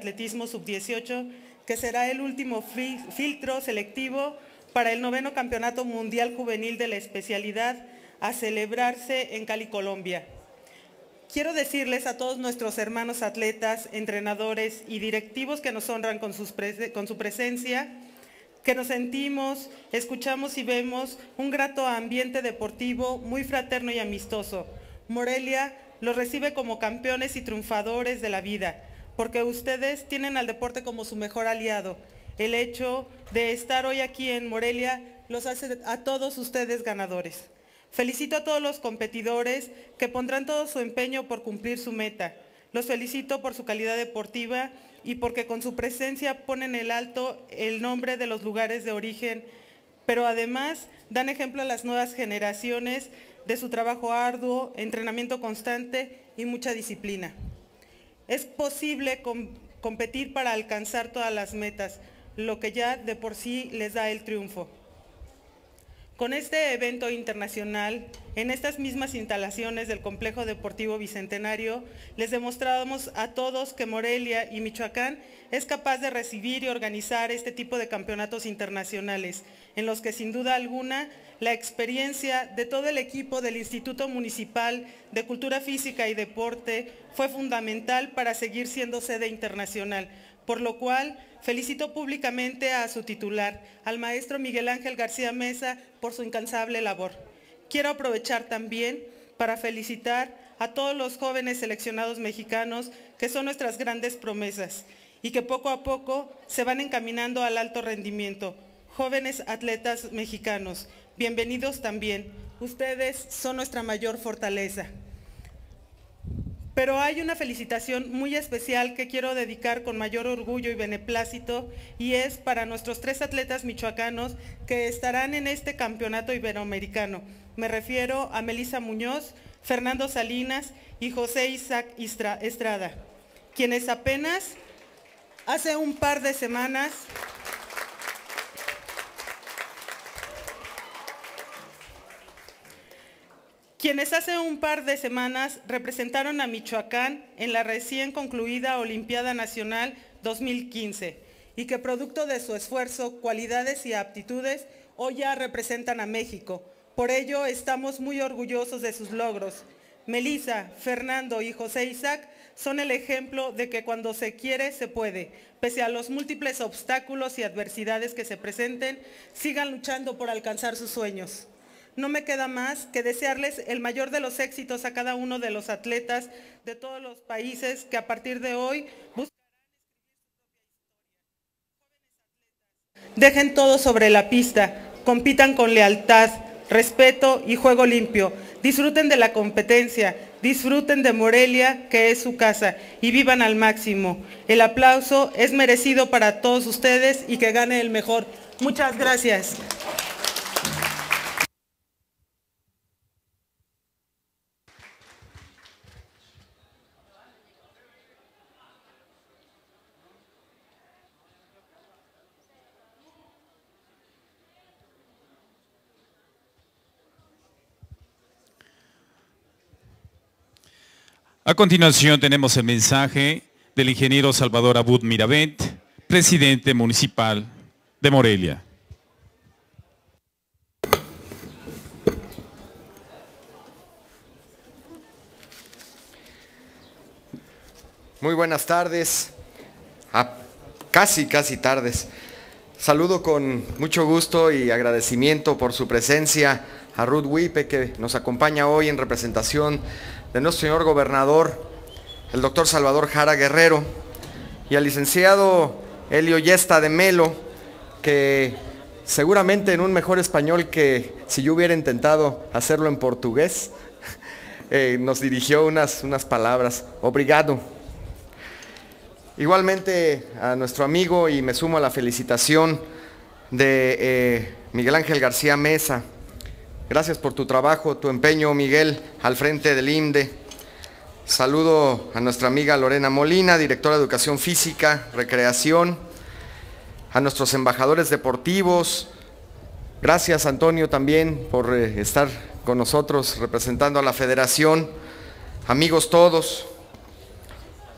Atletismo Sub-18, que será el último filtro selectivo para el 9º Campeonato Mundial Juvenil de la especialidad a celebrarse en Cali, Colombia. Quiero decirles a todos nuestros hermanos atletas, entrenadores y directivos que nos honran con su presencia, que nos sentimos, escuchamos y vemos un grato ambiente deportivo muy fraterno y amistoso. Morelia los recibe como campeones y triunfadores de la vida, porque ustedes tienen al deporte como su mejor aliado. El hecho de estar hoy aquí en Morelia los hace a todos ustedes ganadores. Felicito a todos los competidores que pondrán todo su empeño por cumplir su meta. Los felicito por su calidad deportiva y porque con su presencia ponen en alto el nombre de los lugares de origen, pero además dan ejemplo a las nuevas generaciones de su trabajo arduo, entrenamiento constante y mucha disciplina. Es posible competir para alcanzar todas las metas, lo que ya de por sí les da el triunfo. Con este evento internacional, en estas mismas instalaciones del Complejo Deportivo Bicentenario, les demostramos a todos que Morelia y Michoacán es capaz de recibir y organizar este tipo de campeonatos internacionales, en los que sin duda alguna la experiencia de todo el equipo del Instituto Municipal de Cultura Física y Deporte fue fundamental para seguir siendo sede internacional, por lo cual felicito públicamente a su titular, al maestro Miguel Ángel García Mesa, por su incansable labor. Quiero aprovechar también para felicitar a todos los jóvenes seleccionados mexicanos que son nuestras grandes promesas y que poco a poco se van encaminando al alto rendimiento. Jóvenes atletas mexicanos, bienvenidos también. Ustedes son nuestra mayor fortaleza. Pero hay una felicitación muy especial que quiero dedicar con mayor orgullo y beneplácito, y es para nuestros 3 atletas michoacanos que estarán en este campeonato iberoamericano. Me refiero a Melissa Muñoz, Fernando Salinas y José Isaac Estrada, quienes apenas hace un par de semanas representaron a Michoacán en la recién concluida Olimpiada Nacional 2015 y que producto de su esfuerzo, cualidades y aptitudes, hoy ya representan a México. Por ello, estamos muy orgullosos de sus logros. Melissa, Fernando y José Isaac son el ejemplo de que cuando se quiere, se puede. Pese a los múltiples obstáculos y adversidades que se presenten, sigan luchando por alcanzar sus sueños. No me queda más que desearles el mayor de los éxitos a cada uno de los atletas de todos los países que a partir de hoy buscarán escribir su propia historia. Dejen todo sobre la pista, compitan con lealtad, respeto y juego limpio. Disfruten de la competencia, disfruten de Morelia, que es su casa, y vivan al máximo. El aplauso es merecido para todos ustedes y que gane el mejor. Muchas gracias. A continuación tenemos el mensaje del ingeniero Salvador Abud Miravent, presidente municipal de Morelia. Muy buenas tardes, casi tardes. Saludo con mucho gusto y agradecimiento por su presencia a Ruth Wipe, que nos acompaña hoy en representación de nuestro señor gobernador, el doctor Salvador Jara Guerrero, y al licenciado Helio Yesta de Melo, que seguramente en un mejor español que si yo hubiera intentado hacerlo en portugués, nos dirigió unas palabras. Obrigado. Igualmente a nuestro amigo, y me sumo a la felicitación de Miguel Ángel García Mesa. Gracias por tu trabajo, tu empeño, Miguel, al frente del IMDE. Saludo a nuestra amiga Lorena Molina, directora de Educación Física, Recreación, a nuestros embajadores deportivos. Gracias, Antonio, también por estar con nosotros representando a la Federación. Amigos todos.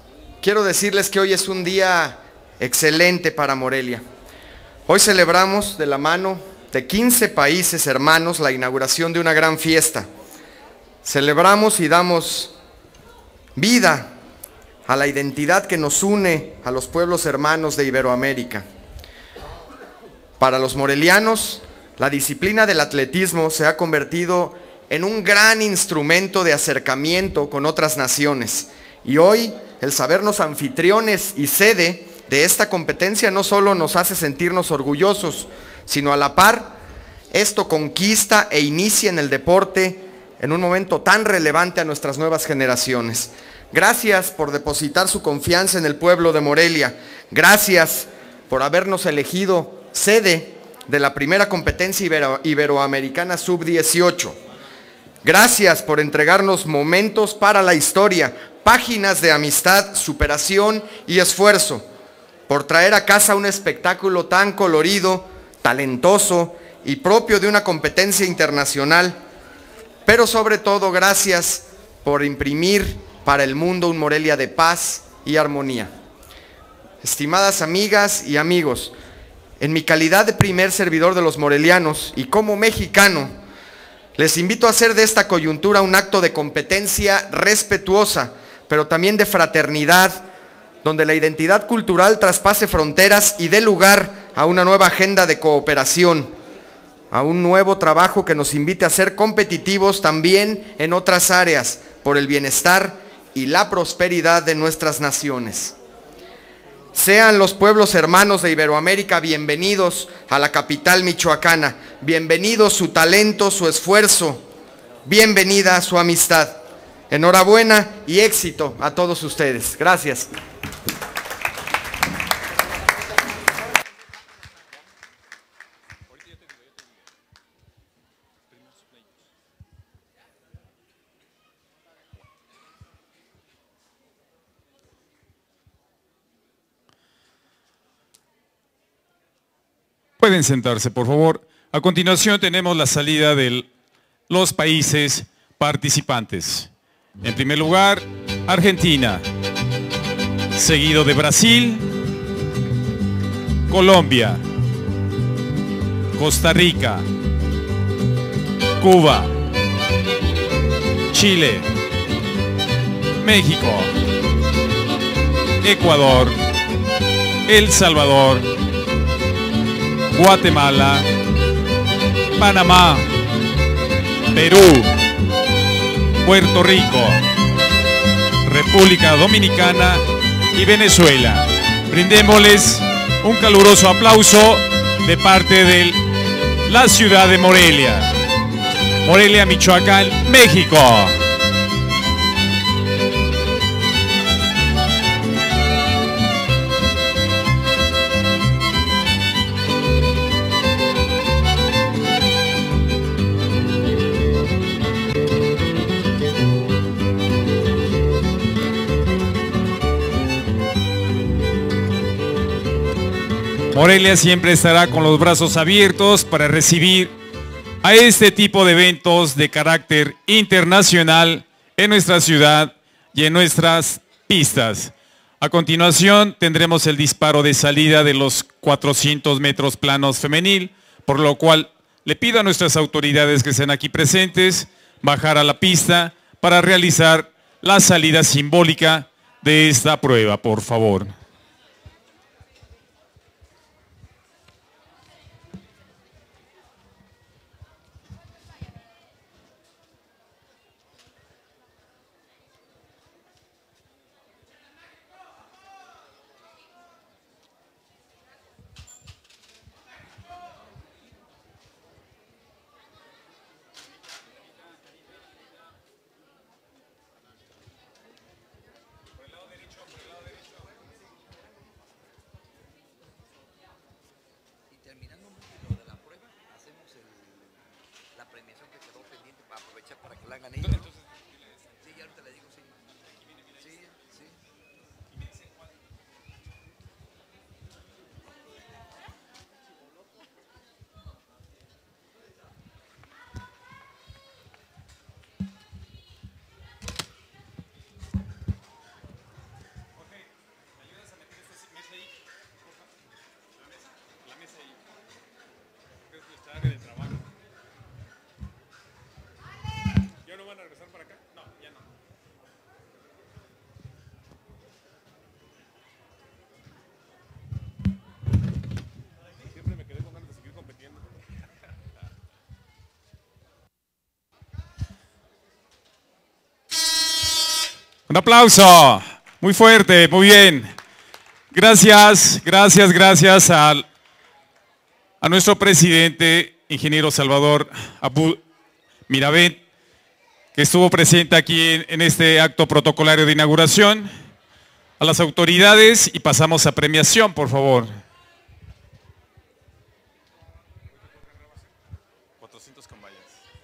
quiero decirles que hoy es un día excelente para Morelia. Hoy celebramos de la mano de 15 países hermanos la inauguración de una gran fiesta. Celebramos y damos vida a la identidad que nos une a los pueblos hermanos de Iberoamérica. Para los morelianos, la disciplina del atletismo se ha convertido en un gran instrumento de acercamiento con otras naciones. Y hoy, el sabernos anfitriones y sede de esta competencia no solo nos hace sentirnos orgullosos, sino a la par, esto conquista e inicia en el deporte en un momento tan relevante a nuestras nuevas generaciones. Gracias por depositar su confianza en el pueblo de Morelia. Gracias por habernos elegido sede de la primera competencia iberoamericana sub-18. Gracias por entregarnos momentos para la historia, páginas de amistad, superación y esfuerzo, por traer a casa un espectáculo tan colorido, talentoso y propio de una competencia internacional, pero sobre todo gracias por imprimir para el mundo un Morelia de paz y armonía. Estimadas amigas y amigos, en mi calidad de primer servidor de los morelianos y como mexicano, les invito a hacer de esta coyuntura un acto de competencia respetuosa, pero también de fraternidad, donde la identidad cultural traspase fronteras y dé lugar a una nueva agenda de cooperación, a un nuevo trabajo que nos invite a ser competitivos también en otras áreas, por el bienestar y la prosperidad de nuestras naciones. Sean los pueblos hermanos de Iberoamérica bienvenidos a la capital michoacana, bienvenidos su talento, su esfuerzo, bienvenida su amistad. Enhorabuena y éxito a todos ustedes. Gracias. Pueden sentarse, por favor. A continuación tenemos la salida de los países participantes. En primer lugar, Argentina, seguido de Brasil, Colombia, Costa Rica, Cuba, Chile, México, Ecuador, El Salvador, Guatemala, Panamá, Perú, Puerto Rico, República Dominicana y Venezuela. Brindémosles un caluroso aplauso de parte de la ciudad de Morelia. Morelia, Michoacán, México. Morelia siempre estará con los brazos abiertos para recibir a este tipo de eventos de carácter internacional en nuestra ciudad y en nuestras pistas. A continuación tendremos el disparo de salida de los 400 metros planos femenil, por lo cual le pido a nuestras autoridades que estén aquí presentes bajar a la pista para realizar la salida simbólica de esta prueba, por favor. Un aplauso, muy fuerte, muy bien. Gracias a nuestro presidente, ingeniero Salvador Abud Miravent, que estuvo presente aquí en este acto protocolario de inauguración. A las autoridades y pasamos a premiación, por favor. 400 cambayas.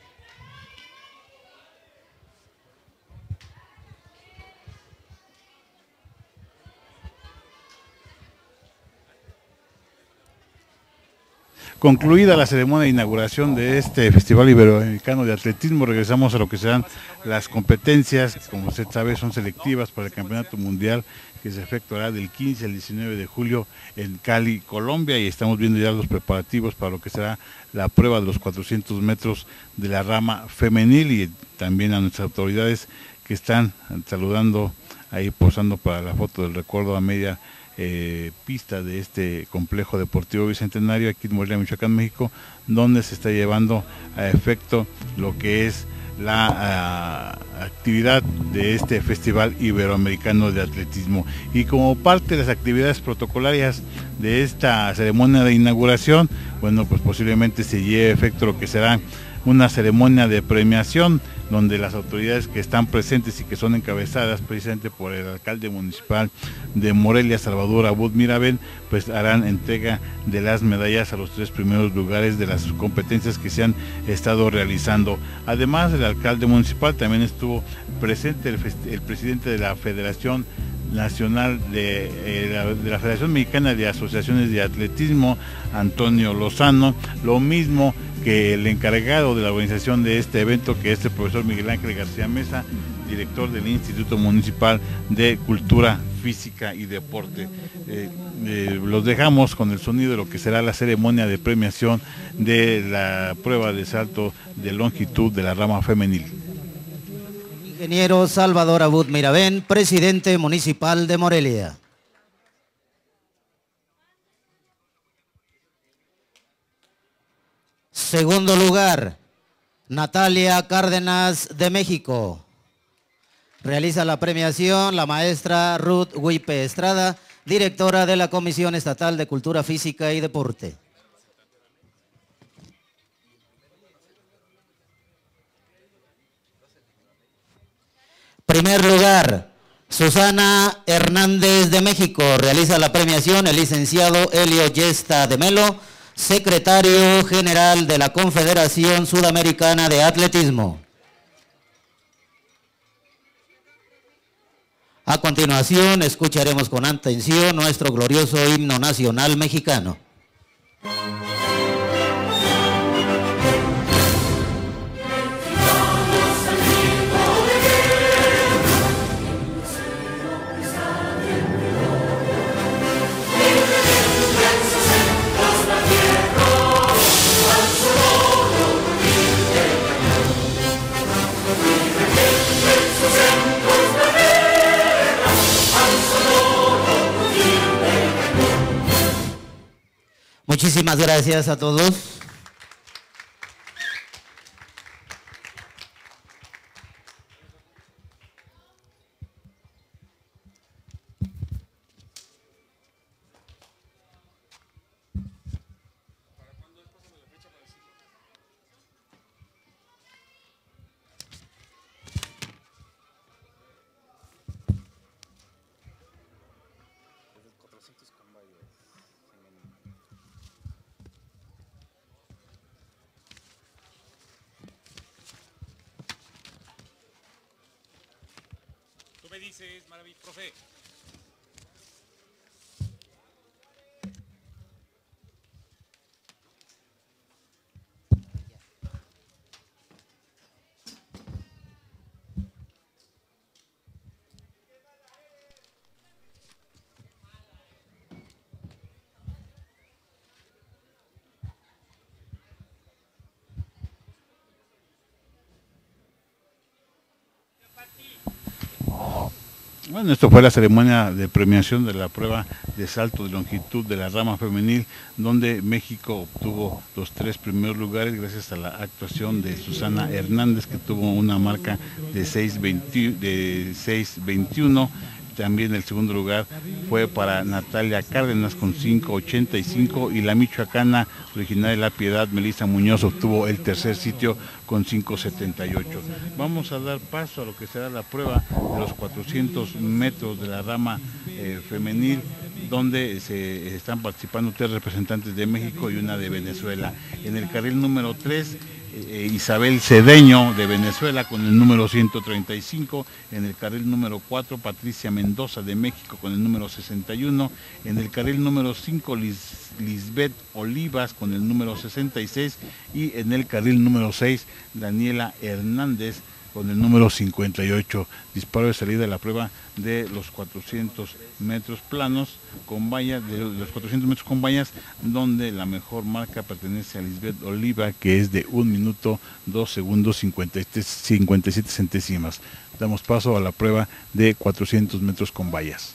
Concluida la ceremonia de inauguración de este Festival Iberoamericano de Atletismo, regresamos a lo que serán las competencias, como usted sabe son selectivas para el Campeonato Mundial que se efectuará del 15 al 19 de julio en Cali, Colombia, y estamos viendo ya los preparativos para lo que será la prueba de los 400 metros de la rama femenil, y también a nuestras autoridades que están saludando ahí, posando para la foto del recuerdo a media pista de este complejo deportivo bicentenario aquí en Morelia, Michoacán, México, donde se está llevando a efecto lo que es la actividad de este Festival Iberoamericano de Atletismo. Y como parte de las actividades protocolarias de esta ceremonia de inauguración, bueno, pues posiblemente se lleve a efecto lo que será una ceremonia de premiación, donde las autoridades que están presentes y que son encabezadas precisamente por el alcalde municipal de Morelia, Salvador Abud Miravent, pues harán entrega de las medallas a los 3 primeros lugares de las competencias que se han estado realizando. Además del alcalde municipal, también estuvo presente el presidente de la Federación Nacional de la Federación Mexicana de Asociaciones de Atletismo, Antonio Lozano, lo mismo que el encargado de la organización de este evento, que es el profesor Miguel Ángel García Mesa, director del Instituto Municipal de Cultura Física y Deporte. Los dejamos con el sonido de lo que será la ceremonia de premiación de la prueba de salto de longitud de la rama femenil. Ingeniero Salvador Abud Miravent, presidente municipal de Morelia. Segundo lugar, Natalia Cárdenas de México. Realiza la premiación la maestra Ruth Huipe Estrada, directora de la Comisión Estatal de Cultura Física y Deporte. Primer lugar, Susana Hernández de México. Realiza la premiación el licenciado Helio Yesta de Melo, secretario general de la Confederación Sudamericana de Atletismo. A continuación, escucharemos con atención nuestro glorioso himno nacional mexicano. Muchísimas gracias a todos. Me dices, maravilloso, profe. Bueno, esto fue la ceremonia de premiación de la prueba de salto de longitud de la rama femenil, donde México obtuvo los 3 primeros lugares gracias a la actuación de Susana Hernández, que tuvo una marca de 6:21. También el segundo lugar fue para Natalia Cárdenas con 5:85 y la michoacana originaria de La Piedad, Melissa Muñoz, obtuvo el tercer sitio con 5:78. Vamos a dar paso a lo que será la prueba de los 400 metros de la rama femenil, donde se están participando 3 representantes de México y una de Venezuela. En el carril número 3, Isabel Cedeño de Venezuela con el número 135, en el carril número 4 Patricia Mendoza de México con el número 61, en el carril número 5 Lisbeth Olivas con el número 66 y en el carril número 6 Daniela Hernández con el número 58. Disparo de salida de la prueba de los 400 metros planos con vallas, de los 400 metros con vallas, donde la mejor marca pertenece a Lisbeth Oliva, que es de 1 minuto 2 segundos 57 centésimas. Damos paso a la prueba de 400 metros con vallas.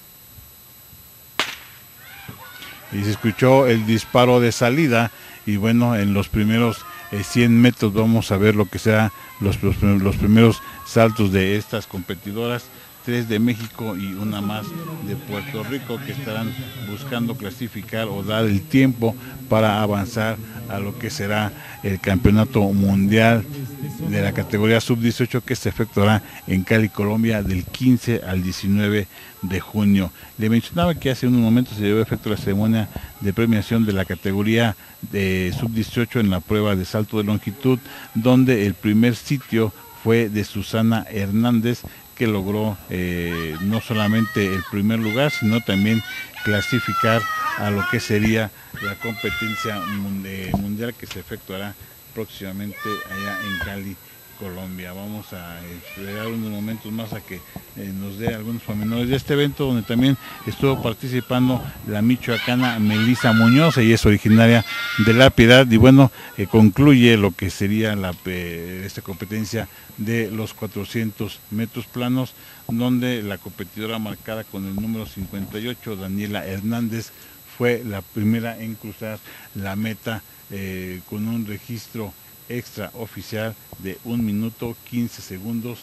Y se escuchó el disparo de salida, y bueno, en los primeros 100 metros vamos a ver lo que sea los primeros saltos de estas competidoras, 3 de México y una más de Puerto Rico, que estarán buscando clasificar o dar el tiempo para avanzar a lo que será el campeonato mundial de la categoría sub-18, que se efectuará en Cali, Colombia, del 15 al 19 de junio. Le mencionaba que hace unos momentos se llevó a efecto la ceremonia de premiación de la categoría de sub-18 en la prueba de salto de longitud, donde el primer sitio fue de Susana Hernández, que logró no solamente el primer lugar, sino también clasificar a lo que sería la competencia mundial que se efectuará próximamente allá en Cali, Colombia. Vamos a esperar unos momentos más a que nos dé algunos pormenores de este evento, donde también estuvo participando la michoacana Melissa Muñoz, ella es originaria de La Piedad, y bueno, concluye lo que sería esta competencia de los 400 metros planos, donde la competidora marcada con el número 58, Daniela Hernández, fue la primera en cruzar la meta con un registro extraoficial de 1 minuto 15 segundos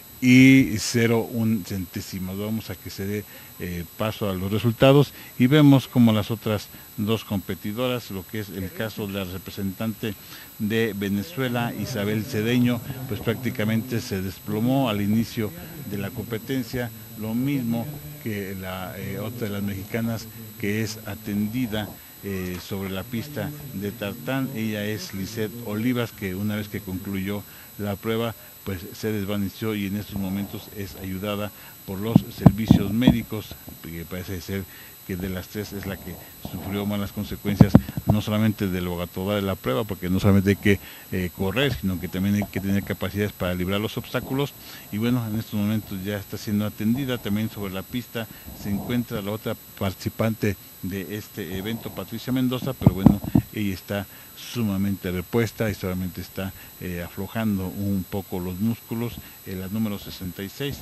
y 0,1 centésimas. Vamos a que se dé paso a los resultados y vemos como las otras 2 competidoras, lo que es el caso de la representante de Venezuela, Isabel Cedeño, pues prácticamente se desplomó al inicio de la competencia, lo mismo que la otra de las mexicanas, que es atendida sobre la pista de tartán. Ella es Lisette Olivas, que una vez que concluyó la prueba pues se desvaneció y en estos momentos es ayudada por los servicios médicos, que parece ser que de las 3 es la que sufrió malas consecuencias, no solamente de lo toda de la prueba, porque no solamente hay que correr, sino que también hay que tener capacidades para librar los obstáculos. Y bueno, en estos momentos ya está siendo atendida. También sobre la pista se encuentra la otra participante de este evento, Patricia Mendoza, pero bueno, ella está sumamente repuesta y solamente está aflojando un poco los músculos. La número 66,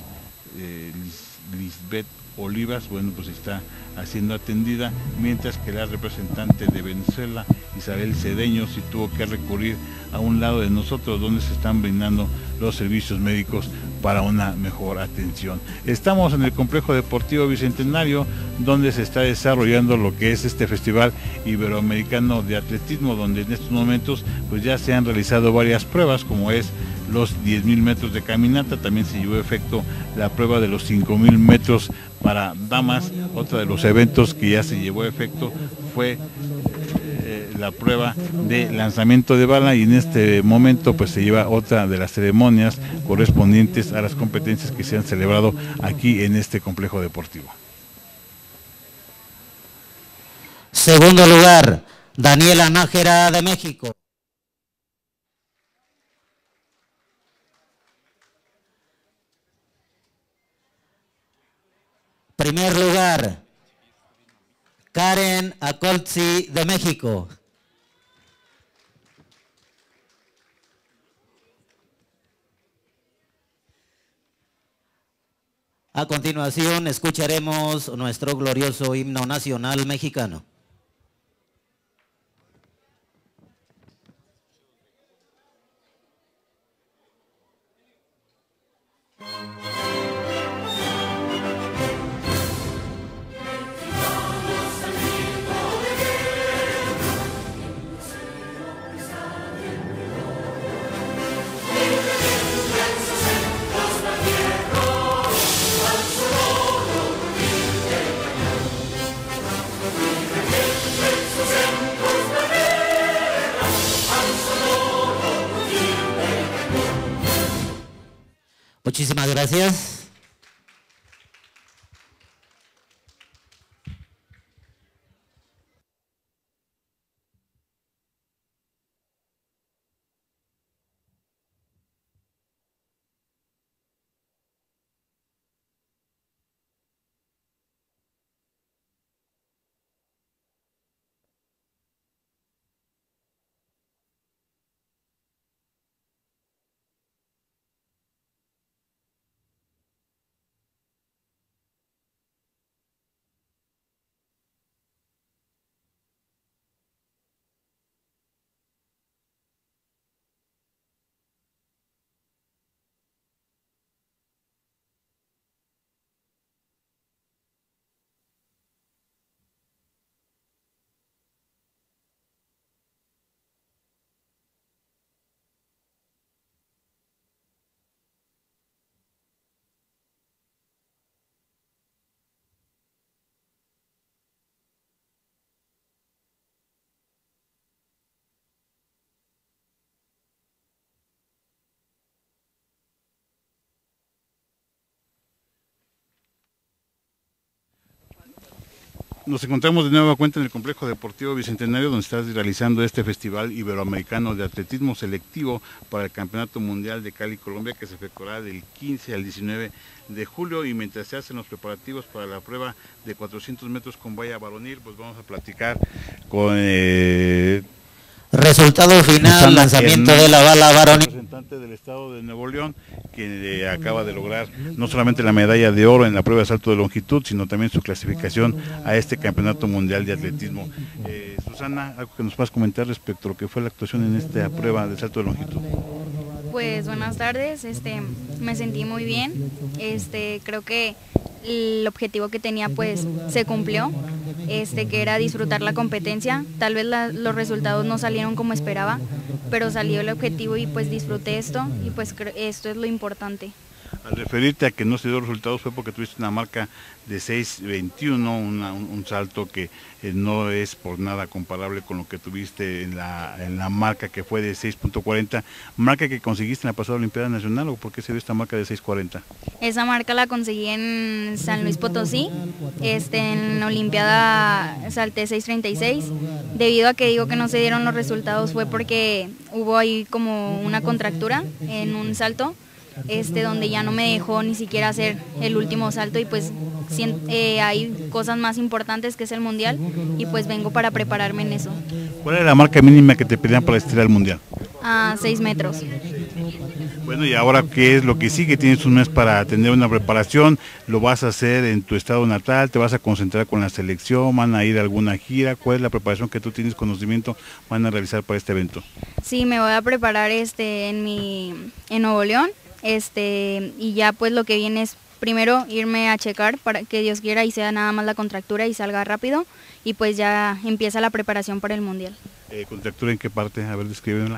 Lisbeth Olivas, bueno, pues está siendo atendida, mientras que la representante de Venezuela, Isabel Cedeño, sí tuvo que recurrir a un lado de nosotros, donde se están brindando los servicios médicos para una mejor atención. Estamos en el Complejo Deportivo Bicentenario, donde se está desarrollando lo que es este Festival Iberoamericano de Atletismo, donde en estos momentos pues ya se han realizado varias pruebas, como es los 10.000 metros de caminata. También se llevó a efecto la prueba de los 5.000 metros para damas. Otro de los eventos que ya se llevó a efecto fue la prueba de lanzamiento de bala, y en este momento pues se lleva otra de las ceremonias correspondientes a las competencias que se han celebrado aquí en este complejo deportivo. Segundo lugar, Daniela Nájera de México. Primer lugar, Karen Acolzi de México. A continuación escucharemos nuestro glorioso himno nacional mexicano. Muchísimas gracias. Nos encontramos de nueva cuenta en el Complejo Deportivo Bicentenario, donde está realizando este Festival Iberoamericano de Atletismo Selectivo para el Campeonato Mundial de Cali, Colombia, que se efectuará del 15 al 19 de julio. Y mientras se hacen los preparativos para la prueba de 400 metros con valla varonil, pues vamos a platicar con... Resultado final, lanzamiento de la bala varonil. Representante del estado de Nuevo León, quien acaba de lograr no solamente la medalla de oro en la prueba de salto de longitud, sino también su clasificación a este Campeonato Mundial de Atletismo. Susana, algo que nos puedas comentar respecto a lo que fue la actuación en esta prueba de salto de longitud. Pues buenas tardes, me sentí muy bien, creo que el objetivo que tenía pues se cumplió, que era disfrutar la competencia. Tal vez los resultados no salieron como esperaba, pero salió el objetivo y pues disfruté esto, y pues esto es lo importante. Al referirte a que no se dio resultados fue porque tuviste una marca de 6.21, un salto que no es por nada comparable con lo que tuviste en la marca que fue de 6.40, marca que conseguiste en la pasada Olimpiada Nacional. ¿O por qué se dio esta marca de 6.40? Esa marca la conseguí en San Luis Potosí, en la Olimpiada salté 6.36, debido a que digo que no se dieron los resultados fue porque hubo ahí como una contractura en un salto, donde ya no me dejó ni siquiera hacer el último salto, y pues hay cosas más importantes que es el mundial, y pues vengo para prepararme en eso. ¿Cuál era la marca mínima que te pedían para asistir al mundial? A 6 metros. Bueno, y ahora, ¿qué es lo que sigue? Tienes un mes para tener una preparación, lo vas a hacer en tu estado natal, te vas a concentrar con la selección, van a ir a alguna gira. ¿Cuál es la preparación que tú tienes conocimiento van a realizar para este evento? Sí, me voy a preparar en Nuevo León. Y ya pues lo que viene es primero irme a checar para que Dios quiera y sea nada más la contractura y salga rápido, y pues ya empieza la preparación para el mundial. ¿Contractura en qué parte? A ver, descríbemela.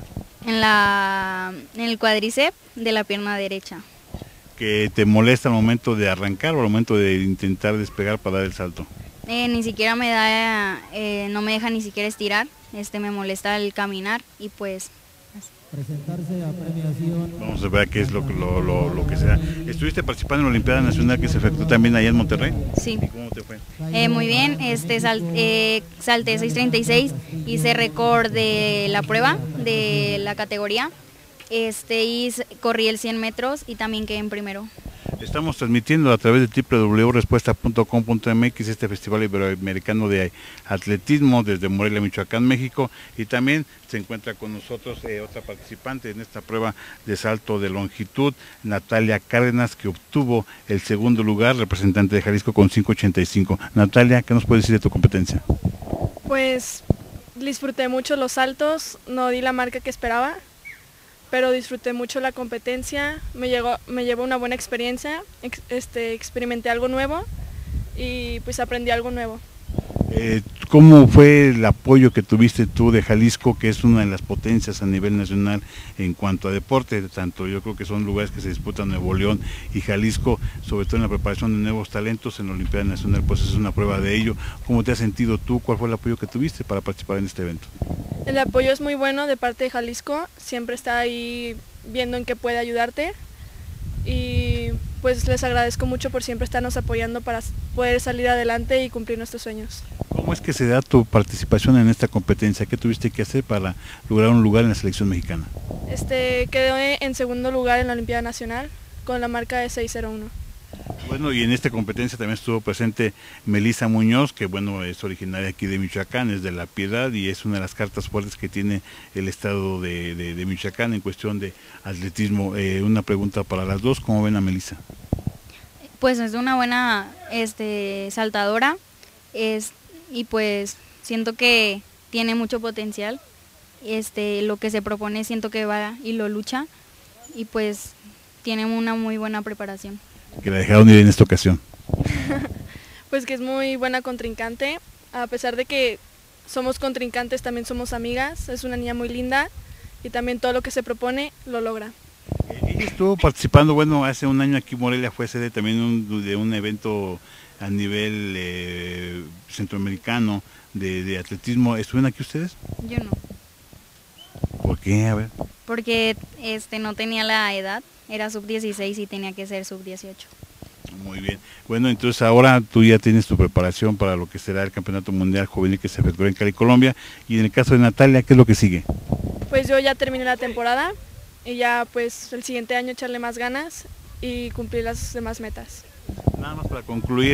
En el cuádriceps de la pierna derecha. ¿Que te molesta al momento de arrancar o al momento de intentar despegar para dar el salto? Ni siquiera me da, no me deja ni siquiera estirar, me molesta el caminar, y pues... Presentarse a premiación. Vamos a ver qué es lo que será. ¿Estuviste participando en la Olimpiada Nacional que se efectuó también allá en Monterrey? Sí. ¿Y cómo te fue? Muy bien, salté 6.36, hice récord de la prueba, de la categoría, y corrí el 100 metros y también quedé en primero. Estamos transmitiendo a través de www.respuesta.com.mx este Festival Iberoamericano de Atletismo desde Morelia, Michoacán, México, y también se encuentra con nosotros otra participante en esta prueba de salto de longitud, Natalia Cárdenas, que obtuvo el segundo lugar, representante de Jalisco con 5.85. Natalia, ¿qué nos puedes decir de tu competencia? Pues disfruté mucho los saltos, no di la marca que esperaba, pero disfruté mucho la competencia, me llevó una buena experiencia, experimenté algo nuevo y pues aprendí algo nuevo. ¿Cómo fue el apoyo que tuviste tú de Jalisco, que es una de las potencias a nivel nacional en cuanto a deporte? Tanto yo creo que son lugares que se disputan Nuevo León y Jalisco, sobre todo en la preparación de nuevos talentos en la Olimpiada Nacional, pues es una prueba de ello. ¿Cómo te has sentido tú? ¿Cuál fue el apoyo que tuviste para participar en este evento? El apoyo es muy bueno de parte de Jalisco, siempre está ahí viendo en qué puede ayudarte y pues les agradezco mucho por siempre estarnos apoyando para poder salir adelante y cumplir nuestros sueños. ¿Cómo es que se da tu participación en esta competencia? ¿Qué tuviste que hacer para lograr un lugar en la selección mexicana? Quedé en segundo lugar en la Olimpiada Nacional con la marca de 6.01. Bueno, y en esta competencia también estuvo presente Melissa Muñoz, que bueno, es originaria aquí de Michoacán, es de La Piedad y es una de las cartas fuertes que tiene el estado de Michoacán en cuestión de atletismo. Una pregunta para las dos, ¿cómo ven a Melissa? Pues es una buena saltadora y pues siento que tiene mucho potencial. Lo que se propone siento que va y lo lucha y pues tiene una muy buena preparación. Que la dejaron ir en esta ocasión. Pues que es muy buena contrincante, a pesar de que somos contrincantes también somos amigas, es una niña muy linda y también todo lo que se propone lo logra. Ella estuvo participando, bueno, hace un año aquí Morelia fue sede también de un evento a nivel centroamericano de atletismo. ¿Estuvieron aquí ustedes? Yo no. ¿Por qué? A ver. Porque no tenía la edad, era sub-16 y tenía que ser sub-18. Muy bien. Bueno, entonces ahora tú ya tienes tu preparación para lo que será el Campeonato Mundial Juvenil que se efectuará en Cali, Colombia. Y en el caso de Natalia, ¿qué es lo que sigue? Pues yo ya terminé la temporada y ya pues el siguiente año echarle más ganas y cumplir las demás metas. Nada más para concluir,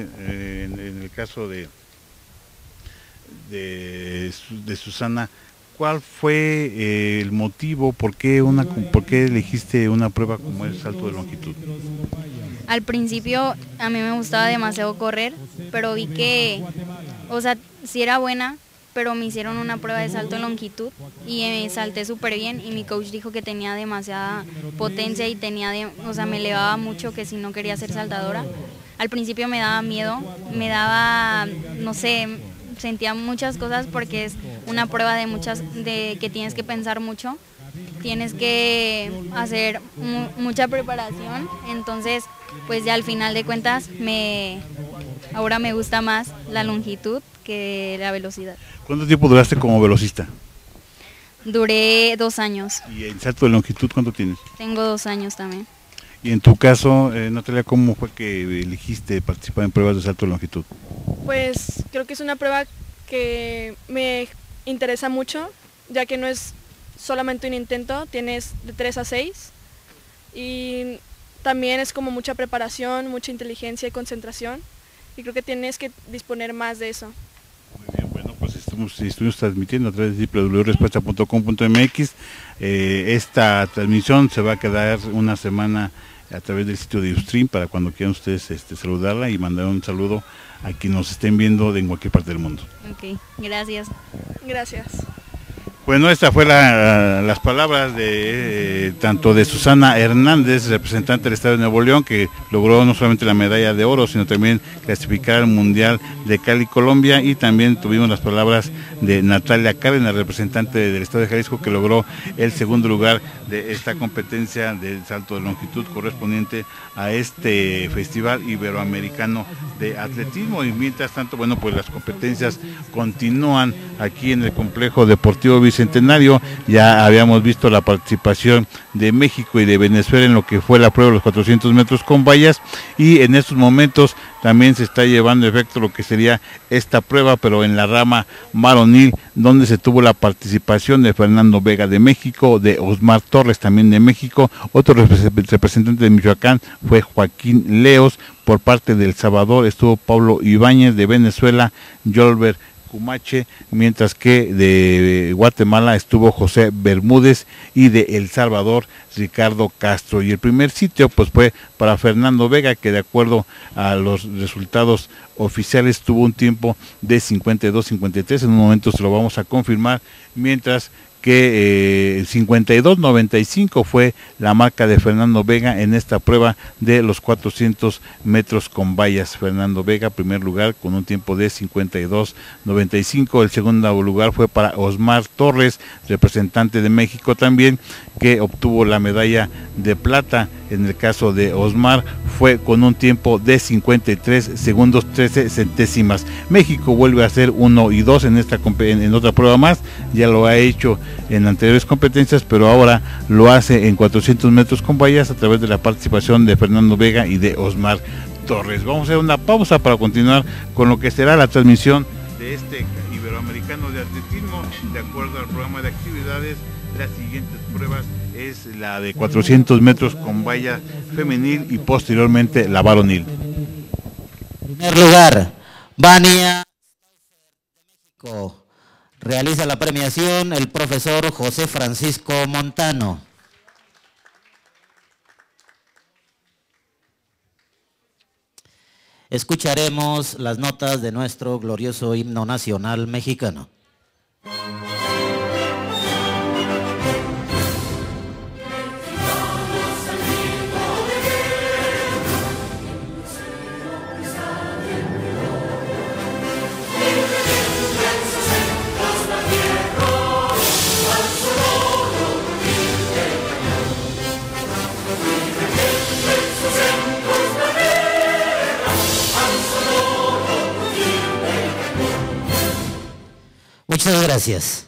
en el caso de Susana, ¿cuál fue el motivo, por qué elegiste una prueba como el salto de longitud? Al principio a mí me gustaba demasiado correr, pero vi que, sí era buena, pero me hicieron una prueba de salto de longitud y me salté súper bien y mi coach dijo que tenía demasiada potencia y me elevaba mucho, que si no quería ser saltadora. Al principio me daba miedo, no sé, sentía muchas cosas porque es una prueba de que tienes que pensar mucho, tienes que hacer mucha preparación, entonces pues ya al final de cuentas ahora me gusta más la longitud que la velocidad. ¿Cuánto tiempo duraste como velocista? Duré 2 años. ¿Y el salto de longitud cuánto tienes? Tengo 2 años también. Y en tu caso, Natalia, ¿cómo fue que elegiste participar en pruebas de salto de longitud? Pues creo que es una prueba que me interesa mucho, ya que no es solamente un intento, tienes de 3 a 6 y también es como mucha preparación, mucha inteligencia y concentración y creo que tienes que disponer más de eso. Muy bien, bueno, pues estuvimos transmitiendo a través de www.respuesta.com.mx. Esta transmisión se va a quedar una semana a través del sitio de Ustream para cuando quieran ustedes saludarla y mandar un saludo a quienes nos estén viendo en cualquier parte del mundo. Ok, gracias. Gracias. Bueno, estas fueron las palabras de tanto de Susana Hernández, representante del Estado de Nuevo León, que logró no solamente la medalla de oro, sino también clasificar al Mundial de Cali, Colombia, y también tuvimos las palabras de Natalia Cárdenas, representante del Estado de Jalisco, que logró el segundo lugar de esta competencia del salto de longitud correspondiente a este Festival Iberoamericano de Atletismo. Y mientras tanto, bueno, pues las competencias continúan aquí en el Complejo Deportivo Bicentenario. Ya habíamos visto la participación de México y de Venezuela en lo que fue la prueba de los 400 metros con vallas, y en estos momentos también se está llevando a efecto lo que sería esta prueba, pero en la rama varonil, donde se tuvo la participación de Fernando Vega de México, de Osmar Torres también de México. Otro representante de Michoacán fue Joaquín Leos. Por parte de El Salvador estuvo Pablo Ibáñez, de Venezuela Yolber Cumache, mientras que de Guatemala estuvo José Bermúdez y de El Salvador Ricardo Castro. Y el primer sitio pues fue para Fernando Vega, que de acuerdo a los resultados oficiales tuvo un tiempo de 52-53, en un momento se lo vamos a confirmar, mientras que 52-95 fue la marca de Fernando Vega en esta prueba de los 400 metros con vallas. Fernando Vega, primer lugar, con un tiempo de 52-95. El segundo lugar fue para Osmar Torres, representante de México también, que obtuvo la medalla de plata. En el caso de Osmar fue con un tiempo de 53 segundos 13 centésimas. México vuelve a ser 1 y 2 en otra prueba más. Ya lo ha hecho en anteriores competencias, pero ahora lo hace en 400 metros con vallas a través de la participación de Fernando Vega y de Osmar Torres. Vamos a hacer una pausa para continuar con lo que será la transmisión de este Iberoamericano de Atletismo. De acuerdo al programa de actividades, las siguientes pruebas es la de 400 metros con valla femenil y posteriormente la varonil. En primer lugar, Vania de México. Realiza la premiación el profesor José Francisco Montano. Escucharemos las notas de nuestro glorioso himno nacional mexicano. Muchas gracias.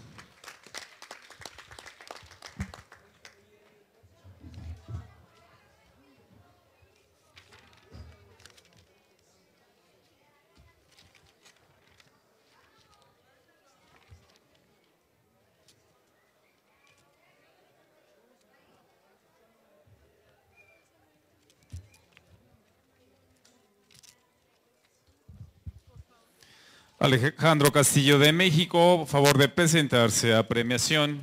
Alejandro Castillo de México, favor de presentarse a premiación.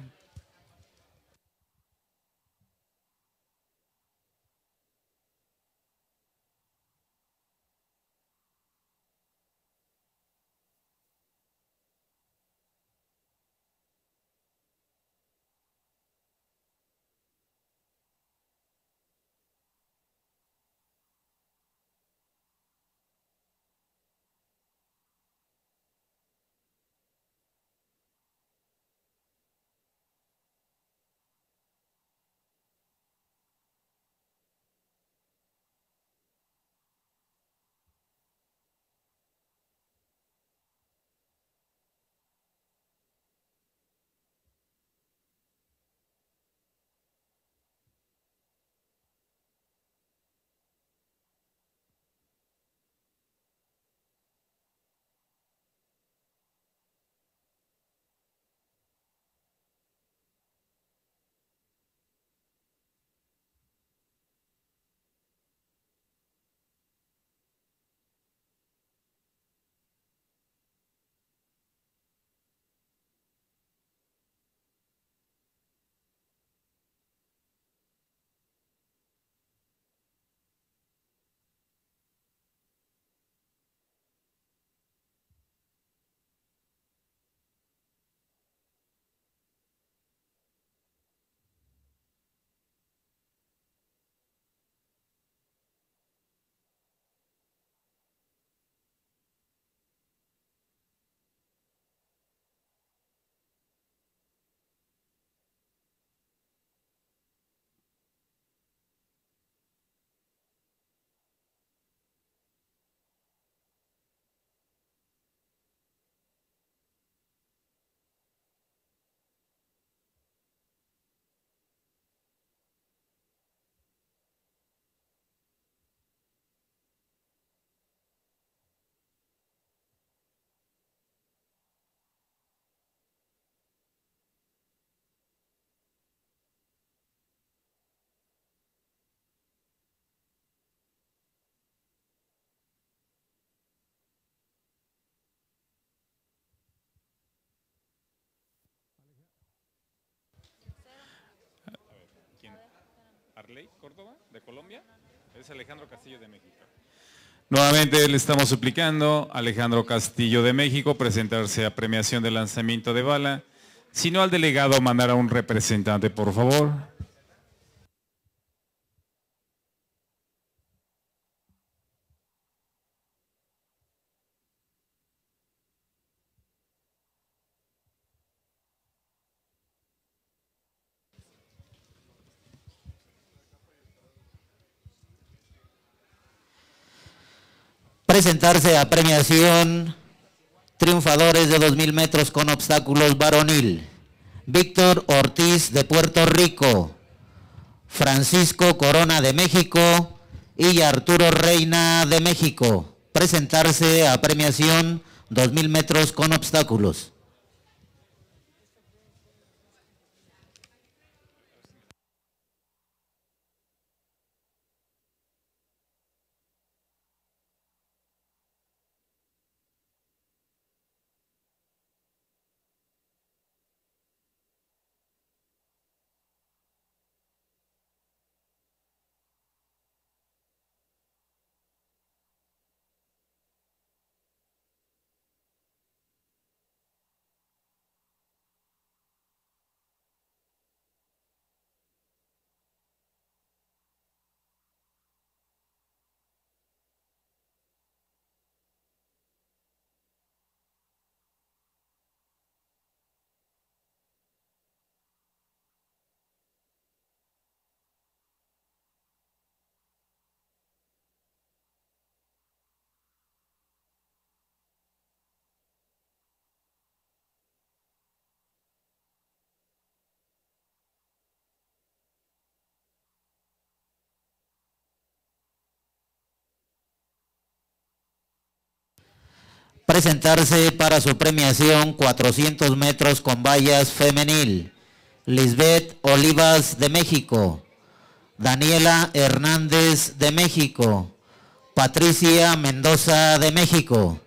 Marley Córdoba, de Colombia, es Alejandro Castillo de México. Nuevamente le estamos suplicando a Alejandro Castillo de México presentarse a premiación de lanzamiento de bala, sino al delegado mandar a un representante, por favor. Presentarse a premiación triunfadores de 2000 metros con obstáculos varonil. Víctor Ortiz de Puerto Rico, Francisco Corona de México y Arturo Reina de México. Presentarse a premiación 2000 metros con obstáculos. Presentarse para su premiación 400 metros con vallas femenil. Lisbeth Olivas de México, Daniela Hernández de México, Patricia Mendoza de México.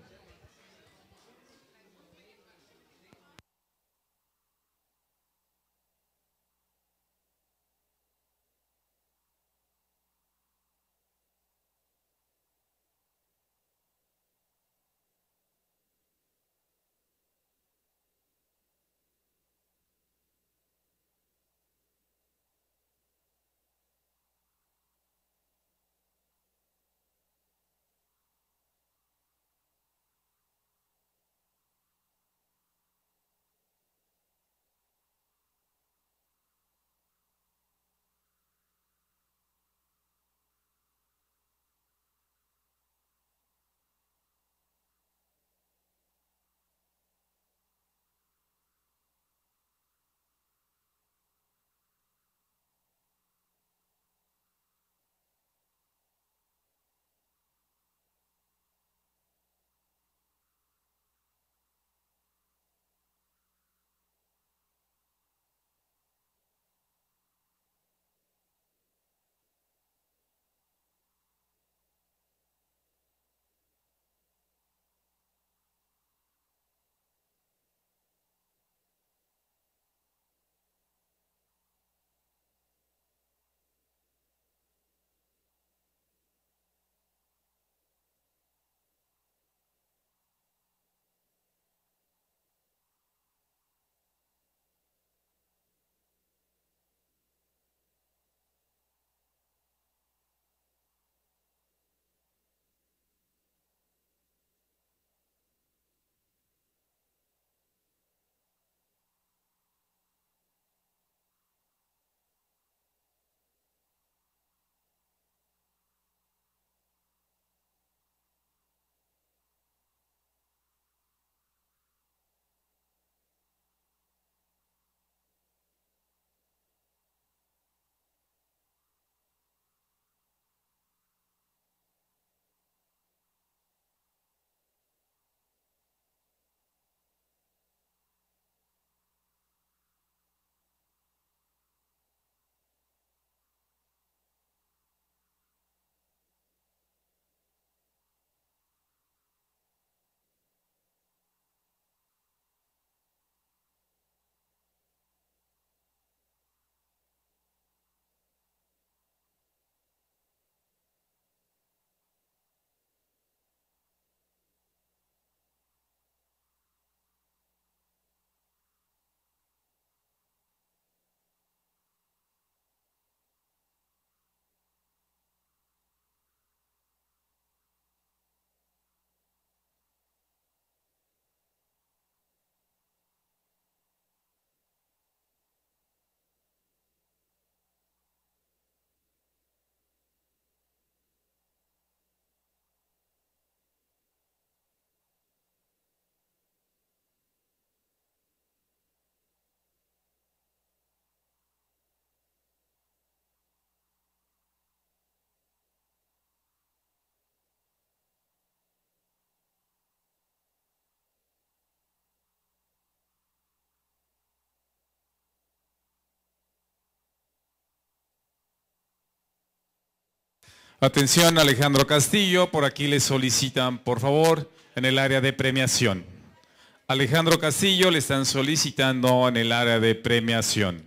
Atención, Alejandro Castillo, por aquí le solicitan, por favor, en el área de premiación. Alejandro Castillo le están solicitando en el área de premiación.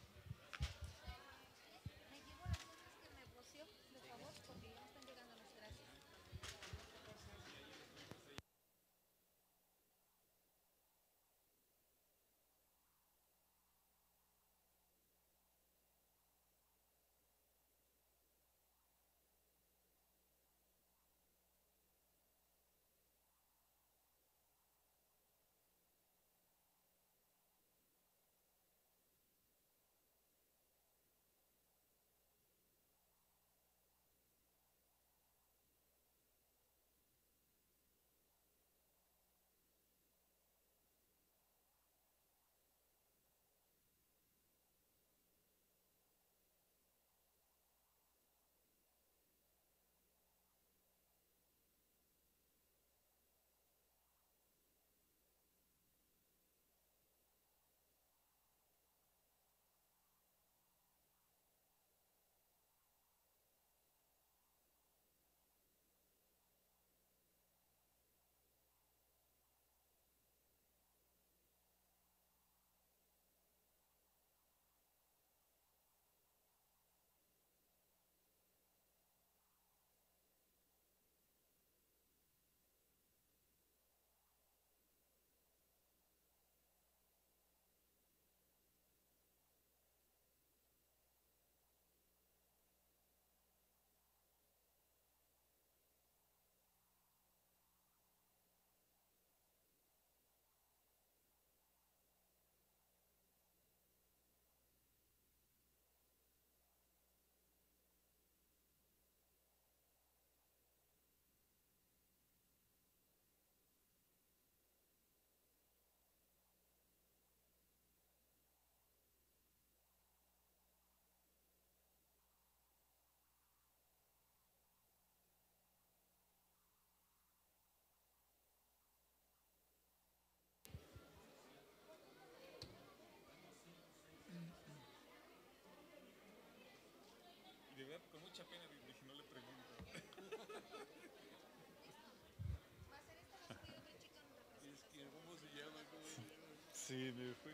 Sí, me fue.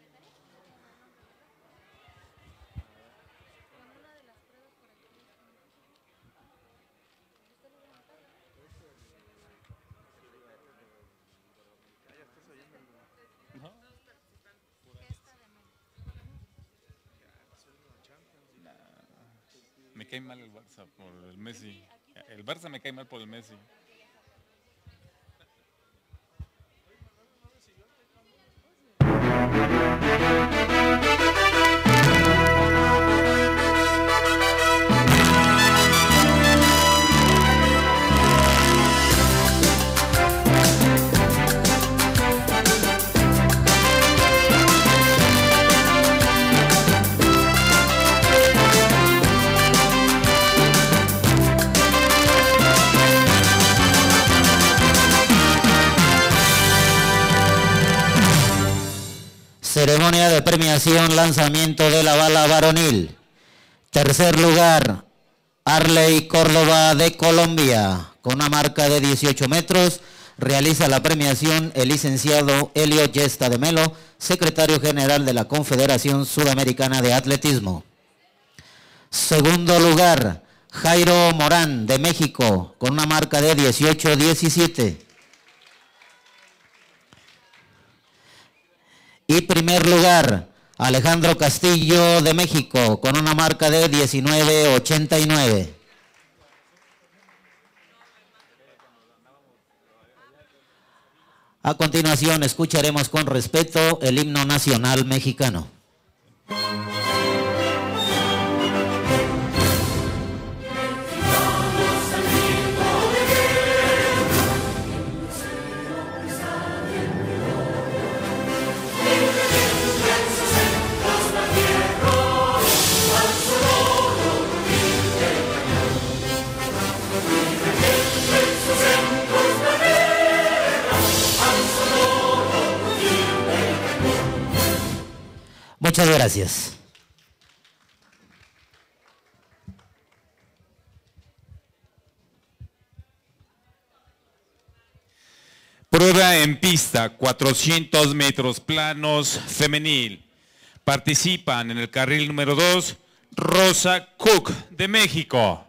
Me cae mal el Barça por el Messi. El Barça me cae mal por el Messi. Ceremonia de premiación, lanzamiento de la bala varonil. Tercer lugar, Arley Córdoba de Colombia, con una marca de 18 metros. Realiza la premiación el licenciado Helio Yesta de Melo, secretario general de la Confederación Sudamericana de Atletismo. Segundo lugar, Jairo Morán de México, con una marca de 18-17. Y primer lugar, Alejandro Castillo de México, con una marca de 19-89. A continuación, escucharemos con respeto el himno nacional mexicano. Muchas gracias. Prueba en pista, 400 metros planos femenil. Participan en el carril número 2, Rosa Cook, de México.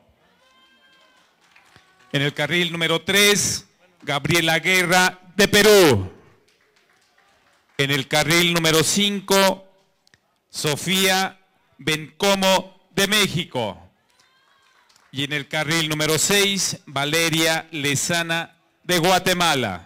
En el carril número 3, Gabriela Guerra, de Perú. En el carril número 5, Sofía Bencomo, de México. Y en el carril número 6, Valeria Lezana, de Guatemala.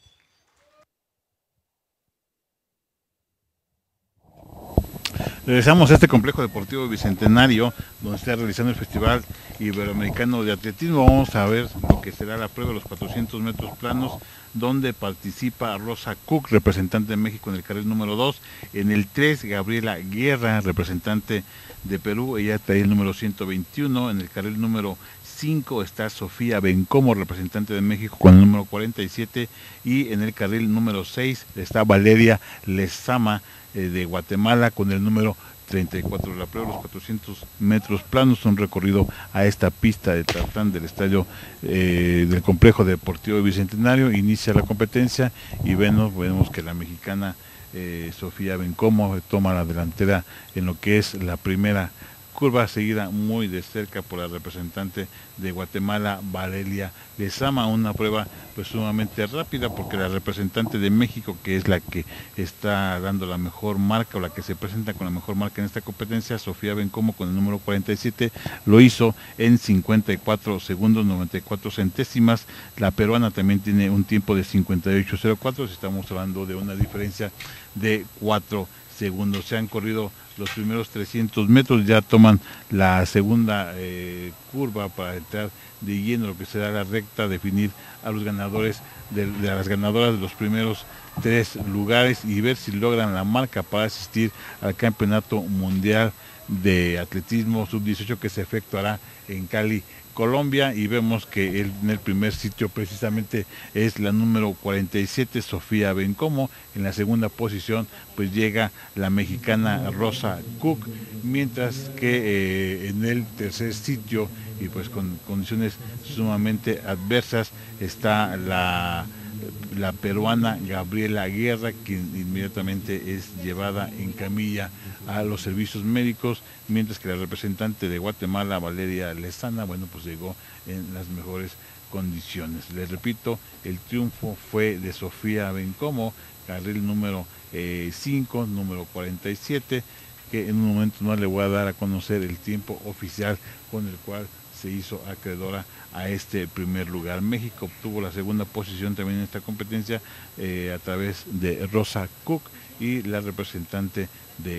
Regresamos a este complejo deportivo Bicentenario, donde está realizando el Festival Iberoamericano de Atletismo. Vamos a ver lo que será la prueba de los 400 metros planos, donde participa Rosa Cook, representante de México en el carril número 2. En el 3, Gabriela Guerra, representante de Perú, ella trae el número 121. En el carril número 5 está Sofía Bencomo, representante de México, con el número 47. Y en el carril número 6 está Valeria Lezama, de Guatemala, con el número 34. La prueba de los 400 metros planos, un recorrido a esta pista de tartán del estadio del complejo deportivo Bicentenario. Inicia la competencia y vemos que la mexicana Sofía Bencomo toma la delantera en lo que es la primera curva, seguida muy de cerca por la representante de Guatemala, Valeria Lezama. Una prueba pues sumamente rápida, porque la representante de México, que es la que está dando la mejor marca, o la que se presenta con la mejor marca en esta competencia, Sofía Bencomo, con el número 47, lo hizo en 54 segundos 94 centésimas. La peruana también tiene un tiempo de 58.04, si estamos hablando de una diferencia de 4 segundos. Se han corrido los primeros 300 metros, ya toman la segunda curva para entrar de lleno lo que será la recta, definir a los ganadores de las ganadoras de los primeros 3 lugares y ver si logran la marca para asistir al Campeonato Mundial de Atletismo Sub-18, que se efectuará en Cali, Colombia. Y vemos que en el primer sitio precisamente es la número 47, Sofía Bencomo. En la segunda posición pues llega la mexicana Rosa Cook, mientras que en el tercer sitio, y pues con condiciones sumamente adversas, está la peruana Gabriela Guerra, quien inmediatamente es llevada en camilla a los servicios médicos, mientras que la representante de Guatemala, Valeria Lezana, bueno, pues llegó en las mejores condiciones. Les repito, el triunfo fue de Sofía Bencomo, carril número 5, número 47, que en un momento no le voy a dar a conocer el tiempo oficial con el cual se hizo acreedora a este primer lugar. México obtuvo la segunda posición también en esta competencia a través de Rosa Cook, y la representante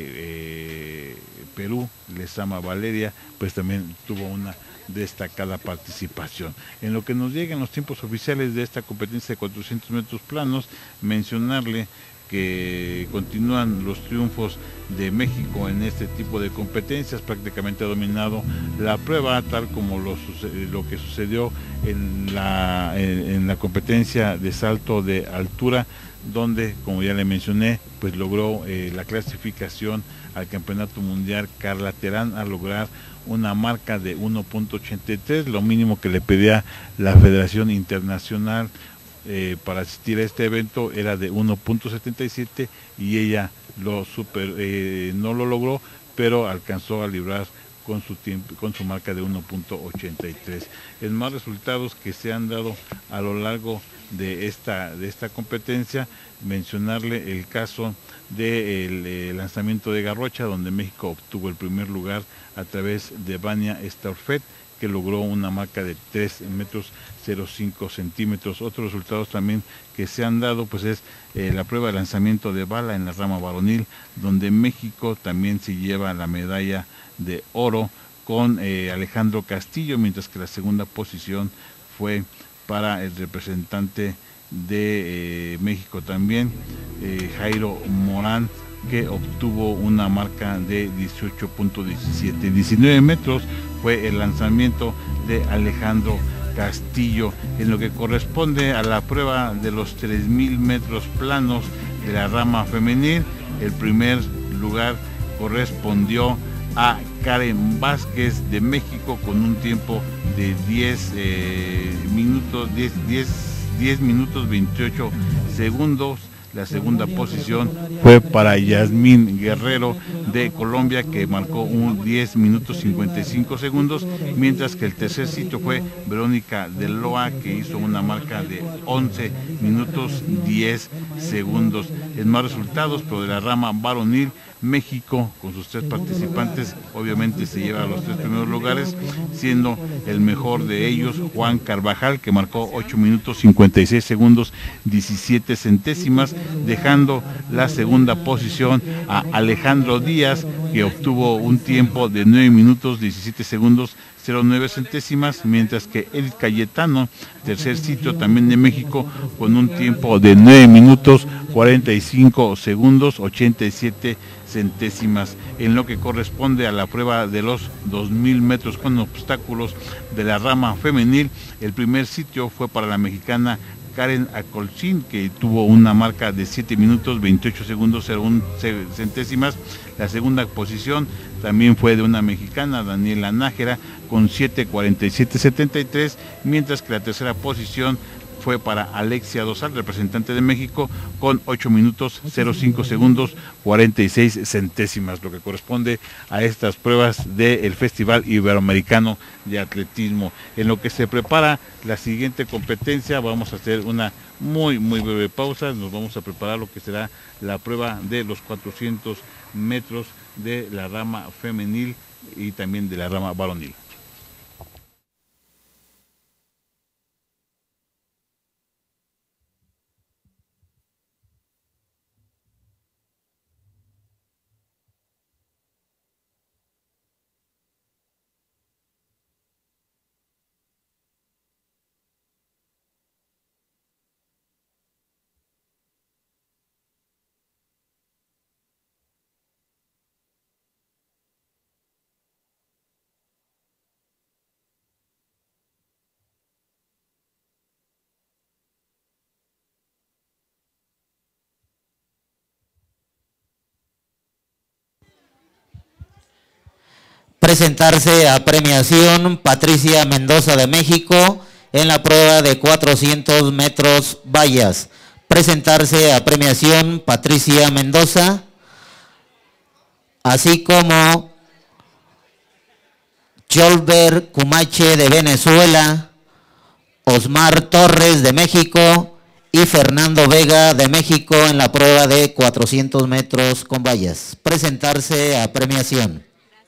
de Perú, Lezama Valeria, pues también tuvo una destacada participación. En lo que nos llegan los tiempos oficiales de esta competencia de 400 metros planos, mencionarle que continúan los triunfos de México en este tipo de competencias. Prácticamente ha dominado la prueba, tal como lo que sucedió en la competencia de salto de altura, donde, como ya le mencioné, pues logró la clasificación al Campeonato Mundial Carla Terán, a lograr una marca de 1.83, lo mínimo que le pedía la Federación Internacional para asistir a este evento era de 1.77, y ella no lo logró, pero alcanzó a librar con su marca de 1.83. En más resultados que se han dado a lo largo de esta competencia, mencionarle el caso del lanzamiento de garrocha, donde México obtuvo el primer lugar a través de Vania Staufet, que logró una marca de 3.05 centímetros. Otros resultados también que se han dado pues es la prueba de lanzamiento de bala en la rama varonil, donde México también se lleva la medalla de oro con Alejandro Castillo, mientras que la segunda posición fue para el representante de México también, Jairo Morán, que obtuvo una marca de 18.17. 19 metros fue el lanzamiento de Alejandro Castillo. En lo que corresponde a la prueba de los 3.000 metros planos de la rama femenil, el primer lugar correspondió a Karen Vázquez de México, con un tiempo de 10 10 minutos 28 segundos. La segunda posición fue para Yasmín Guerrero de Colombia, que marcó un 10 minutos 55 segundos, mientras que el tercer sitio fue Verónica de Loa, que hizo una marca de 11 minutos 10 segundos. En más resultados, pero de la rama varonil, México, con sus 3 participantes, obviamente se lleva a los 3 primeros lugares, siendo el mejor de ellos Juan Carvajal, que marcó 8 minutos 56 segundos 17 centésimas, dejando la segunda posición a Alejandro Díaz, que obtuvo un tiempo de 9 minutos 17 segundos 09 centésimas, mientras que el Cayetano, tercer sitio también de México, con un tiempo de 9 minutos 45 segundos 87 centésimas. En lo que corresponde a la prueba de los 2000 metros con obstáculos de la rama femenil, el primer sitio fue para la mexicana Karen Acolcín, que tuvo una marca de 7 minutos 28 segundos 01 centésimas. La segunda posición también fue de una mexicana, Daniela Nájera, con 7:47:73, mientras que la tercera posición fue para Alexia Dosal, representante de México, con 8 minutos 05 segundos 46 centésimas, lo que corresponde a estas pruebas del Festival Iberoamericano de Atletismo. En lo que se prepara la siguiente competencia, vamos a hacer una muy breve pausa. Nos vamos a preparar lo que será la prueba de los 400 metros de la rama femenil y también de la rama varonil. Presentarse a premiación Patricia Mendoza de México en la prueba de 400 metros vallas. Presentarse a premiación Patricia Mendoza, así como Cholber Cumache de Venezuela, Osmar Torres de México y Fernando Vega de México en la prueba de 400 metros con vallas. Presentarse a premiación.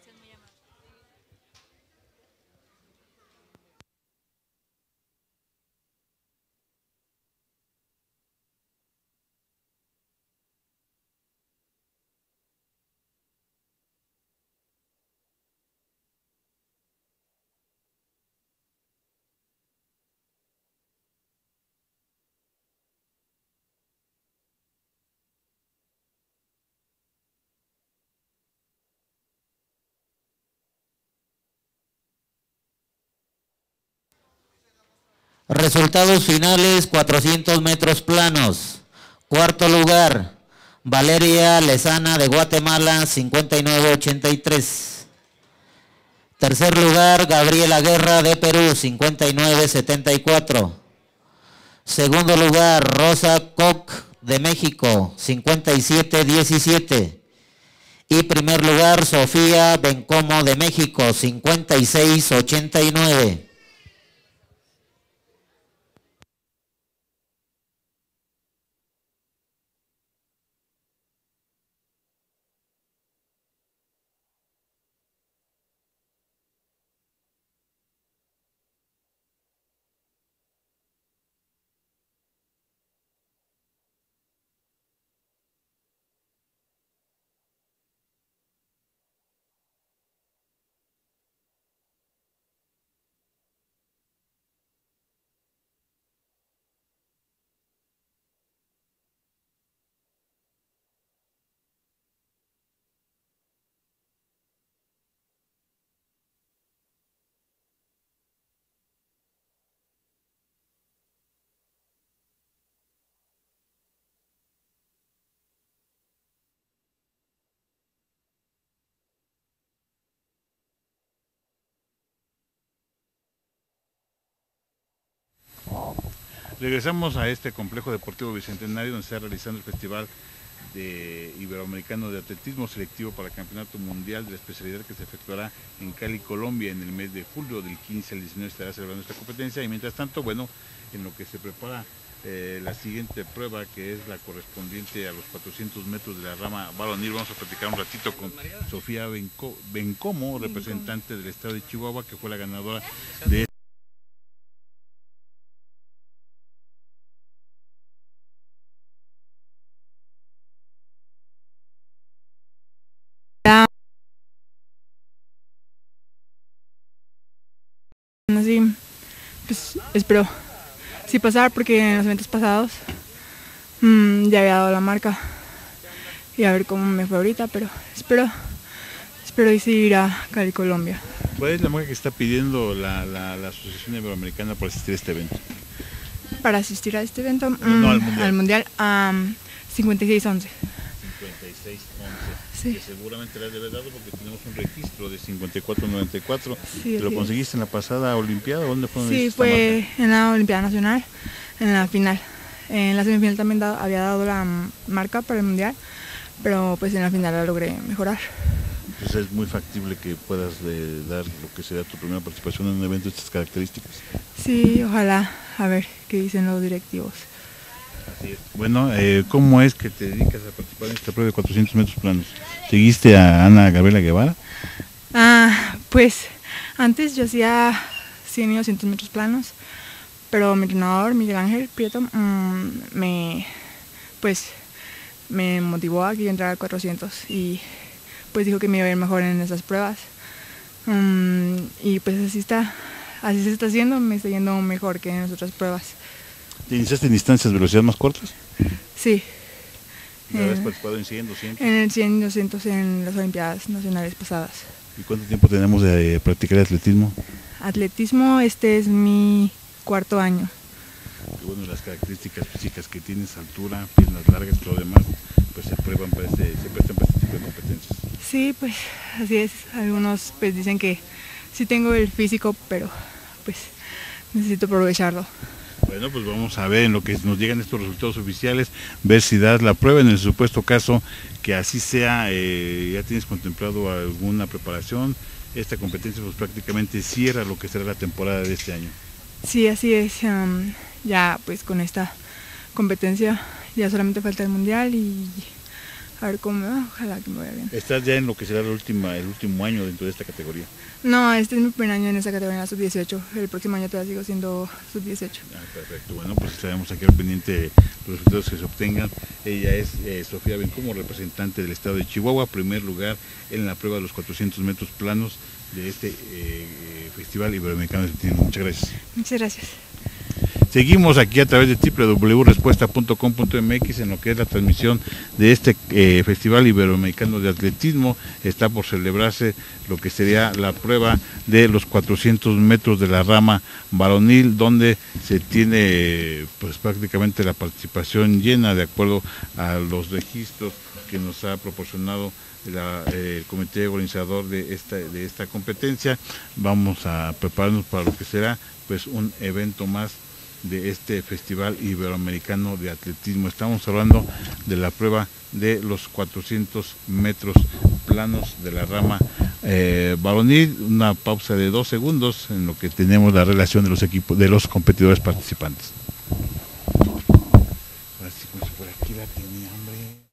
Resultados finales, 400 metros planos. Cuarto lugar, Valeria Lezana de Guatemala, 59.83. Tercer lugar, Gabriela Guerra de Perú, 59.74. Segundo lugar, Rosa Koch de México, 57.17. Y primer lugar, Sofía Bencomo de México, 56.89. Regresamos a este complejo deportivo bicentenario donde se está realizando el Festival Iberoamericano de Atletismo selectivo para el Campeonato Mundial de la especialidad que se efectuará en Cali, Colombia, en el mes de julio, del 15 al 19 estará celebrando esta competencia. Y mientras tanto, bueno, en lo que se prepara la siguiente prueba, que es la correspondiente a los 400 metros de la rama varonil, vamos a platicar un ratito con Sofía Bencomo, representante del estado de Chihuahua, que fue la ganadora de así, pues espero sí pasar, porque en los eventos pasados ya había dado la marca y a ver cómo me fue ahorita, pero espero decidir a Cali, Colombia. ¿Cuál es la marca que está pidiendo la Asociación Iberoamericana para asistir a este evento? Para asistir a este evento, No, al mundial 56-11. 56-11, sí. que seguramente la debe dado porque tenemos un registro de 54-94. Sí, ¿Lo conseguiste en la pasada Olimpiada? ¿Dónde fue? Sí, fue en la Olimpiada Nacional, en la final. En la semifinal también había dado la marca para el mundial, pero pues en la final la logré mejorar. Entonces es muy factible que puedas dar lo que será tu primera participación en un evento de estas características. Sí, ojalá, a ver qué dicen los directivos. Así es. Bueno, ¿cómo es que te dedicas a participar en esta prueba de 400 metros planos? ¿Seguiste a Ana Gabriela Guevara? Pues antes yo hacía 100 y 200 metros planos, pero mi entrenador, Miguel Ángel Prieto, me motivó a que yo entrara a 400 y pues dijo que me iba a ir mejor en esas pruebas. Y pues así se está haciendo, me está yendo mejor que en las otras pruebas. ¿Te iniciaste en distancias de velocidad más cortas? Sí. ¿Ya habías participado en 100, 200? En el 100 y 200 en las Olimpiadas Nacionales pasadas. ¿Y cuánto tiempo tenemos de practicar atletismo? Atletismo, este es mi 4º año. Y bueno, las características físicas que tienes, altura, piernas largas, todo lo demás, pues se prestan para este tipo de competencias. Sí, pues así es. Algunos pues dicen que sí tengo el físico, pero pues necesito aprovecharlo. Bueno, pues vamos a ver en lo que nos llegan estos resultados oficiales, ver si das la prueba. En el supuesto caso que así sea, ya tienes contemplado alguna preparación. Esta competencia pues prácticamente cierra lo que será la temporada de este año. Sí, así es. Ya pues con esta competencia ya solamente falta el mundial y a ver cómo me va, ojalá que me vaya bien. ¿Estás ya en lo que será el último año dentro de esta categoría? No, este es mi primer año en esa categoría, sub-18. El próximo año todavía sigo siendo sub-18. Perfecto, bueno, pues estaremos aquí al pendiente de los resultados que se obtengan. Ella es Sofía Bencomo, representante del estado de Chihuahua, primer lugar en la prueba de los 400 metros planos de este Festival Iberoamericano de Atletismo. Muchas gracias. Muchas gracias. Seguimos aquí a través de www.respuesta.com.mx en lo que es la transmisión de este Festival Iberoamericano de Atletismo. Está por celebrarse lo que sería la prueba de los 400 metros de la rama varonil, donde se tiene pues prácticamente la participación llena de acuerdo a los registros que nos ha proporcionado el comité organizador de esta competencia. Vamos a prepararnos para lo que será pues un evento más de este Festival Iberoamericano de Atletismo. Estamos hablando de la prueba de los 400 metros planos de la rama varonil. Una pausa de 2 segundos en lo que tenemos la relación de los equipos, de los competidores participantes. Así como si por aquí la tenía, hombre.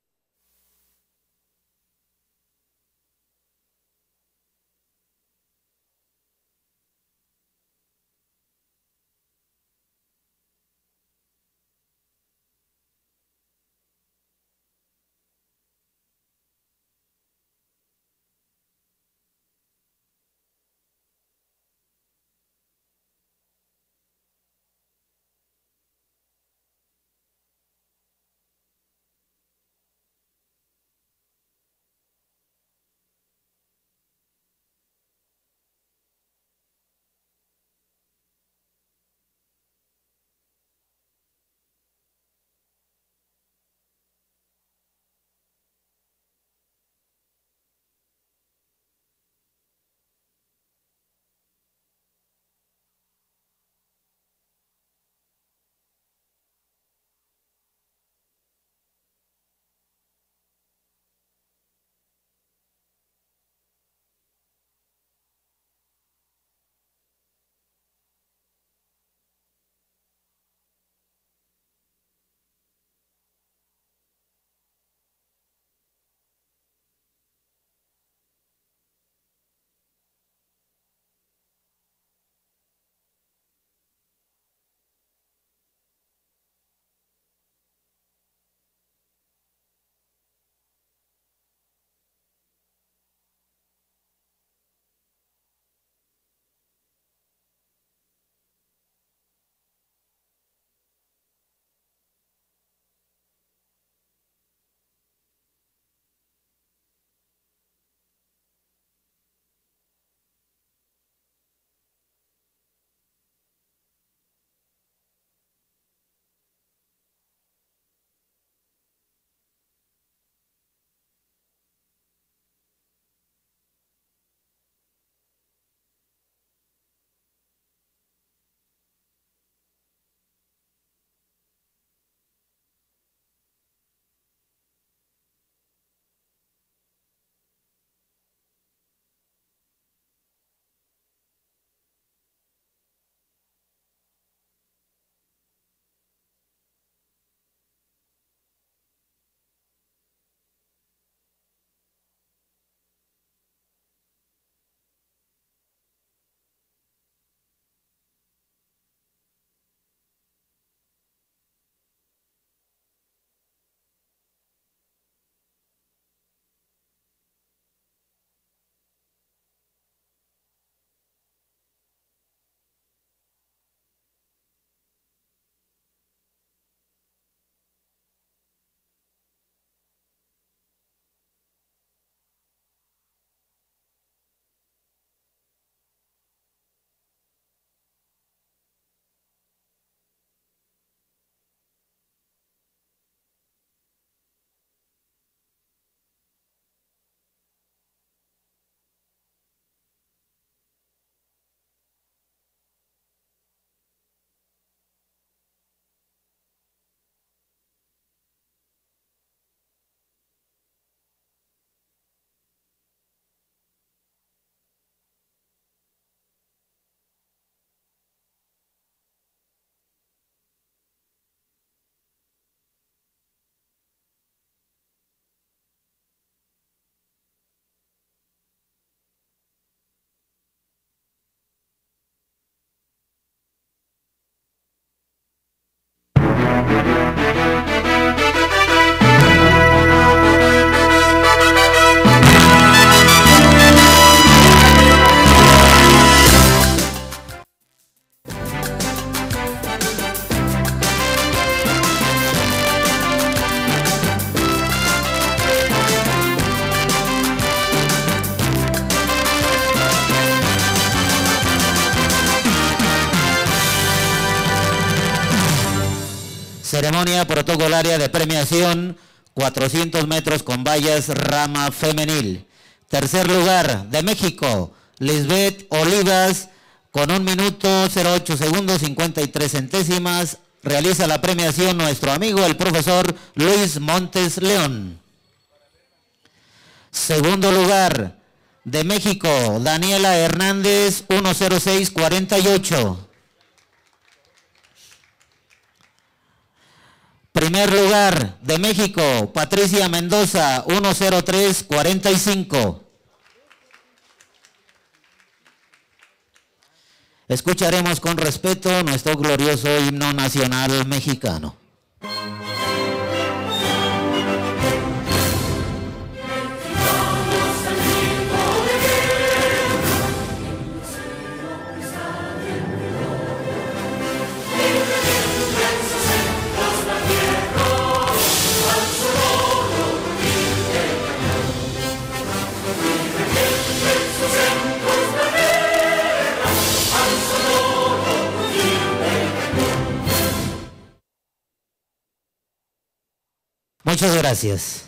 protocolaria de premiación, 400 metros con vallas, rama femenil. Tercer lugar, de México, Lisbeth Olivas, con 1 minuto 08 segundos 53 centésimas. Realiza la premiación nuestro amigo el profesor Luis Montes León. Segundo lugar, de México, Daniela Hernández, 1:06:48. Primer lugar, de México, Patricia Mendoza, 1:03:45. Escucharemos con respeto nuestro glorioso himno nacional mexicano. Muchas gracias.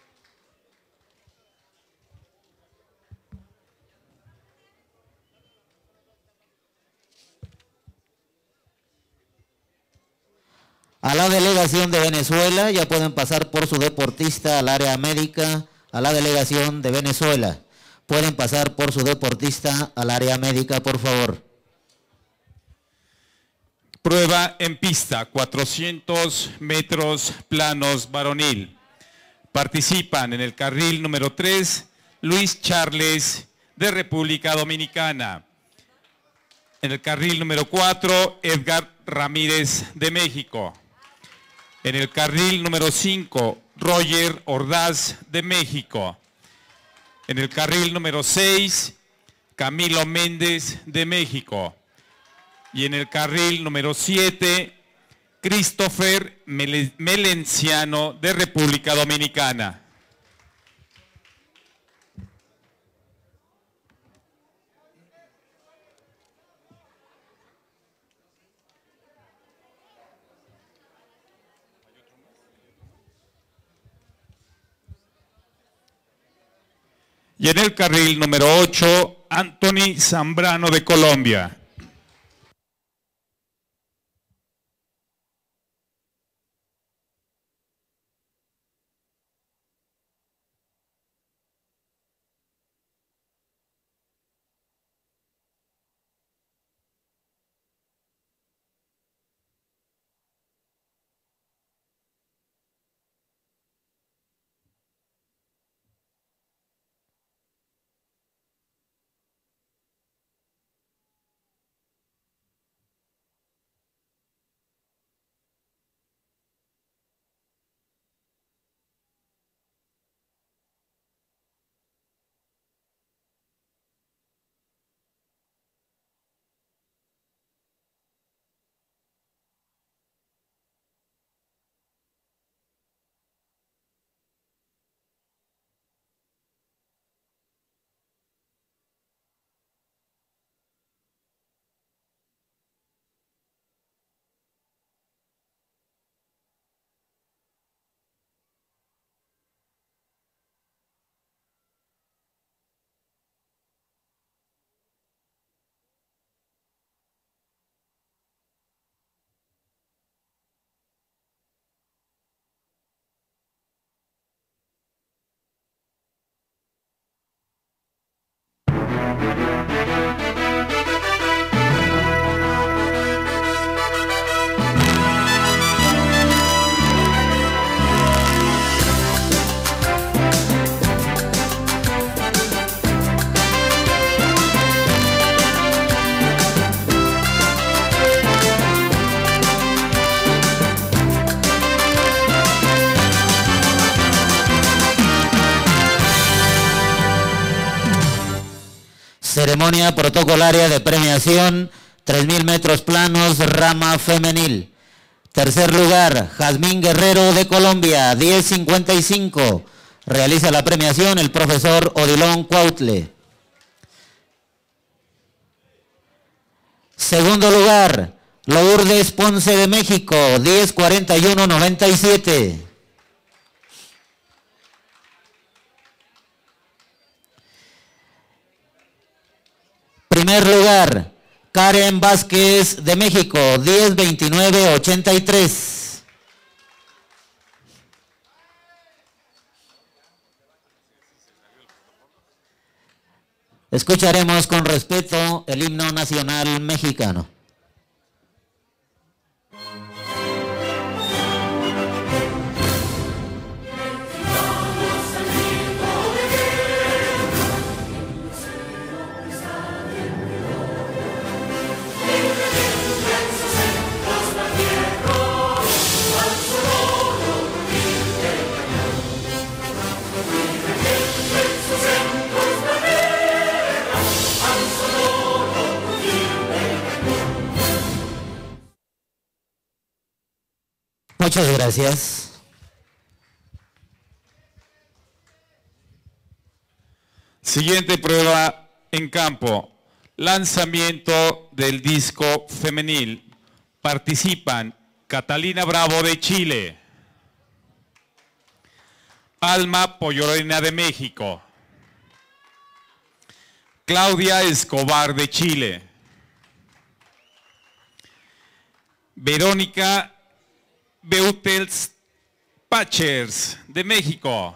A la delegación de Venezuela, ya pueden pasar por su deportista al área médica. A la delegación de Venezuela, pueden pasar por su deportista al área médica, por favor. Prueba en pista, 400 metros planos varonil. Participan en el carril número 3, Luis Charles, de República Dominicana. En el carril número 4, Edgar Ramírez, de México. En el carril número 5, Roger Ordaz, de México. En el carril número 6, Camilo Méndez, de México. Y en el carril número 7, Christopher Melenciano, de República Dominicana. Y en el carril número 8, Anthony Zambrano, de Colombia. Ceremonia protocolaria de premiación, 3.000 metros planos, rama femenil. Tercer lugar, Jazmín Guerrero, de Colombia, 10:55. Realiza la premiación el profesor Odilon Cuautle. Segundo lugar, Lourdes Ponce de México, 10:41:97. Primer lugar, Karen Vázquez de México, 10:29:83. Escucharemos con respeto el himno nacional mexicano. Muchas gracias. Siguiente prueba en campo. Lanzamiento del disco femenil. Participan Catalina Bravo de Chile, Alma Pollorena de México, Claudia Escobar de Chile, Verónica Beutels Pachers de México,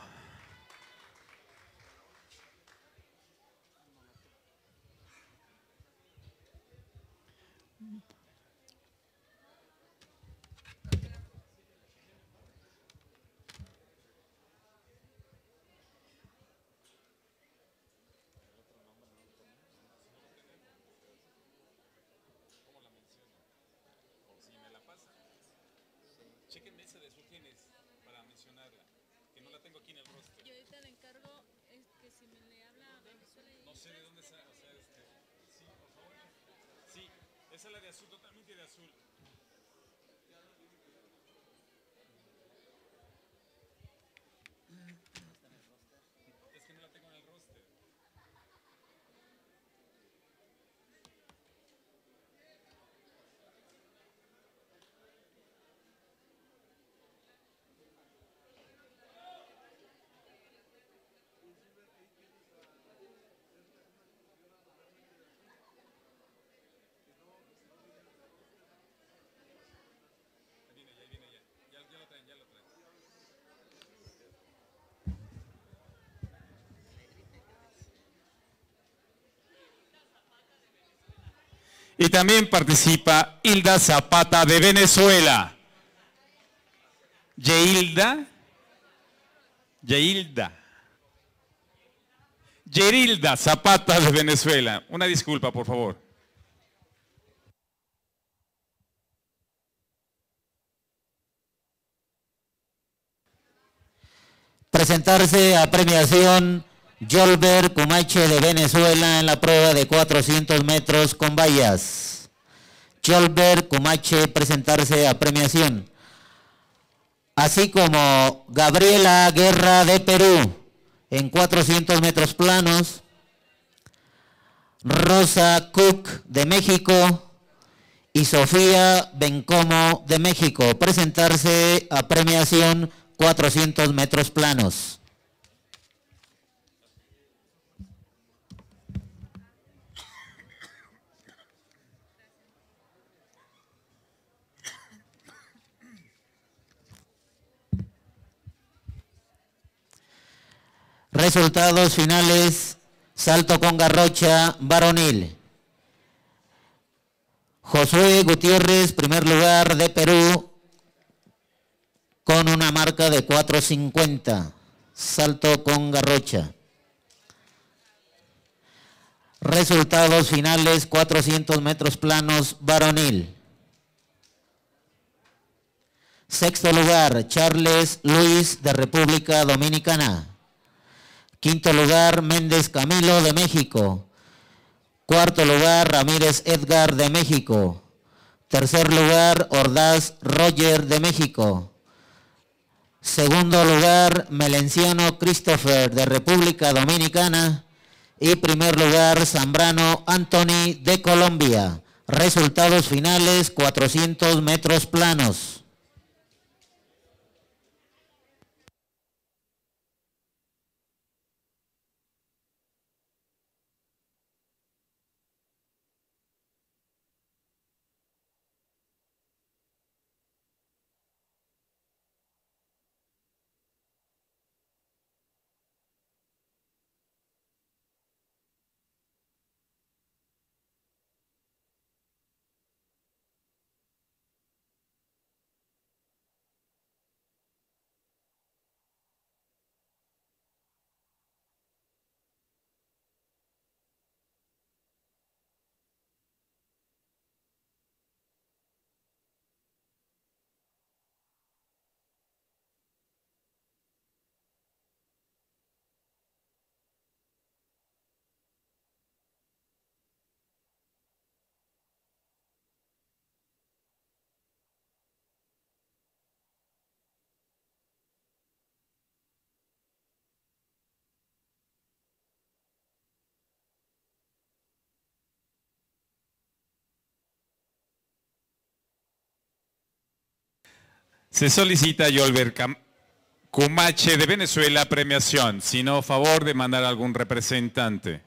y también participa Hilda Zapata de Venezuela. Yerilda Zapata de Venezuela. Una disculpa, por favor. Presentarse a premiación Yolber Cumache de Venezuela en la prueba de 400 metros con vallas. Yolber Cumache presentarse a premiación. Así como Gabriela Guerra de Perú en 400 metros planos. Rosa Cook de México y Sofía Bencomo de México. Presentarse a premiación 400 metros planos. Resultados finales: salto con garrocha varonil. Josué Gutiérrez, primer lugar de Perú, con una marca de 4:50. Salto con garrocha. Resultados finales: 400 metros planos varonil. Sexto lugar, Charles Luis de República Dominicana. Quinto lugar, Méndez Camilo de México. Cuarto lugar, Ramírez Edgar de México. Tercer lugar, Ordaz Roger de México. Segundo lugar, Melenciano Christopher de República Dominicana. Y primer lugar, Zambrano Anthony de Colombia. Resultados finales, 400 metros planos. Se solicita a Yolver Cumache de Venezuela premiación, sino favor de mandar algún representante.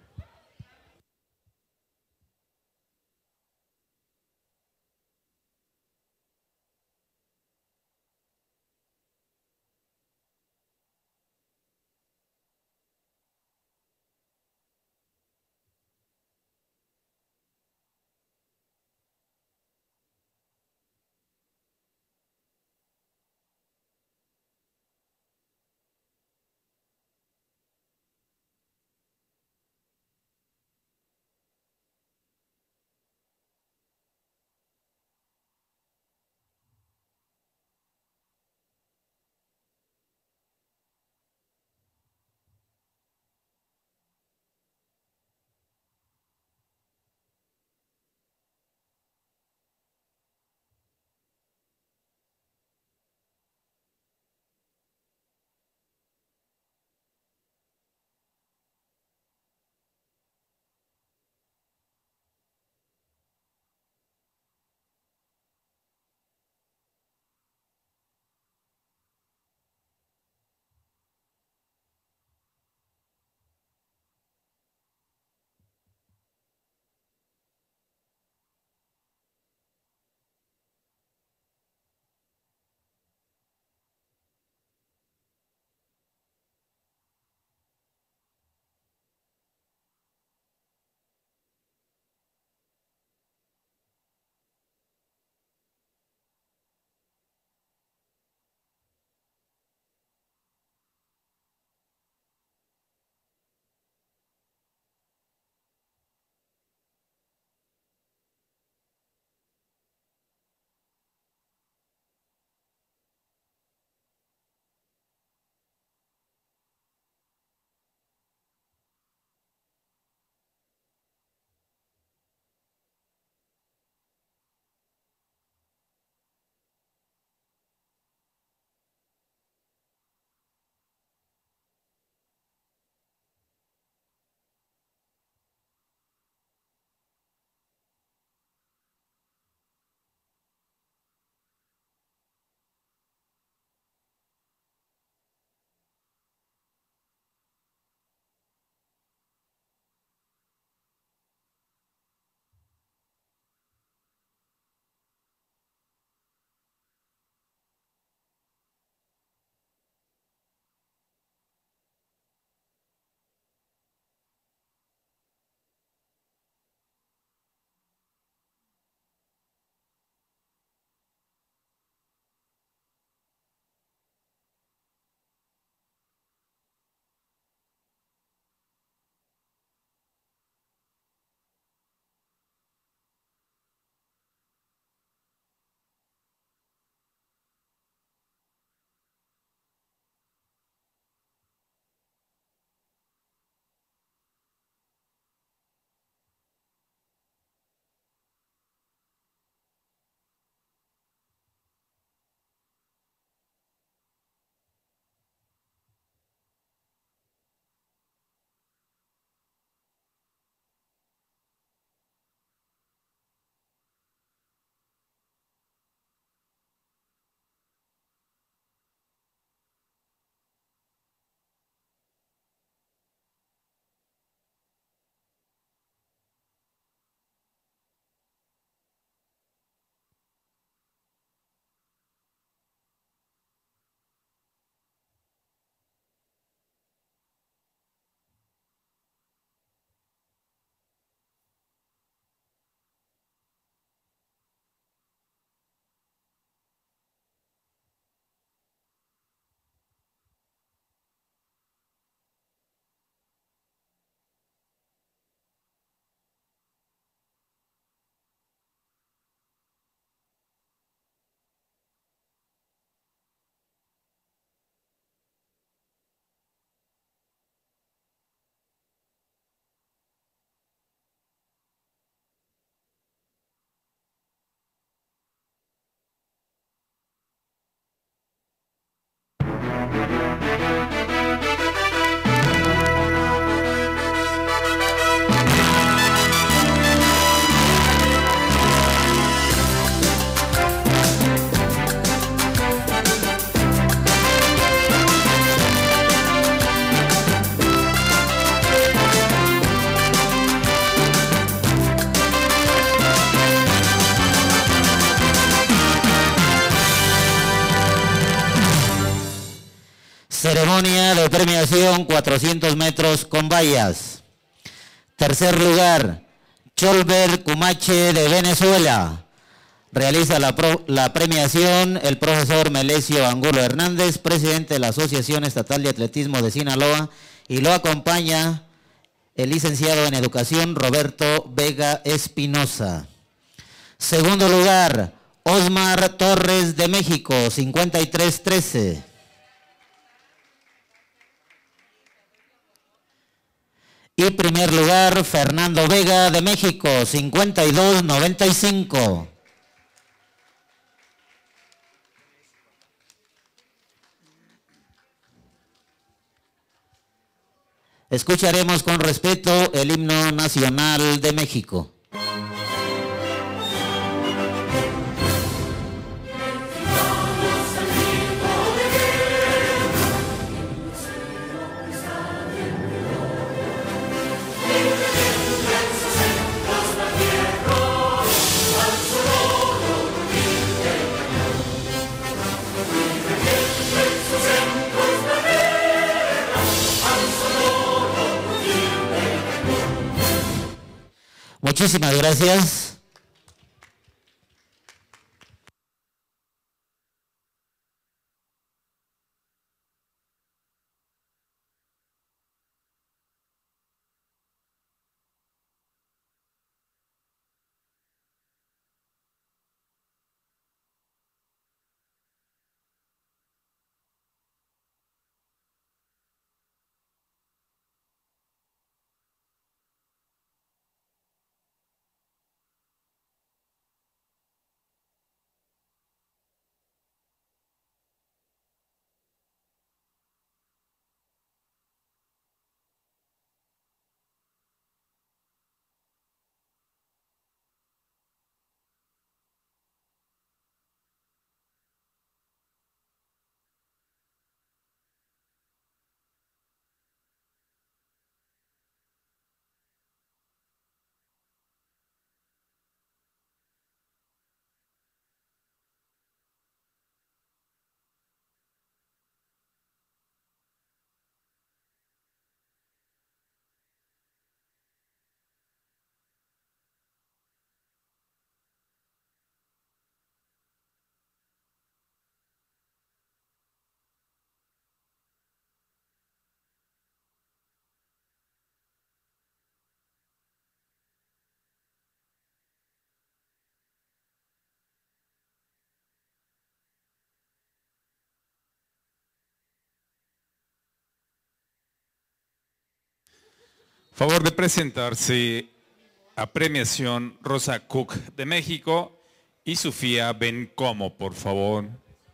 premiación 400 metros con vallas. Tercer lugar, Cholber Cumache de Venezuela. Realiza la premiación el profesor Melesio Angulo Hernández, presidente de la Asociación Estatal de Atletismo de Sinaloa, y lo acompaña el licenciado en Educación Roberto Vega Espinosa. Segundo lugar, Osmar Torres de México, 53-13. Y primer lugar, Fernando Vega de México, 52-95. Escucharemos con respeto el himno nacional de México. Muchísimas gracias. Favor de presentarse a premiación Rosa Cook de México y Sofía Bencomo, por favor.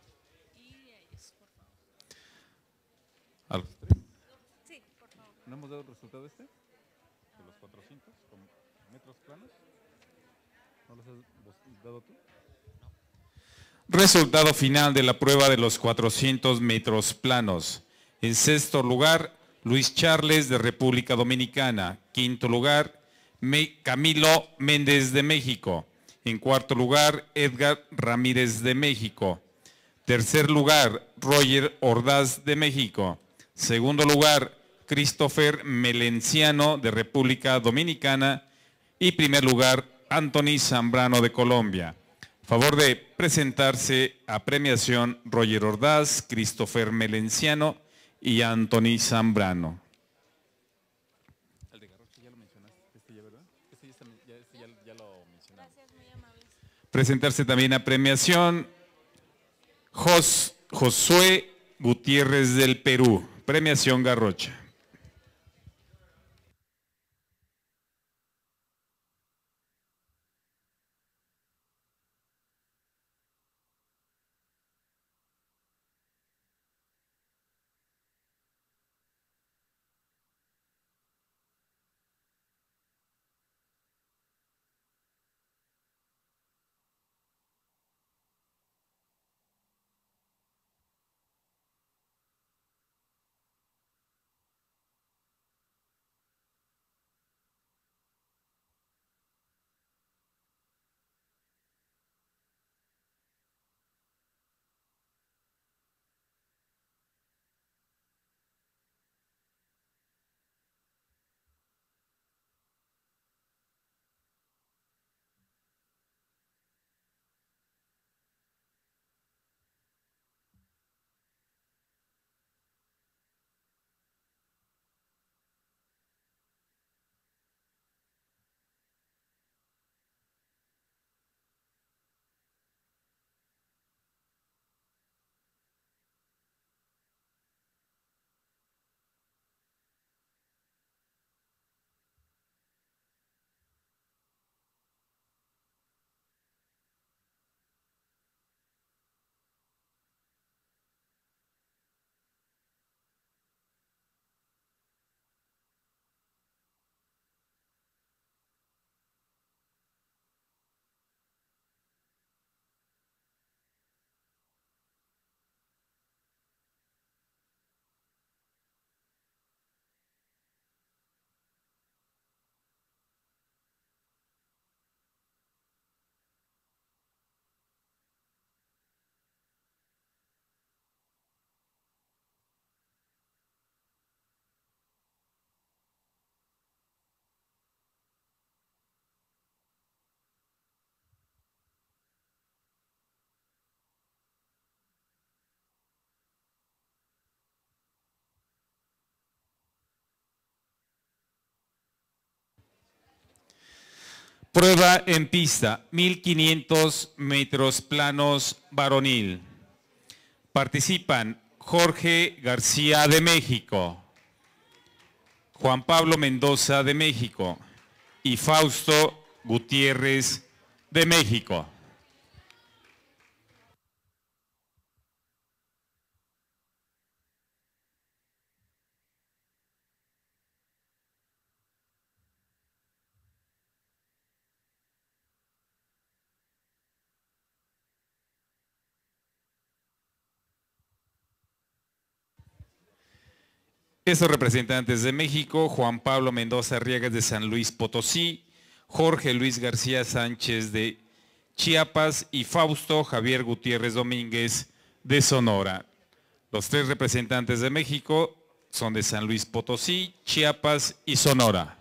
Sí, por favor. ¿No hemos dado el resultado este? ¿De los 400 con metros planos? ¿No los has dado tú? Resultado final de la prueba de los 400 metros planos. En sexto lugar, Luis Charles de República Dominicana. Quinto lugar, Camilo Méndez de México. En cuarto lugar, Edgar Ramírez de México. Tercer lugar, Roger Ordaz de México. Segundo lugar, Christopher Melenciano de República Dominicana. Y primer lugar, Anthony Zambrano de Colombia. Favor de presentarse a premiación Roger Ordaz, Christopher Melenciano y Anthony Zambrano. El de Garrocha ya lo mencionaste, este ya, ¿verdad? Este ya lo mencionaste. Gracias, muy amables. Presentarse también a premiación Josué Gutiérrez del Perú, premiación Garrocha. Prueba en pista, 1500 metros planos varonil. Participan Jorge García de México, Juan Pablo Mendoza de México y Fausto Gutiérrez de México. Estos representantes de México: Juan Pablo Mendoza Arriagas de San Luis Potosí, Jorge Luis García Sánchez de Chiapas y Fausto Javier Gutiérrez Domínguez de Sonora. Los tres representantes de México son de San Luis Potosí, Chiapas y Sonora.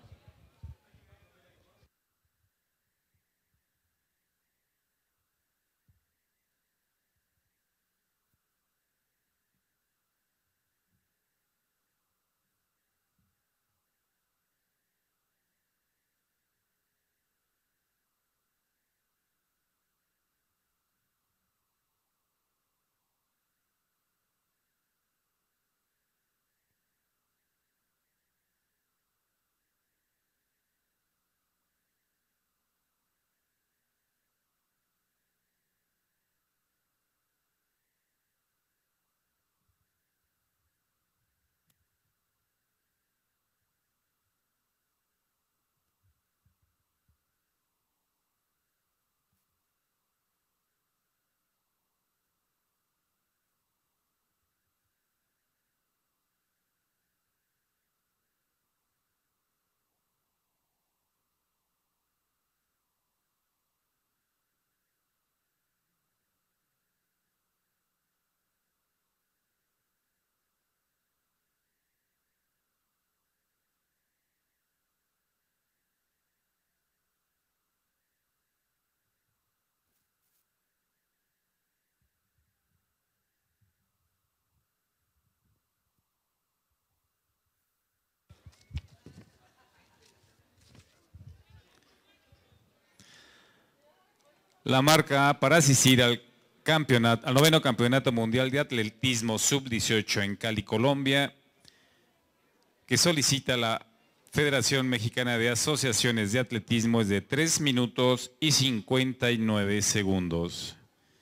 La marca para asistir al noveno Campeonato Mundial de Atletismo Sub-18 en Cali, Colombia, que solicita la Federación Mexicana de Asociaciones de Atletismo, es de 3 minutos y 59 segundos.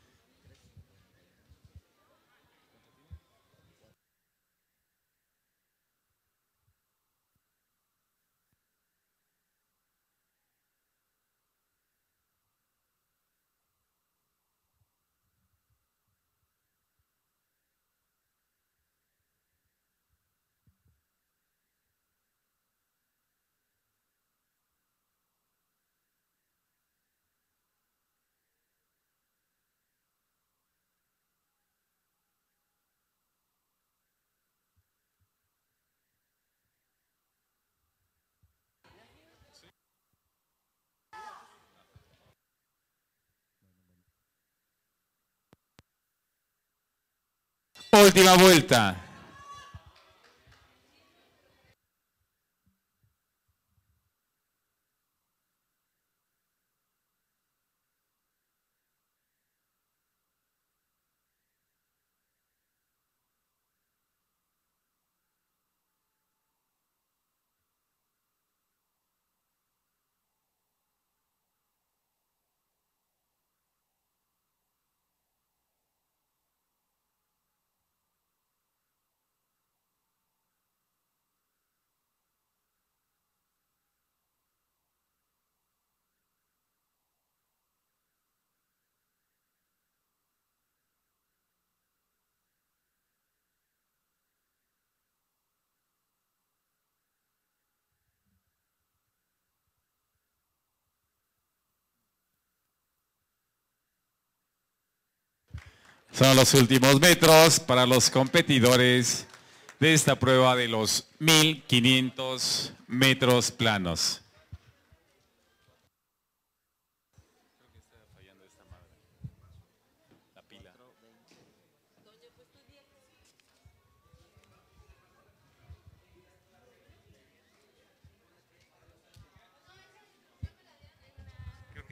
Última vuelta. Son los últimos metros para los competidores de esta prueba de los 1500 metros planos.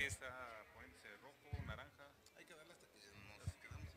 qué está poniéndose rojo, naranja? Hay que darle hasta que nos quedemos.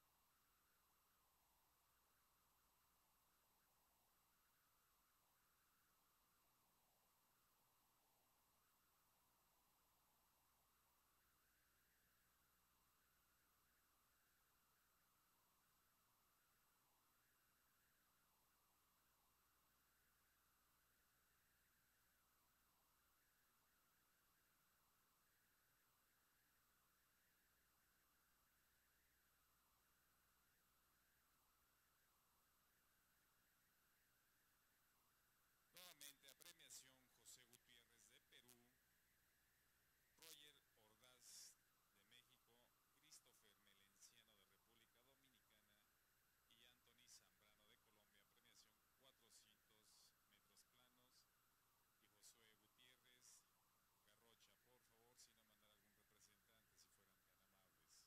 Nuevamente a premiación José Gutiérrez de Perú, Roger Ordaz de México, Christopher Melenciano de República Dominicana y Anthony Zambrano de Colombia. Premiación 400 metros planos. Y Josué Gutiérrez Garrocha, por favor, si no mandar algún representante, si fueran tan amables.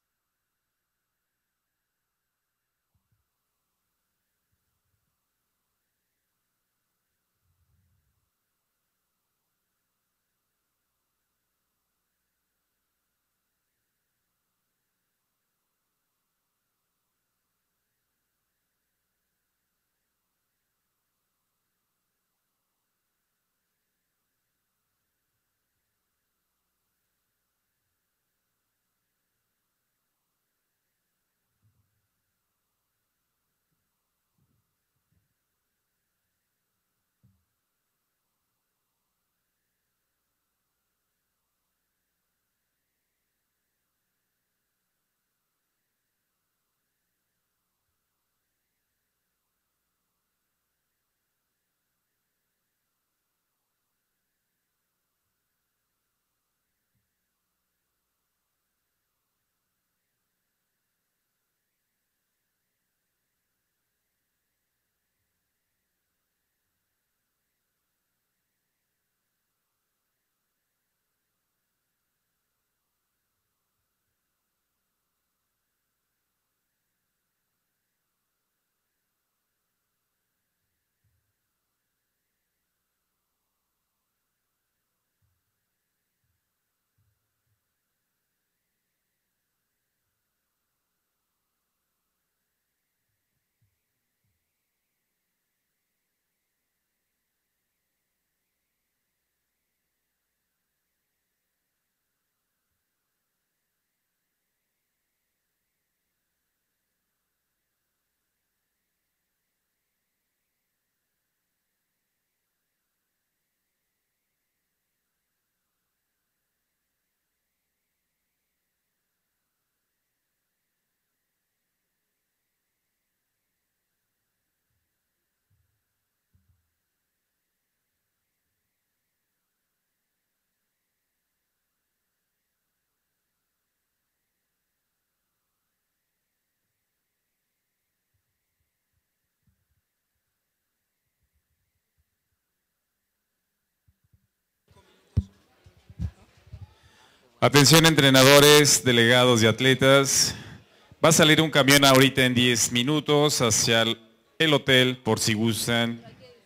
Atención entrenadores, delegados y atletas. Va a salir un camión ahorita en 10 minutos hacia el hotel por si gustan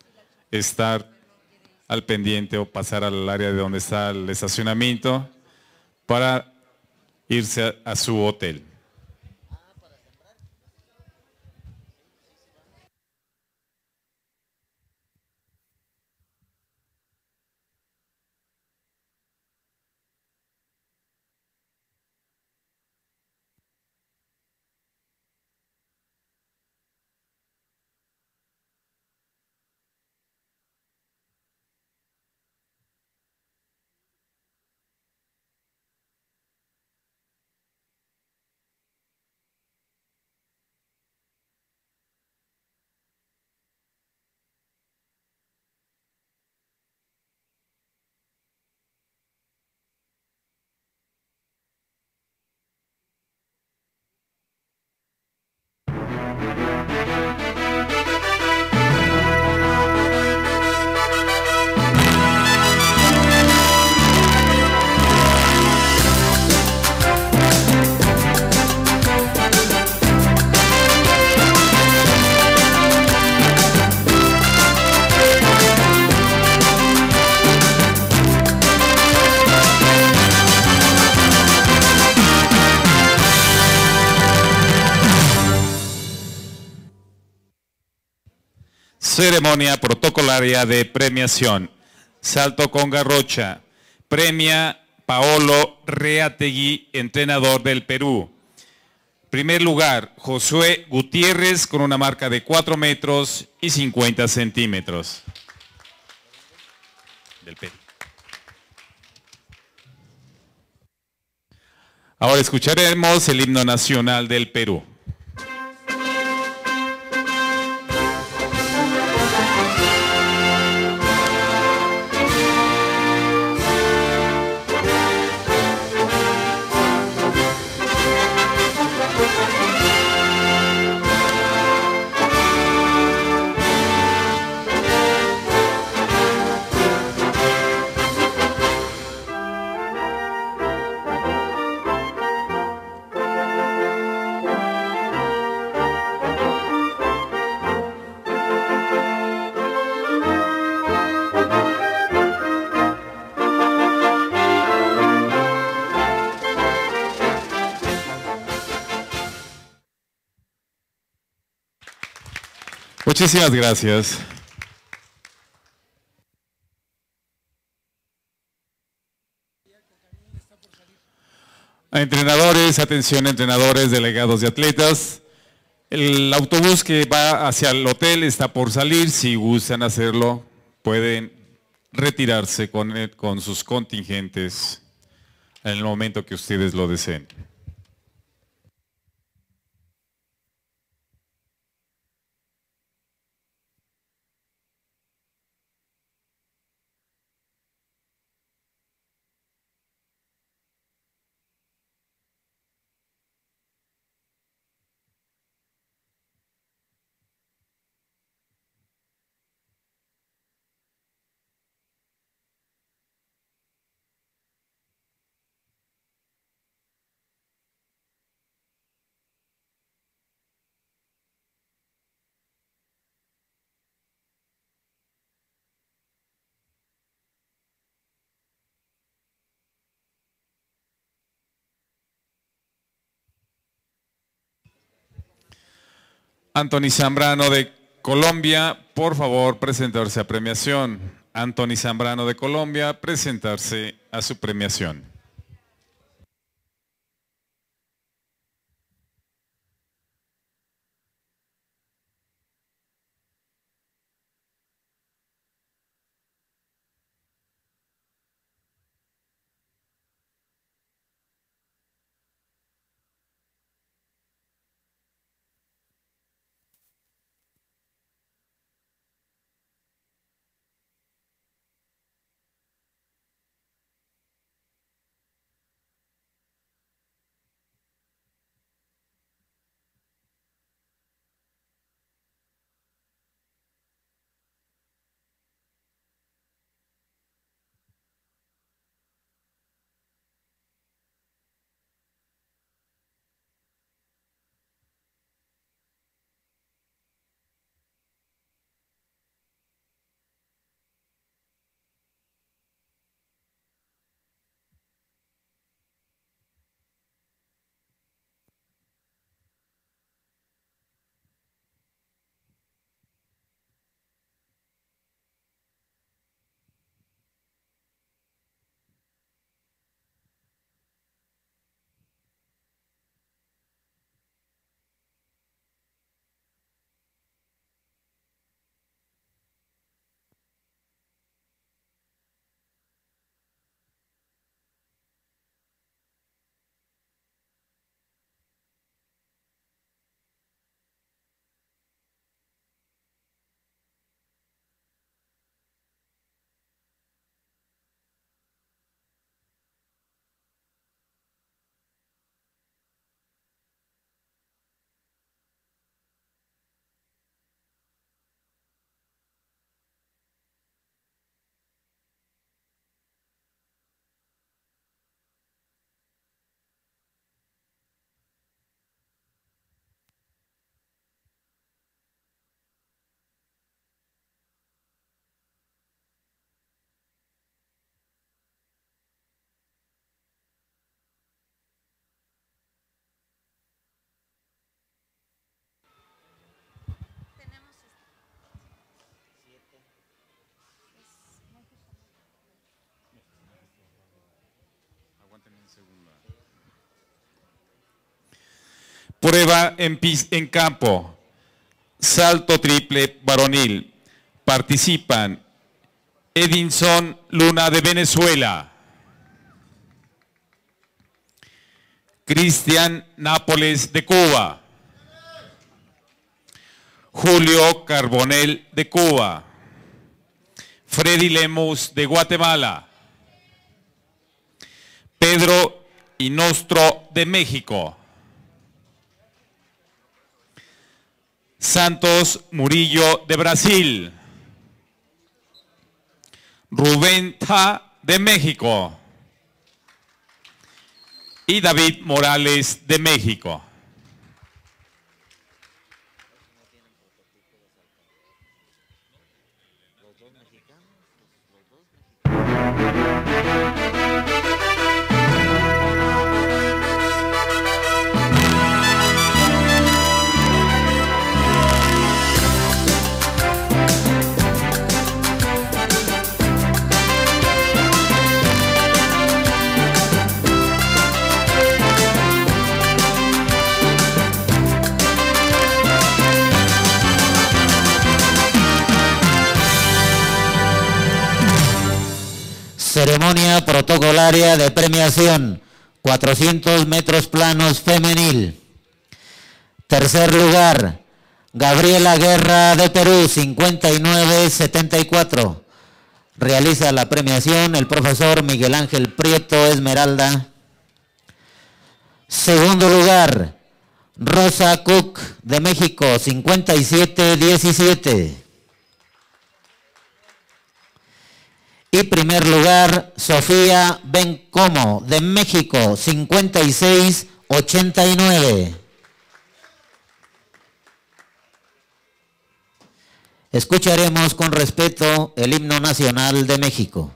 estar al pendiente o pasar al área de donde está el estacionamiento para irse a su hotel. Ceremonia protocolaria de premiación. Salto con garrocha. Premia Paolo Reategui, entrenador del Perú. Primer lugar, Josué Gutiérrez con una marca de 4 metros y 50 centímetros. Del Perú. Ahora escucharemos el himno nacional del Perú. Muchísimas gracias. A entrenadores, atención entrenadores, delegados de atletas. El autobús que va hacia el hotel está por salir. Si gustan hacerlo, pueden retirarse con sus contingentes en el momento que ustedes lo deseen. Anthony Zambrano de Colombia, por favor, presentarse a premiación. Anthony Zambrano de Colombia, presentarse a su premiación. Prueba en campo. Salto triple varonil. Participan Edinson Luna de Venezuela, Cristian Nápoles de Cuba, Julio Carbonell de Cuba, Freddy Lemus de Guatemala, Pedro Inostro de México, Santos Murillo de Brasil, Rubén Ta de México y David Morales de México. Ceremonia protocolaria de premiación, 400 metros planos femenil. Tercer lugar, Gabriela Guerra de Perú, 59-74. Realiza la premiación el profesor Miguel Ángel Prieto Esmeralda. Segundo lugar, Rosa Cook de México, 57-17. Y primer lugar, Sofía Bencomo de México, 56-89. Escucharemos con respeto el himno nacional de México.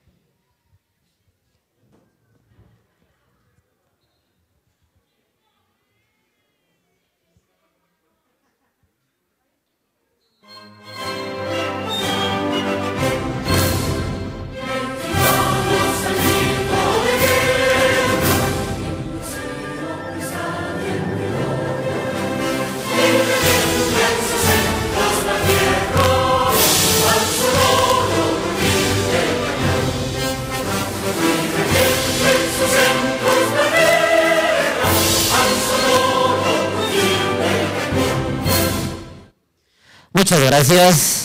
Muchas gracias.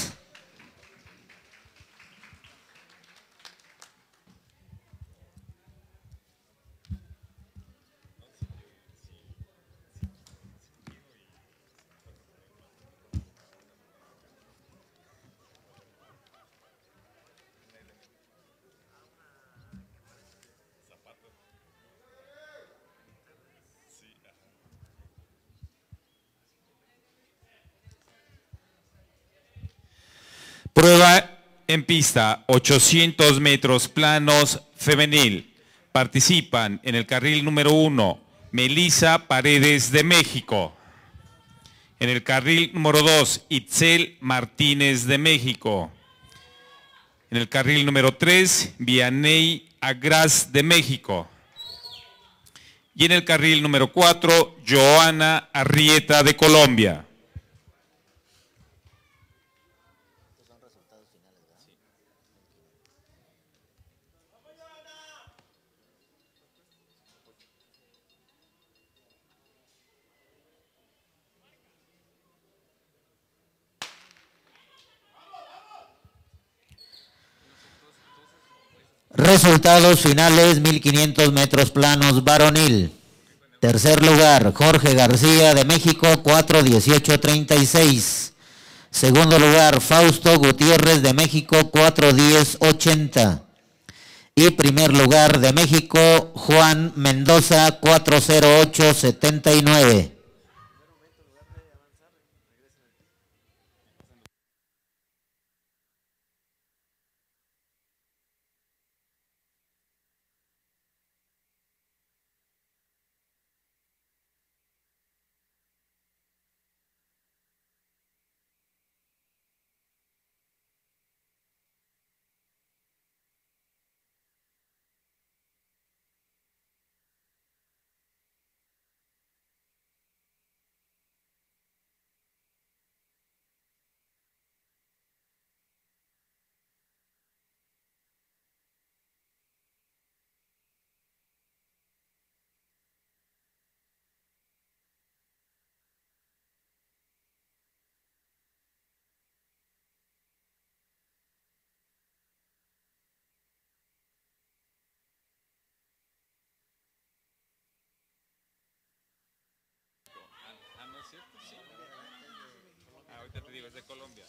Prueba en pista, 800 metros planos femenil. Participan en el carril número 1, Melissa Paredes de México. En el carril número 2, Itzel Martínez de México. En el carril número 3, Vianey Agras de México. Y en el carril número 4, Joana Arrieta de Colombia. Resultados finales, 1500 metros planos varonil. Tercer lugar, Jorge García de México, 4:18:36. Segundo lugar, Fausto Gutiérrez de México, 4:10:80. Y primer lugar de México, Juan Mendoza, 4:08:79. Colombia.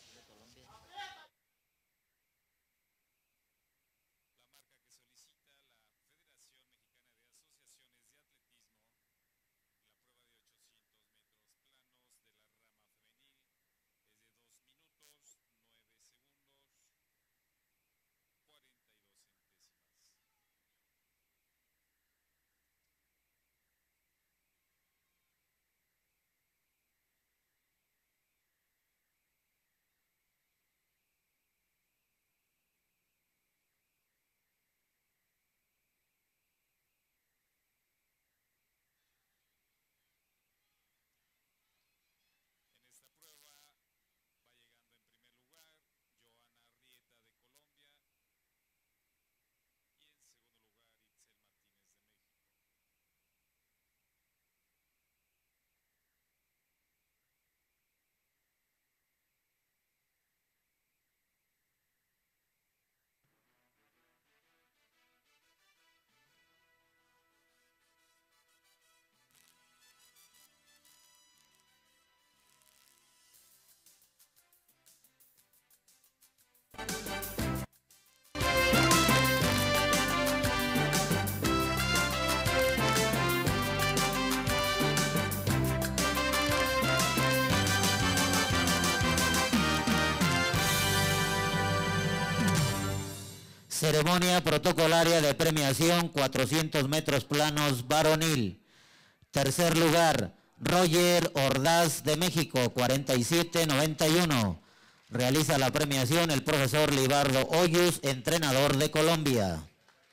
Ceremonia protocolaria de premiación 400 metros planos varonil. Tercer lugar, Roger Ordaz de México, 47.91. Realiza la premiación el profesor Libardo Hoyos, entrenador de Colombia.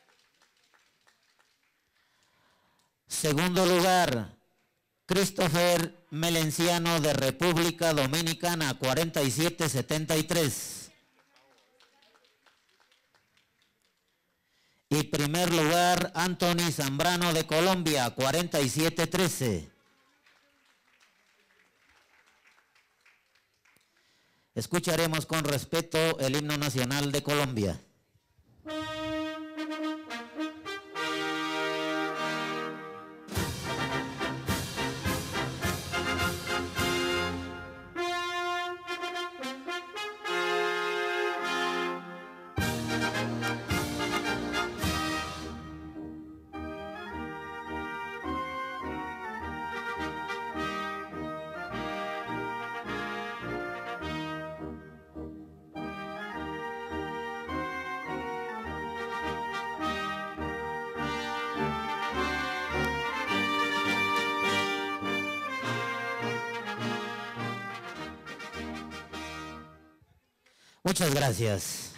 Segundo lugar, Christopher Melenciano de República Dominicana, 47.73. Y primer lugar, Anthony Zambrano de Colombia, 47.13. Escucharemos con respeto el himno nacional de Colombia. Muchas gracias.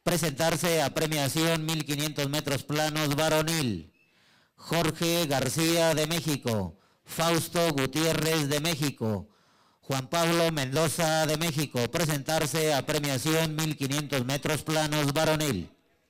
presentarse a premiación 1500 metros planos varonil. Jorge García de México, Fausto Gutiérrez de México, Juan Pablo Mendoza de México, presentarse a premiación 1500 metros planos varonil.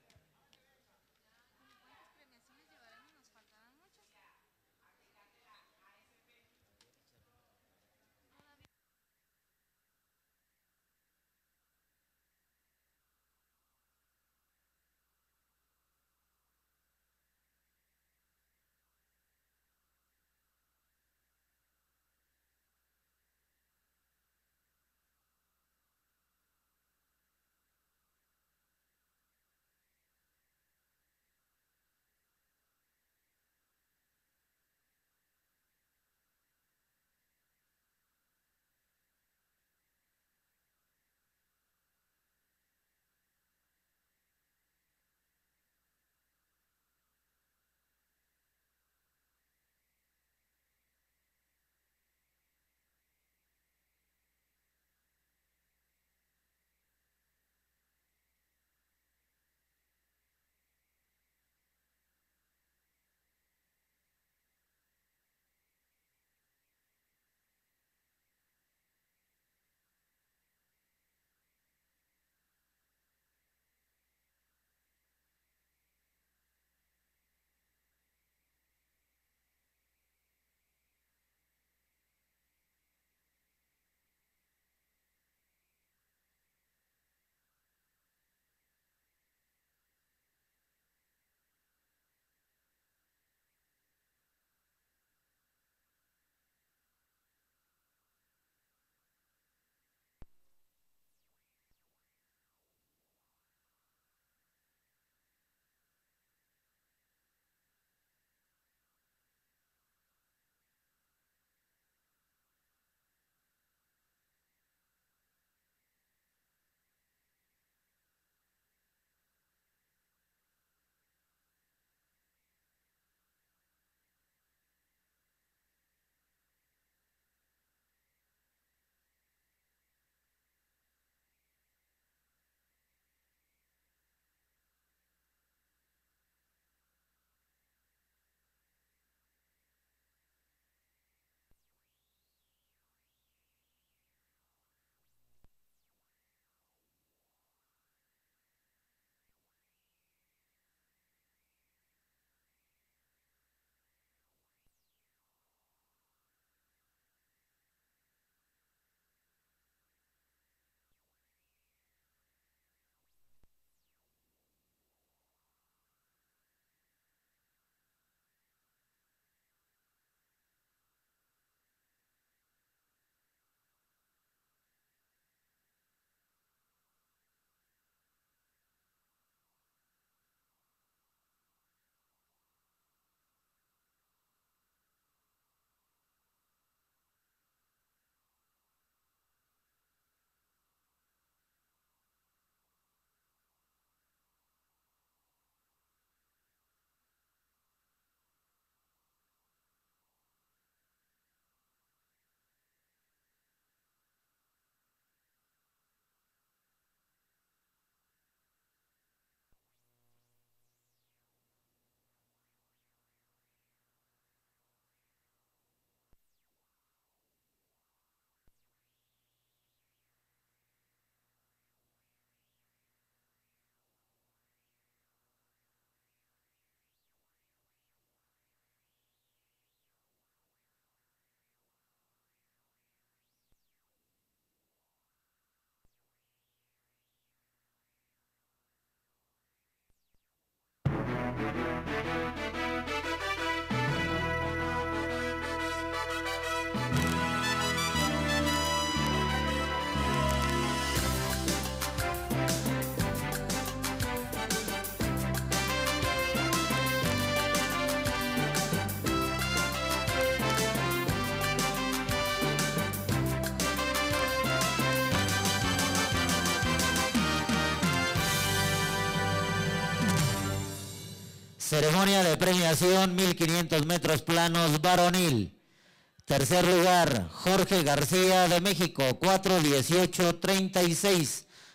Ceremonia de premiación 1500 metros planos varonil. Tercer lugar, Jorge García de México, 4:18:36.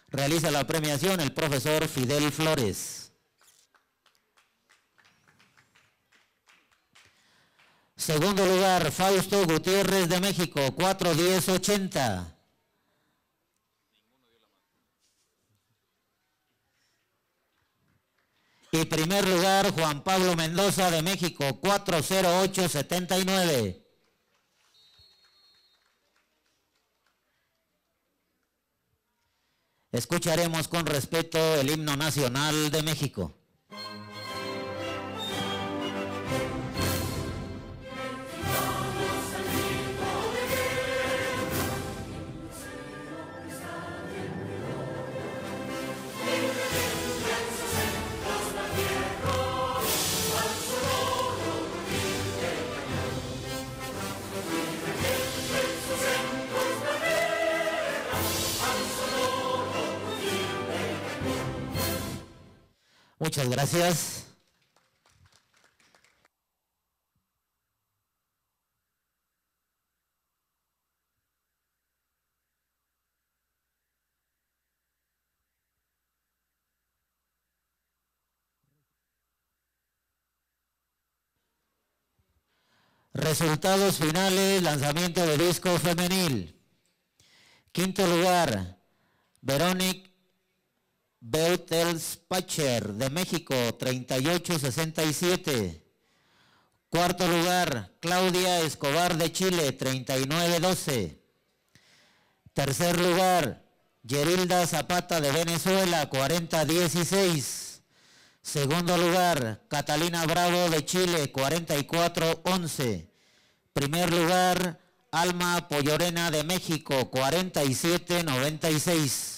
Realiza la premiación el profesor Fidel Flores. Segundo lugar, Fausto Gutiérrez de México, 4:10:80. Y primer lugar, Juan Pablo Mendoza de México, 4:08:79. Escucharemos con respeto el himno nacional de México. Muchas gracias. Resultados finales, lanzamiento de disco femenil. Quinto lugar, Veronique Beutelspacher de México, 38:67. Cuarto lugar, Claudia Escobar de Chile, 39:12. Tercer lugar, Yerilda Zapata de Venezuela, 40:16. Segundo lugar, Catalina Bravo de Chile, 44:11. Primer lugar, Alma Pollorena de México, 47:96.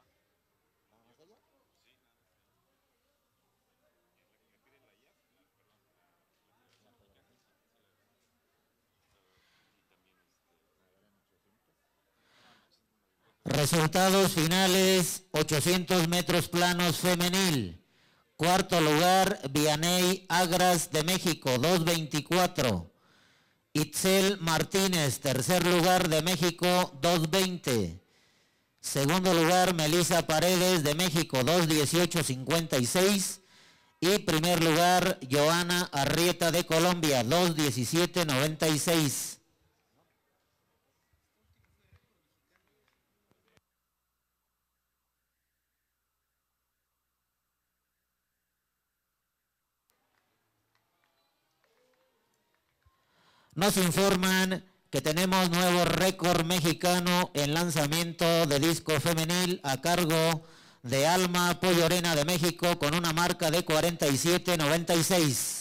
Resultados finales, 800 metros planos femenil. Cuarto lugar, Vianey Agras de México, 2:24. Itzel Martínez, tercer lugar de México, 2:20. Segundo lugar, Melissa Paredes de México, 2:18:56. Y primer lugar, Joana Arrieta de Colombia, 2:17:96. Nos informan que tenemos nuevo récord mexicano en lanzamiento de disco femenil a cargo de Alma Pollorena de México con una marca de 47:96.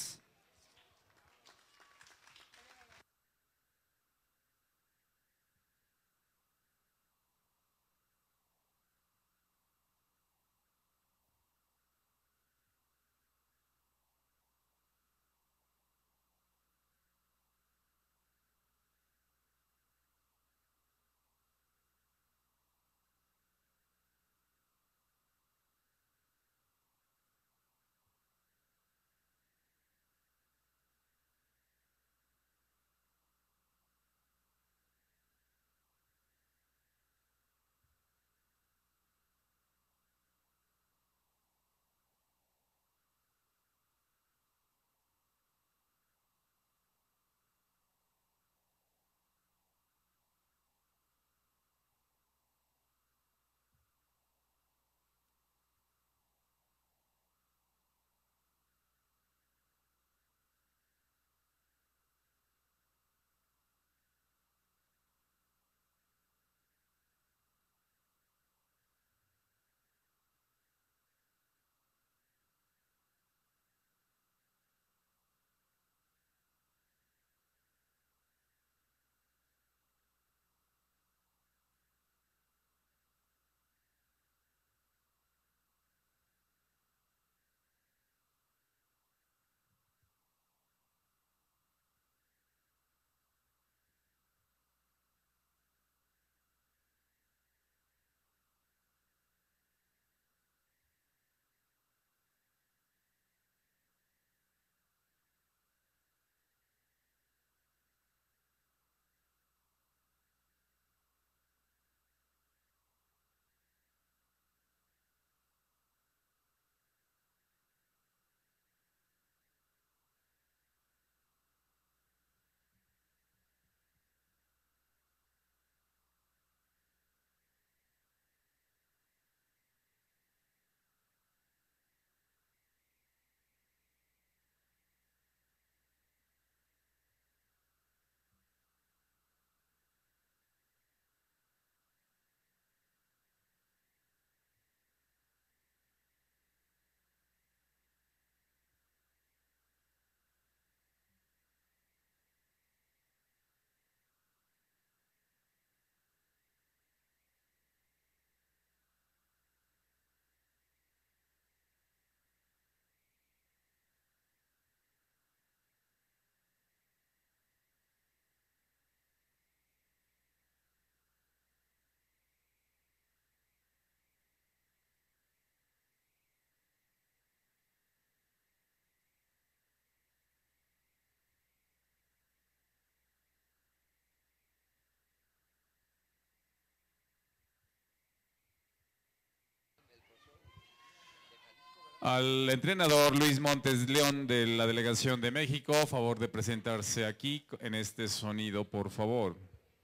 Al entrenador Luis Montes León de la Delegación de México, a favor de presentarse aquí en este sonido, por favor.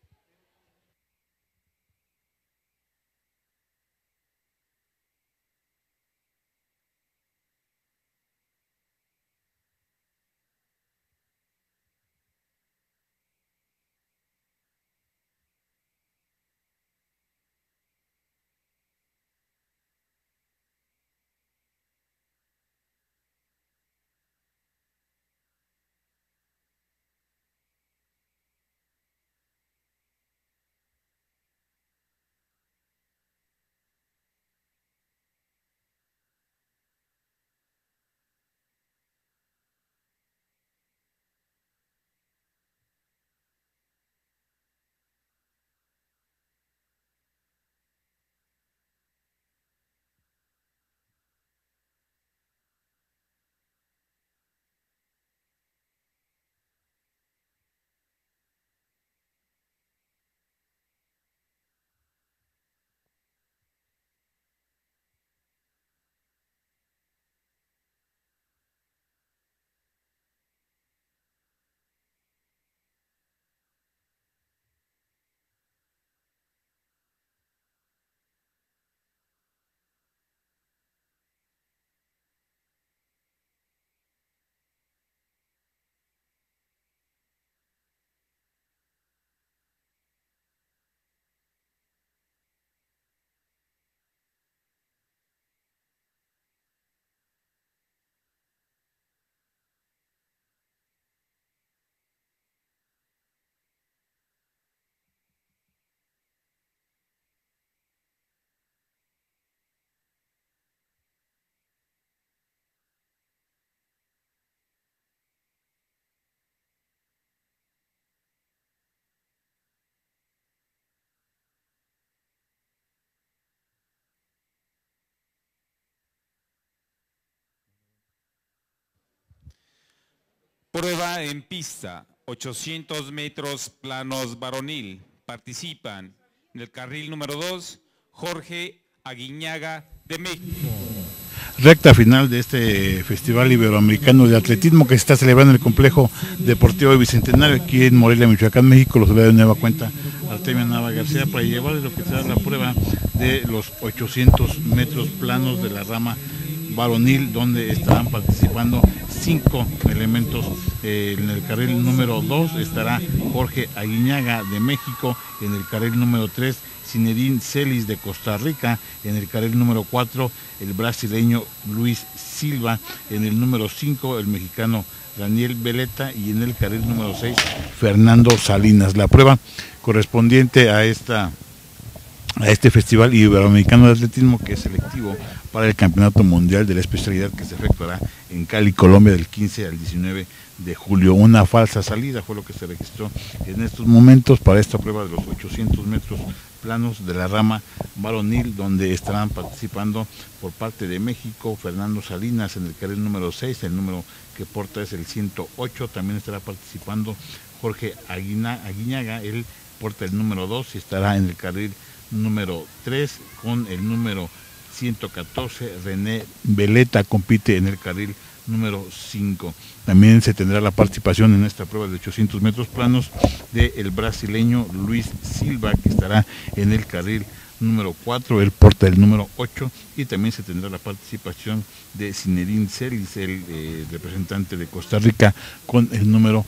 Prueba en pista, 800 metros planos varonil. Participan en el carril número 2, Jorge Aguiñaga de México. Recta final de este Festival Iberoamericano de Atletismo que se está celebrando en el Complejo Deportivo Bicentenario aquí en Morelia, Michoacán, México. Los saluda de nueva cuenta Artemio Nava García para llevarles lo que será la prueba de los 800 metros planos de la rama varonil, donde estarán participando 5 elementos. En el carril número 2 estará Jorge Aguiñaga de México, en el carril número 3 Zinedine Celis de Costa Rica, en el carril número 4 el brasileño Luis Silva, en el número 5 el mexicano Daniel Veleta y en el carril número 6 Fernando Salinas. La prueba correspondiente a este Festival Iberoamericano de Atletismo, que es selectivo para el Campeonato Mundial de la especialidad que se efectuará en Cali, Colombia, del 15 al 19 de julio. Una falsa salida fue lo que se registró en estos momentos para esta prueba de los 800 metros planos de la rama varonil, donde estarán participando por parte de México Fernando Salinas en el carril número 6, el número que porta es el 108, también estará participando Jorge Aguiñaga, él porta el número 2 y estará en el carril número 3 con el número 114, René Veleta compite en el carril número 5. También se tendrá la participación en esta prueba de 800 metros planos del brasileño Luis Silva, que estará en el carril número 4, él porta el número 8, y también se tendrá la participación de Zinedine Celis, el representante de Costa Rica, con el número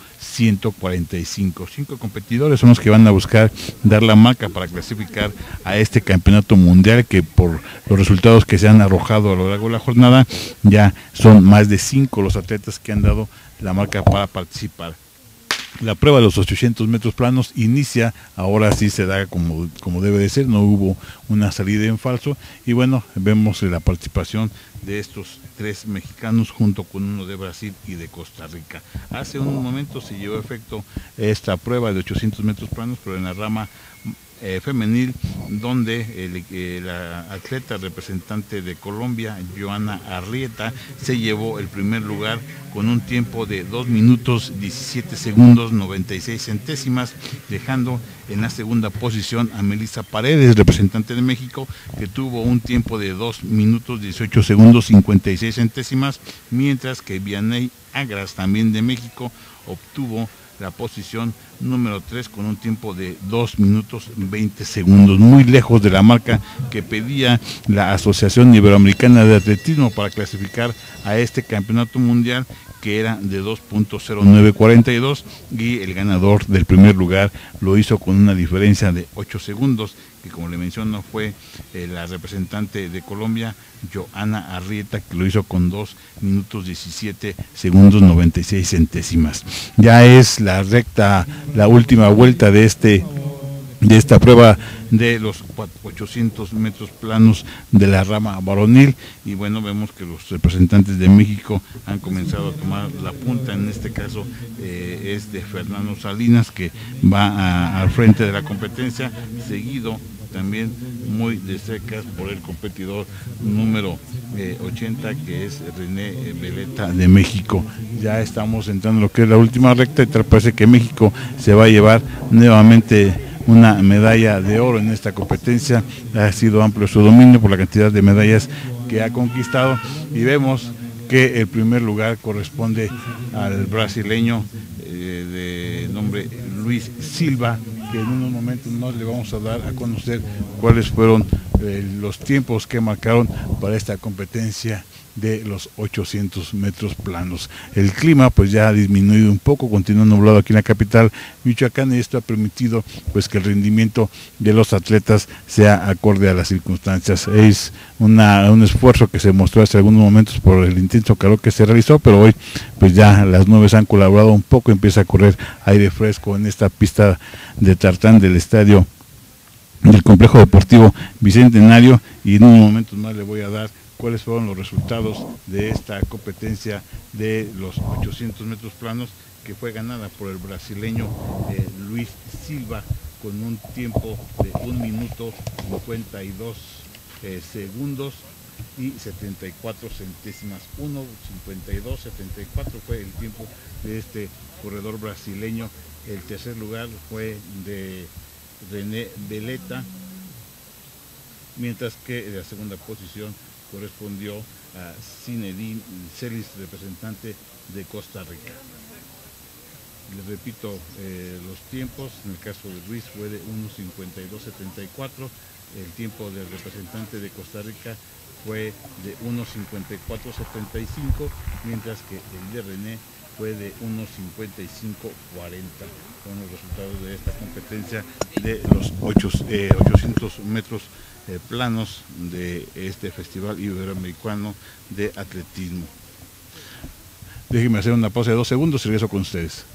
145. 5 competidores son los que van a buscar dar la marca para clasificar a este campeonato mundial, que por los resultados que se han arrojado a lo largo de la jornada, ya son más de 5 los atletas que han dado la marca para participar. La prueba de los 800 metros planos inicia, ahora sí se da como debe de ser, no hubo una salida en falso, y bueno, vemos la participación de estos 3 mexicanos junto con uno de Brasil y de Costa Rica. Hace un momento se llevó a efecto esta prueba de 800 metros planos, pero en la rama femenil, donde la atleta representante de Colombia, Joana Arrieta, se llevó el primer lugar con un tiempo de 2 minutos 17 segundos 96 centésimas, dejando en la segunda posición a Melissa Paredes, representante de México, que tuvo un tiempo de 2 minutos 18 segundos 56 centésimas, mientras que Vianey Agras, también de México, obtuvo la posición número 3 con un tiempo de 2 minutos 20 segundos, muy lejos de la marca que pedía la Asociación Iberoamericana de Atletismo para clasificar a este campeonato mundial, que era de 2.0942, y el ganador del primer lugar lo hizo con una diferencia de 8 segundos, que como le menciono fue la representante de Colombia, Joana Arrieta, que lo hizo con 2 minutos 17 segundos 96 centésimas. Ya es la última vuelta de esta prueba de los 800 metros planos de la rama varonil, y bueno, vemos que los representantes de México han comenzado a tomar la punta. En este caso es de Fernando Salinas, que va al frente de la competencia, seguido también muy de cerca por el competidor número 80, que es René Veleta de México. Ya estamos entrando en lo que es la última recta, y tal parece que México se va a llevar nuevamente una medalla de oro en esta competencia. Ha sido amplio su dominio por la cantidad de medallas que ha conquistado, y vemos que el primer lugar corresponde al brasileño de nombre Luis Silva, que en unos momentos nos le vamos a dar a conocer cuáles fueron los tiempos que marcaron para esta competencia de los 800 metros planos. El clima pues ya ha disminuido un poco, continúa nublado aquí en la capital Michoacán, y esto ha permitido pues que el rendimiento de los atletas sea acorde a las circunstancias. Es un esfuerzo que se mostró hace algunos momentos por el intenso calor que se realizó, pero hoy pues ya las nubes han colaborado un poco, empieza a correr aire fresco en esta pista de tartán del estadio del Complejo Deportivo Bicentenario, y en unos momentos más le voy a dar cuáles fueron los resultados de esta competencia de los 800 metros planos, que fue ganada por el brasileño Luis Silva con un tiempo de 1 minuto 52 segundos y 74 centésimas. 1:52:74 fue el tiempo de este corredor brasileño. El tercer lugar fue de René Veleta, mientras que la segunda posición correspondió a Zinedine Celis, representante de Costa Rica. Les repito los tiempos. En el caso de Luis fue de 1:52:74, el tiempo del representante de Costa Rica fue de 1:54:75, mientras que el de René fue de 1:55:40. Son los resultados de esta competencia de los 800 metros planos de este Festival Iberoamericano de Atletismo. Déjenme hacer una pausa de 2 segundos y regreso con ustedes.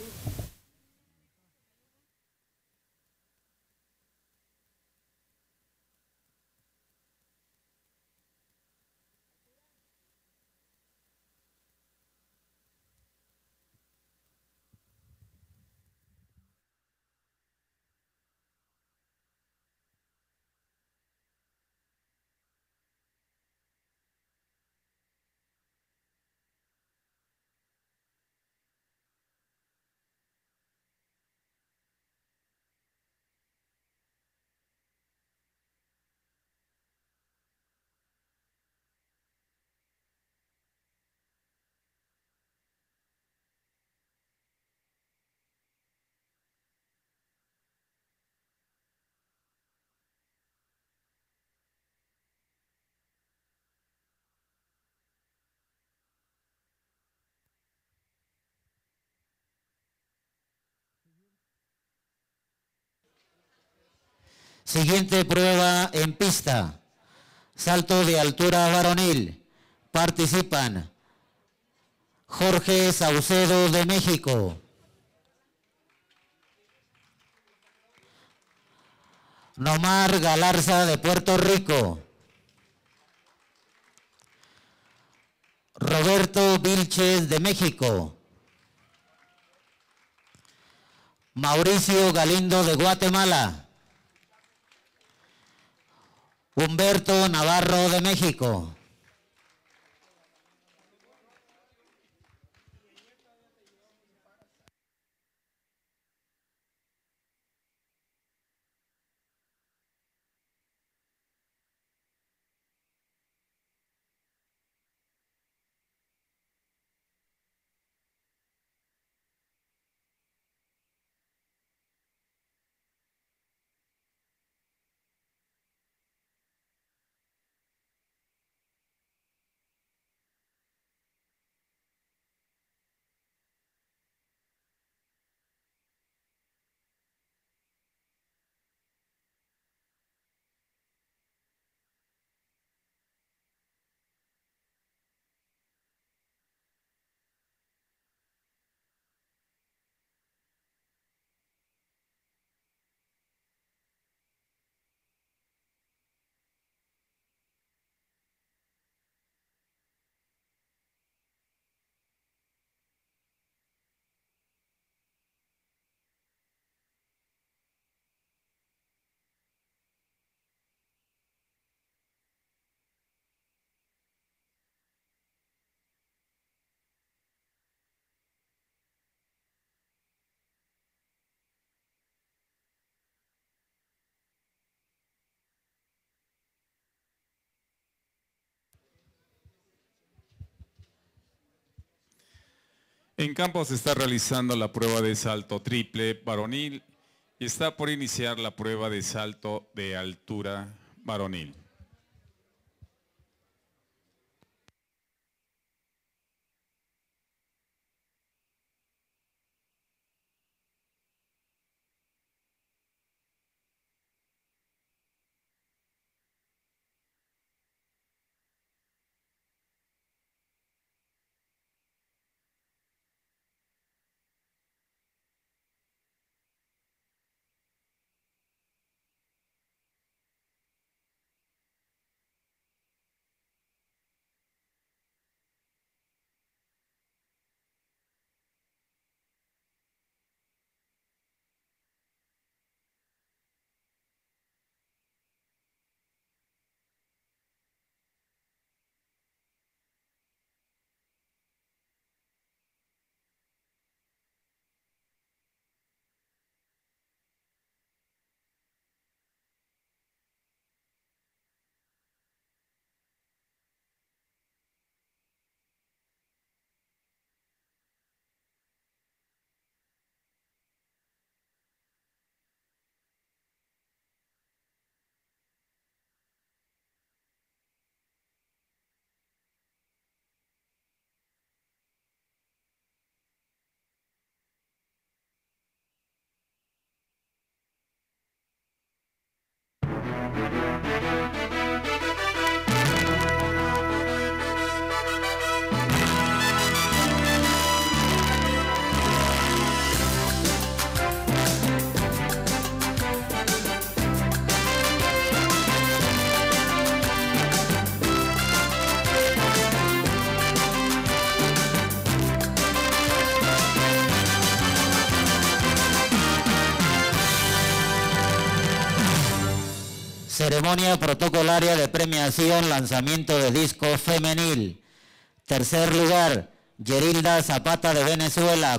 Siguiente prueba en pista. Salto de altura varonil. Participan Jorge Saucedo de México, Nomar Galarza de Puerto Rico, Roberto Vilches de México, Mauricio Galindo de Guatemala, Humberto Navarro de México. En campo se está realizando la prueba de salto triple varonil y está por iniciar la prueba de salto de altura varonil. Ceremonia protocolaria de premiación, lanzamiento de disco femenil. Tercer lugar, Yerilda Zapata de Venezuela,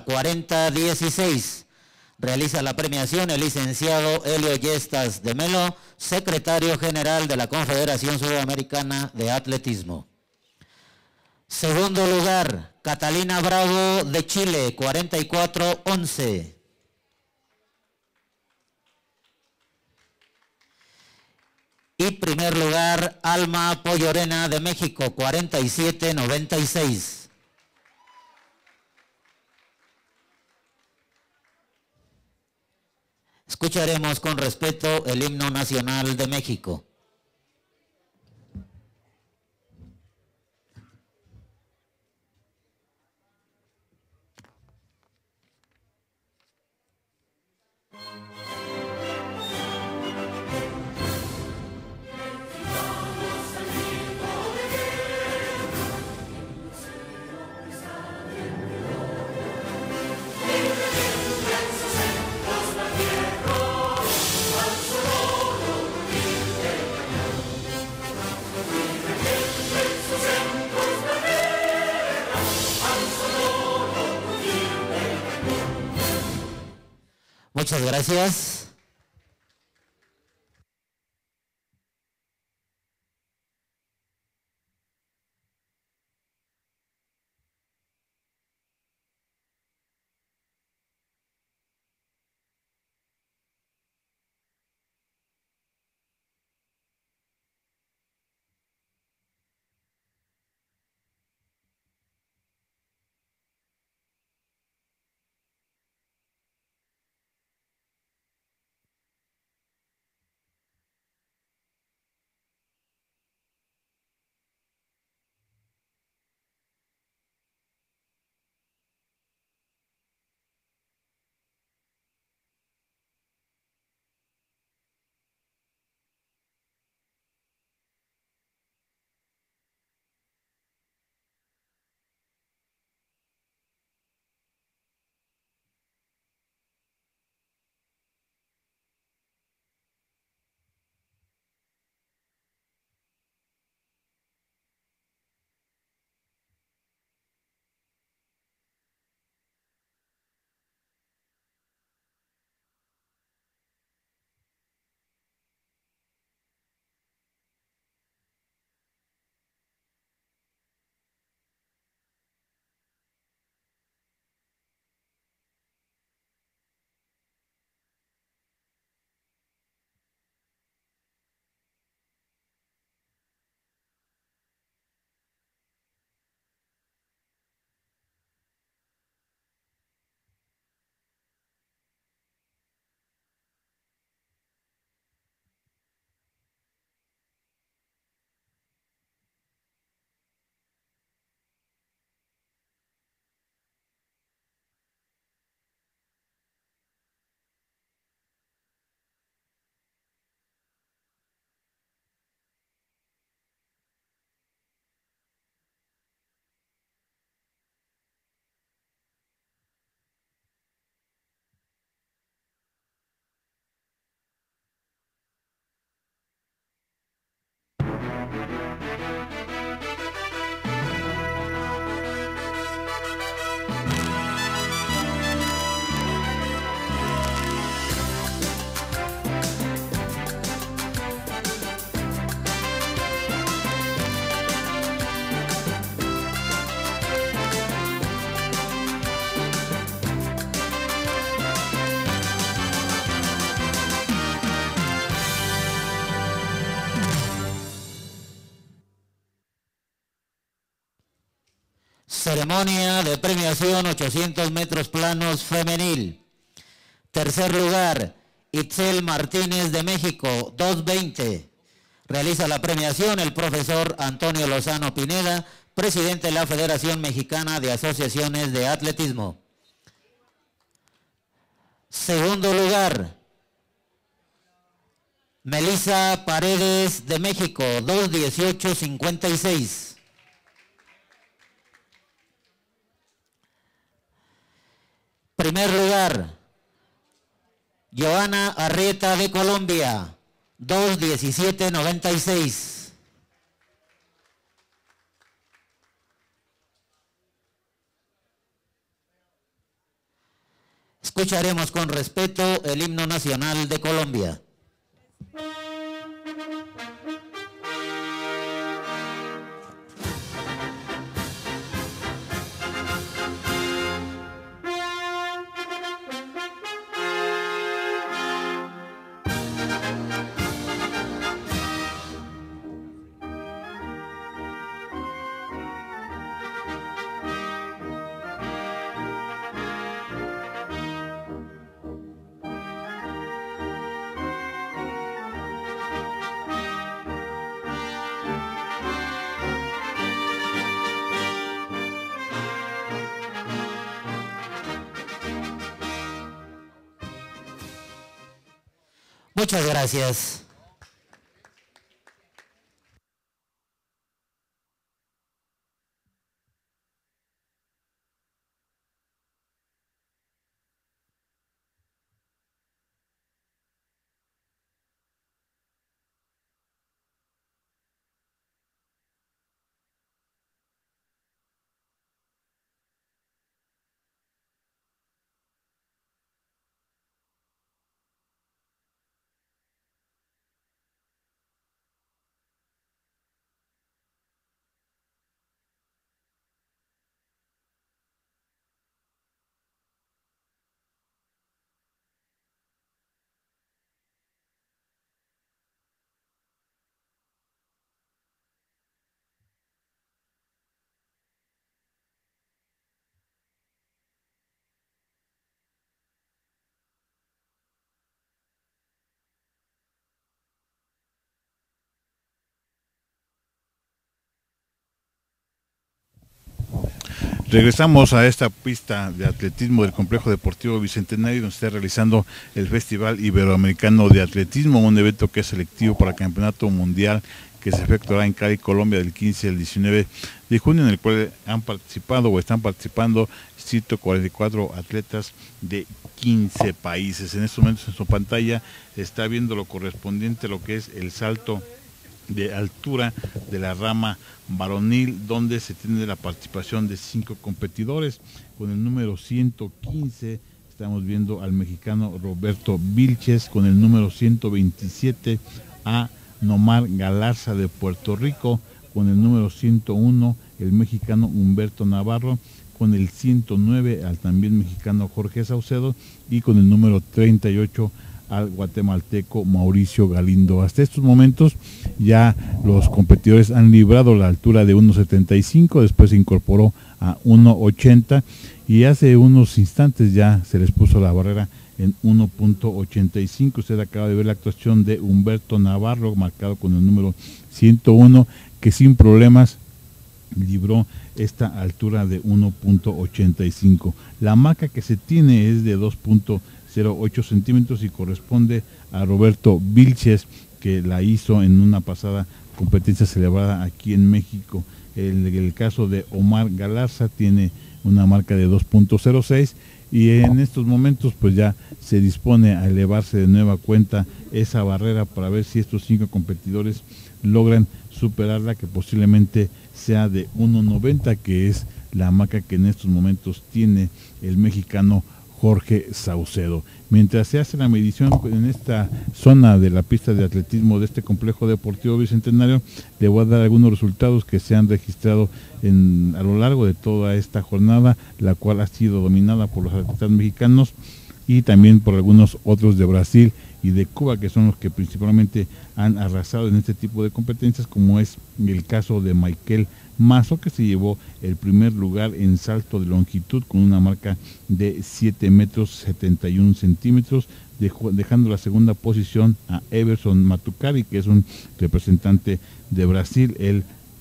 40-16. Realiza la premiación el licenciado Helio Yestas de Melo, secretario general de la Confederación Sudamericana de Atletismo. Segundo lugar, Catalina Bravo de Chile, 44-11. Y primer lugar, Alma Pollorena de México, 47-96. Escucharemos con respeto el himno nacional de México. Muchas gracias. Ceremonia de premiación 800 metros planos femenil. Tercer lugar, Itzel Martínez de México, 2:20. Realiza la premiación el profesor Antonio Lozano Pineda, presidente de la Federación Mexicana de Asociaciones de Atletismo. Segundo lugar, Melissa Paredes de México, 2:18:56. Primer lugar, Joana Arrieta de Colombia, 2:17:96. Escucharemos con respeto el himno nacional de Colombia. Muchas gracias. Regresamos a esta pista de atletismo del Complejo Deportivo Bicentenario, donde se está realizando el Festival Iberoamericano de Atletismo, un evento que es selectivo para el Campeonato Mundial que se efectuará en Cali, Colombia, del 15 al 19 de junio, en el cual han participado o están participando 144 atletas de 15 países. En estos momentos en su pantalla está viendo lo correspondiente a lo que es el salto de altura de la rama varonil, donde se tiene la participación de 5 competidores. Con el número 115 estamos viendo al mexicano Roberto Vilches, con el número 127 a Nomar Galarza de Puerto Rico, con el número 101 el mexicano Humberto Navarro, con el 109 al también mexicano Jorge Saucedo y con el número 38 al guatemalteco Mauricio Galindo. Hasta estos momentos ya los competidores han librado la altura de 1.75, después se incorporó a 1.80 y hace unos instantes ya se les puso la barrera en 1.85. Usted acaba de ver la actuación de Humberto Navarro, marcado con el número 101, que sin problemas libró esta altura de 1.85. La marca que se tiene es de 2.08 centímetros y corresponde a Roberto Vilches, que la hizo en una pasada competencia celebrada aquí en México. El caso de Omar Galarza tiene una marca de 2.06 y en estos momentos pues ya se dispone a elevarse de nueva cuenta esa barrera para ver si estos 5 competidores logran superarla, que posiblemente sea de 1.90, que es la marca que en estos momentos tiene el mexicano Jorge Saucedo. Mientras se hace la medición en esta zona de la pista de atletismo de este Complejo Deportivo Bicentenario, le voy a dar algunos resultados que se han registrado a lo largo de toda esta jornada, la cual ha sido dominada por los atletas mexicanos y también por algunos otros de Brasil y de Cuba, que son los que principalmente han arrasado en este tipo de competencias, como es el caso de Michael Mazo, que se llevó el primer lugar en salto de longitud con una marca de 7 metros 71 centímetros, dejando la segunda posición a Everson Matucari, que es un representante de Brasil. Él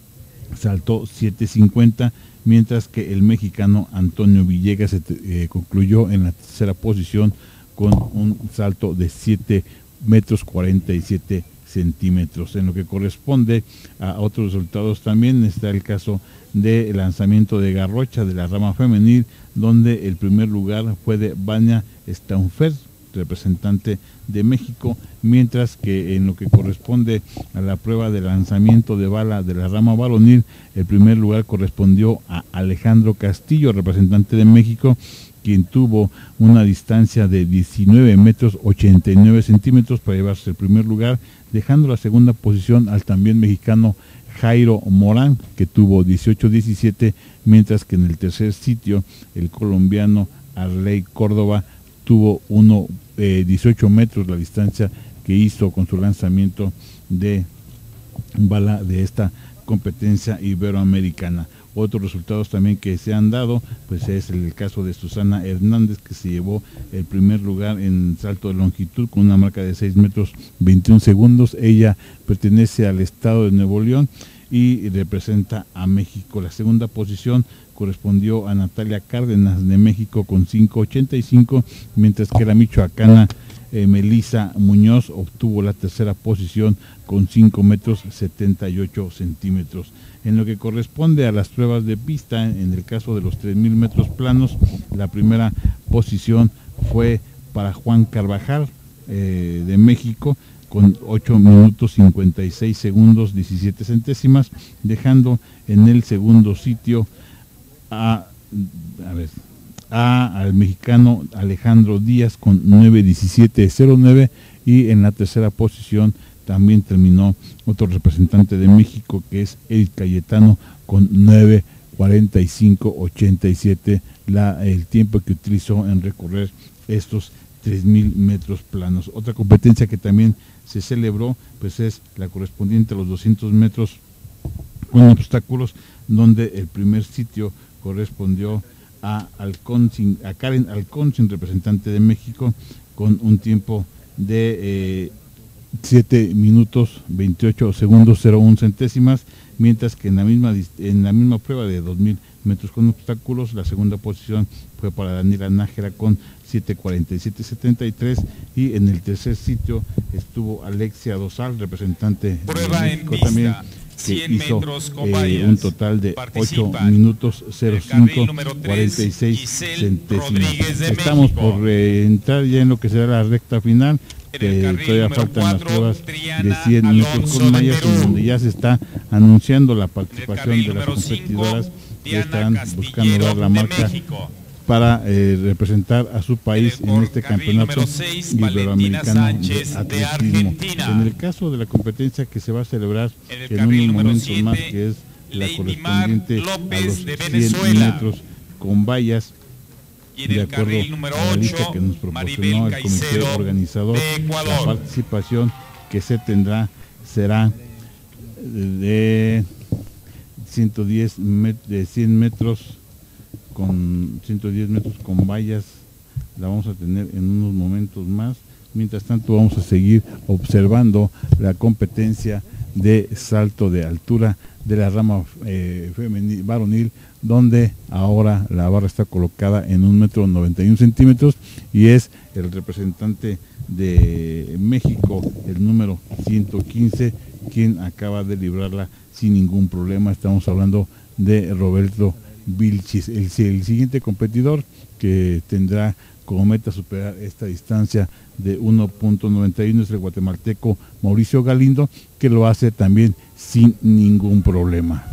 saltó 7.50, mientras que el mexicano Antonio Villegas concluyó en la tercera posición con un salto de 7 metros 47 centímetros. En lo que corresponde a otros resultados también está el caso de lanzamiento de garrocha de la rama femenil, donde el primer lugar fue de Vania Staunfeld, representante de México, mientras que en lo que corresponde a la prueba de lanzamiento de bala de la rama varonil, el primer lugar correspondió a Alejandro Castillo, representante de México, quien tuvo una distancia de 19 metros 89 centímetros para llevarse el primer lugar, dejando la segunda posición al también mexicano Jairo Morán, que tuvo 18.17, mientras que en el tercer sitio el colombiano Arley Córdoba tuvo 18 metros la distancia que hizo con su lanzamiento de bala de esta competencia iberoamericana. Otros resultados también que se han dado, pues es el caso de Susana Hernández, que se llevó el primer lugar en salto de longitud con una marca de 6 metros 21 segundos. Ella pertenece al estado de Nuevo León y representa a México. La segunda posición correspondió a Natalia Cárdenas de México con 5.85, mientras que la michoacana Melissa Muñoz obtuvo la tercera posición con 5 metros 78 centímetros. En lo que corresponde a las pruebas de pista, en el caso de los 3.000 metros planos, la primera posición fue para Juan Carvajal de México con 8 minutos 56 segundos 17 centésimas, dejando en el segundo sitio al mexicano Alejandro Díaz con 9.17.09 y en la tercera posición también terminó otro representante de México, que es Eric Cayetano, con 9.45.87, el tiempo que utilizó en recorrer estos 3.000 metros planos. Otra competencia que también se celebró pues es la correspondiente a los 200 metros con obstáculos, donde el primer sitio correspondió a Karen Alconcin, representante de México, con un tiempo de 7 minutos 28 segundos 01 centésimas, mientras que en la misma prueba de 2000 metros con obstáculos, la segunda posición fue para Daniela Nájera con 7:47:73, y en el tercer sitio estuvo Alexia Dosal, representante de México también, que hizo un total de 8 minutos 05:46 centésimas. Estamos por entrar ya en lo que será la recta final. Todavía faltan las pruebas de 100 metros con mallas, en donde ya se está anunciando la participación de las competidoras que están buscando dar la marca para representar a su país en este campeonato iberoamericano de atletismo. En el caso de la competencia que se va a celebrar en unos momentos más, que es la correspondiente a los 100 metros con vallas, de acuerdo a la lista que nos proporcionó el comité organizador, la participación que se tendrá será de 100 metros con vallas. La vamos a tener en unos momentos más. Mientras tanto, vamos a seguir observando la competencia de salto de altura de la rama varonil, donde ahora la barra está colocada en 1,91 m, y es el representante de México, el número 115, quien acaba de librarla sin ningún problema. Estamos hablando de Roberto Vilchis. El siguiente competidor que tendrá como meta superar esta distancia de 1,91 es el guatemalteco Mauricio Galindo, que lo hace también sin ningún problema.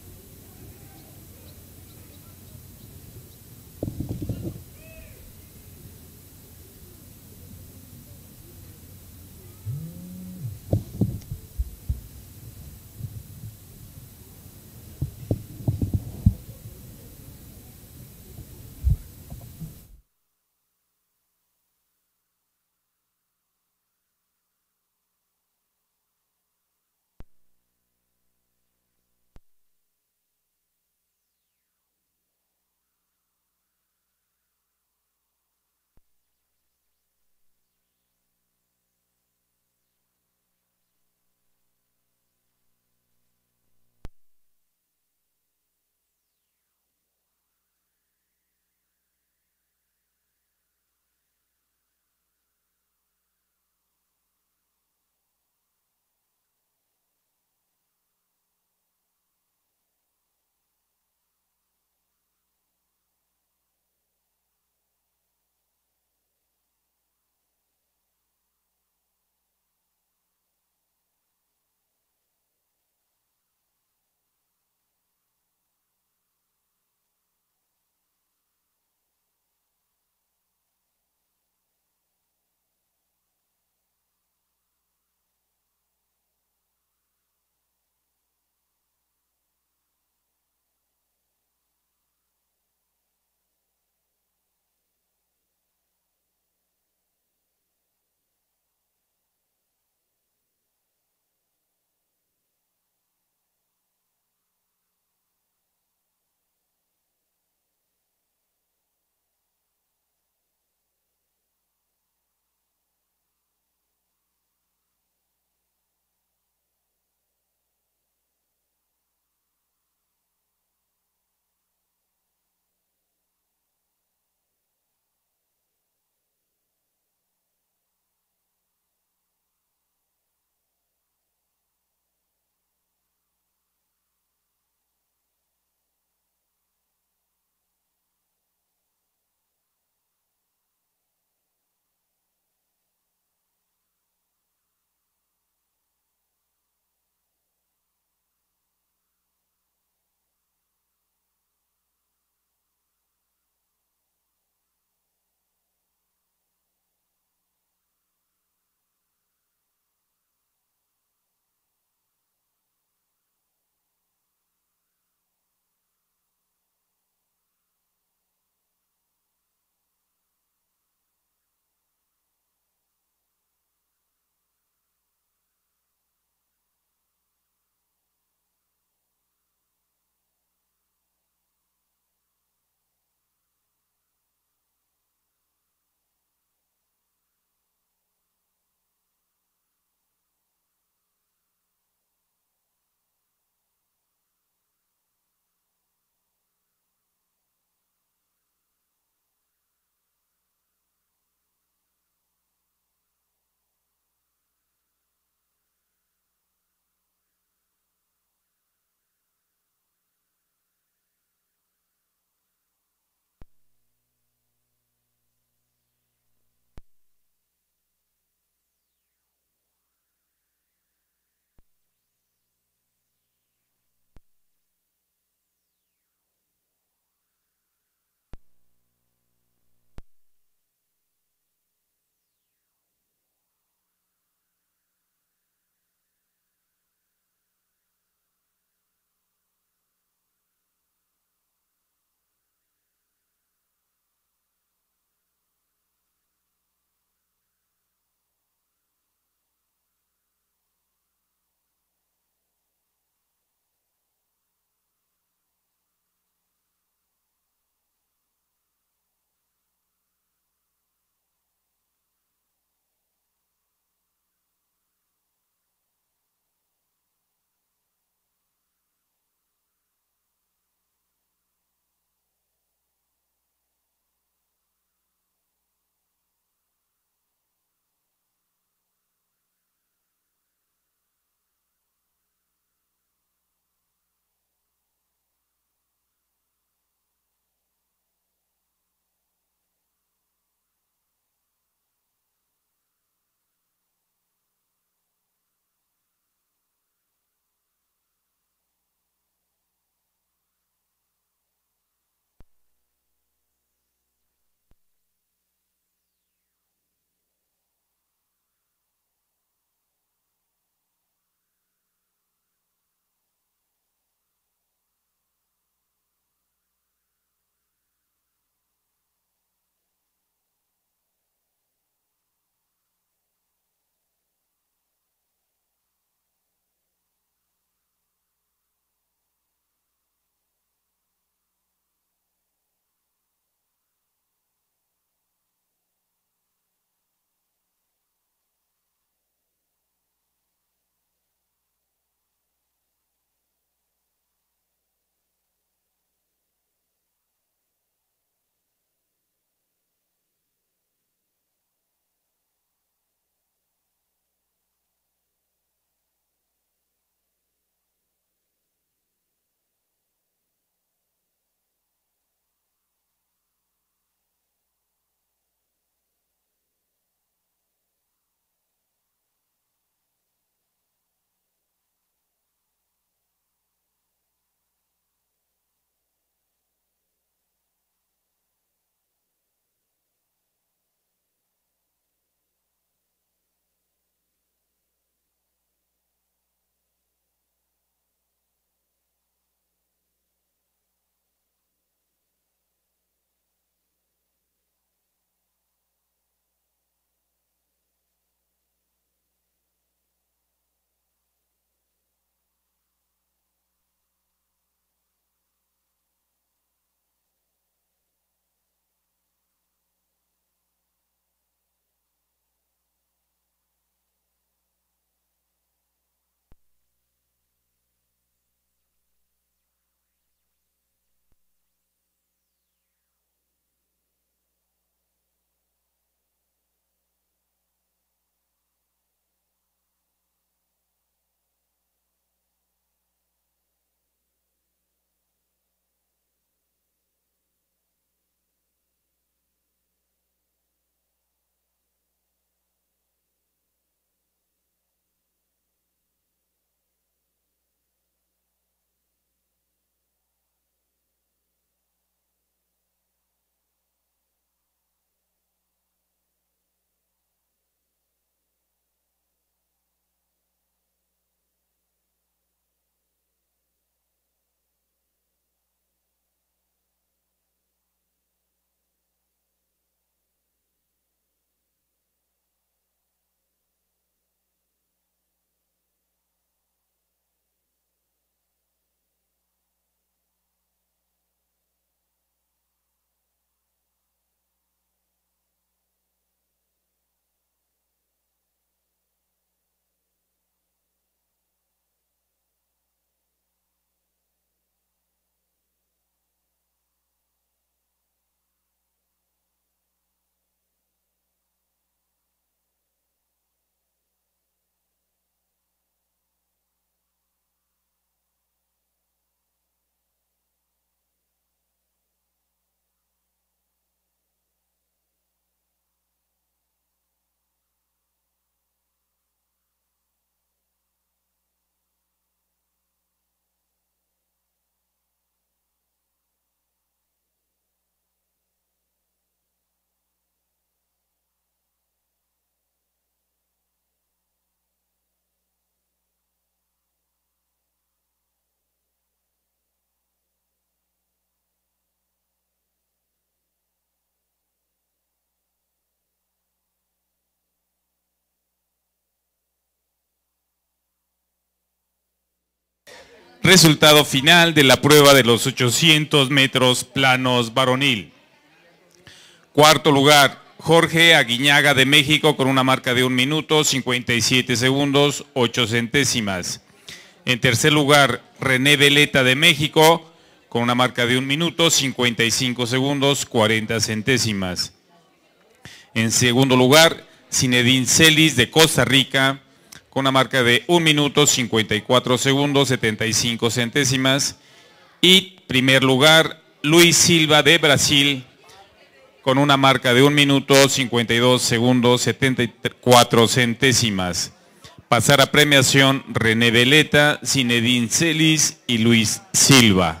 Resultado final de la prueba de los 800 metros planos varonil. Cuarto lugar, Jorge Aguiñaga de México con una marca de 1 minuto 57 segundos 8 centésimas. En tercer lugar, René Veleta de México con una marca de 1 minuto 55 segundos 40 centésimas. En segundo lugar, Zinedine Celis de Costa Rica con una marca de 1 minuto 54 segundos 75 centésimas. Y primer lugar, Luis Silva de Brasil con una marca de 1 minuto 52 segundos 74 centésimas. Pasar a premiación René Veleta, Zinedine Celis y Luis Silva.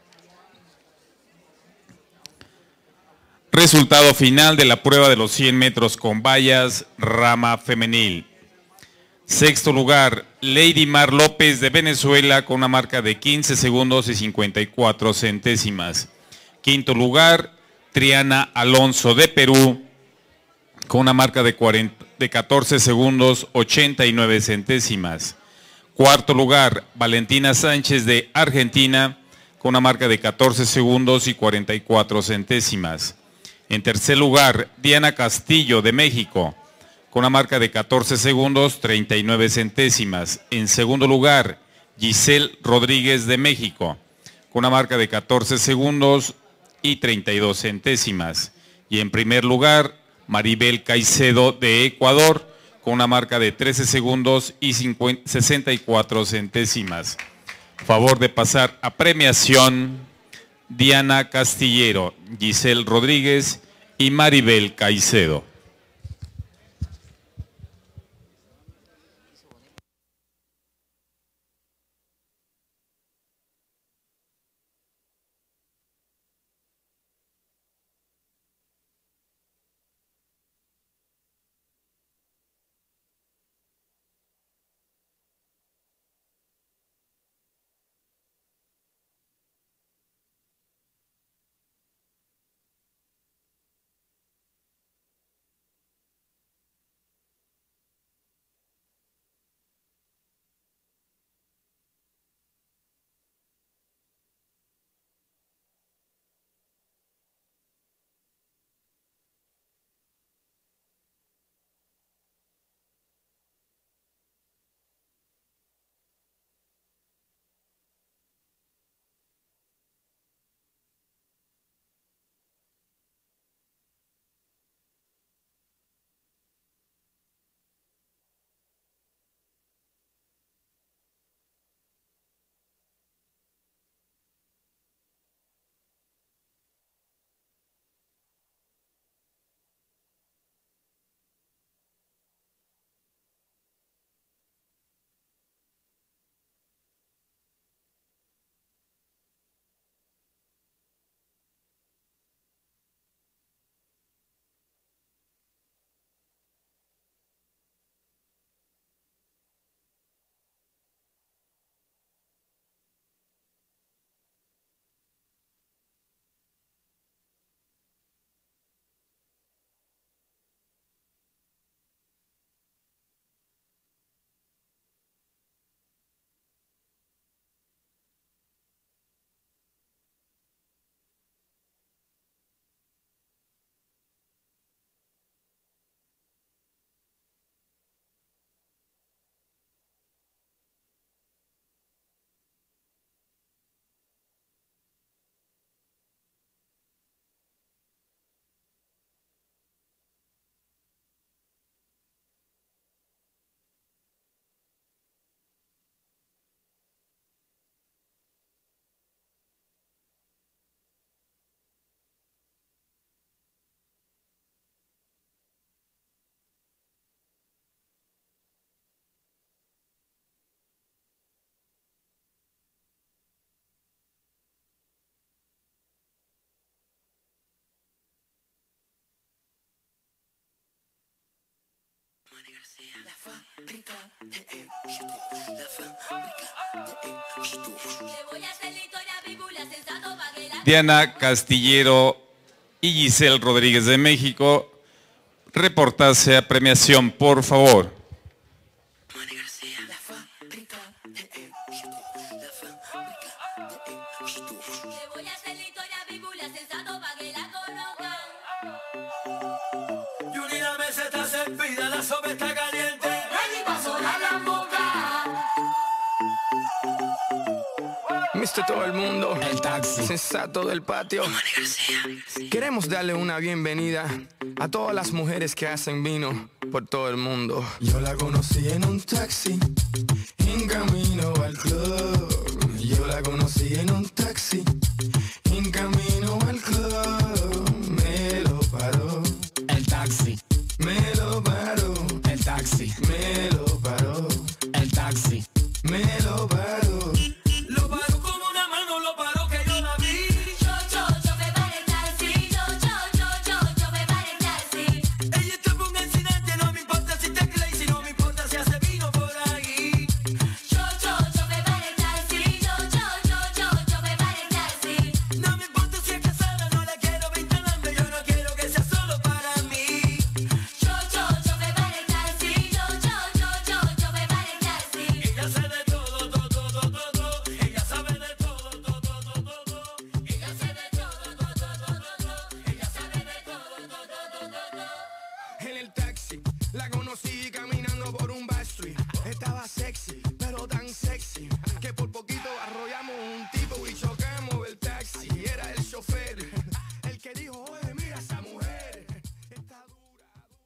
Resultado final de la prueba de los 100 metros con vallas, rama femenil. Sexto lugar, Lady Mar López de Venezuela con una marca de 15 segundos y 54 centésimas. Quinto lugar, Triana Alonso de Perú con una marca de 14 segundos 89 centésimas. Cuarto lugar, Valentina Sánchez de Argentina con una marca de 14 segundos y 44 centésimas. En tercer lugar, Diana Castillo de México con una marca de 14 segundos 39 centésimas. En segundo lugar, Giselle Rodríguez de México con una marca de 14 segundos y 32 centésimas. Y en primer lugar, Maribel Caicedo de Ecuador con una marca de 13 segundos y 64 centésimas. Favor de pasar a premiación Diana Castillero, Giselle Rodríguez y Maribel Caicedo. Diana Castillero y Giselle Rodríguez de México, reportarse a premiación, por favor. viste todo el mundo. El taxi sensato del patio. Queremos darle una bienvenida a todas las mujeres que hacen vino por todo el mundo. Yo la conocí en un taxi, en camino al club. Yo la conocí en un taxi, en camino al club. Me lo paró el taxi. Me lo paró el taxi. Me lo paró el taxi. Me lo paró. Lo paró con una mano, lo paró que yo la vi. Yo me paré el taxi. Yo me paré el taxi. Ella tuvo un accidente, no me importa si te crazy, no me importa si hace vino por ahí. Yo me paré el taxi. Yo me paré el taxi. No me importa si es casada, no la quiero ver tan hambre, yo no quiero que sea solo para mí. Yo me paré el taxi. Yo me paré el taxi. Ella sabe de todo, todo. Ella sabe de todo, todo. Ella sabe de todo, todo. Ella sabe de todo. En el taxi la conocí caminando por un backstreet. Estaba sexy, pero tan sexy que por poquito arrollamos un tipo y chocamos el taxi. Era el chofer el que dijo, oye, mira esa mujer, está dura.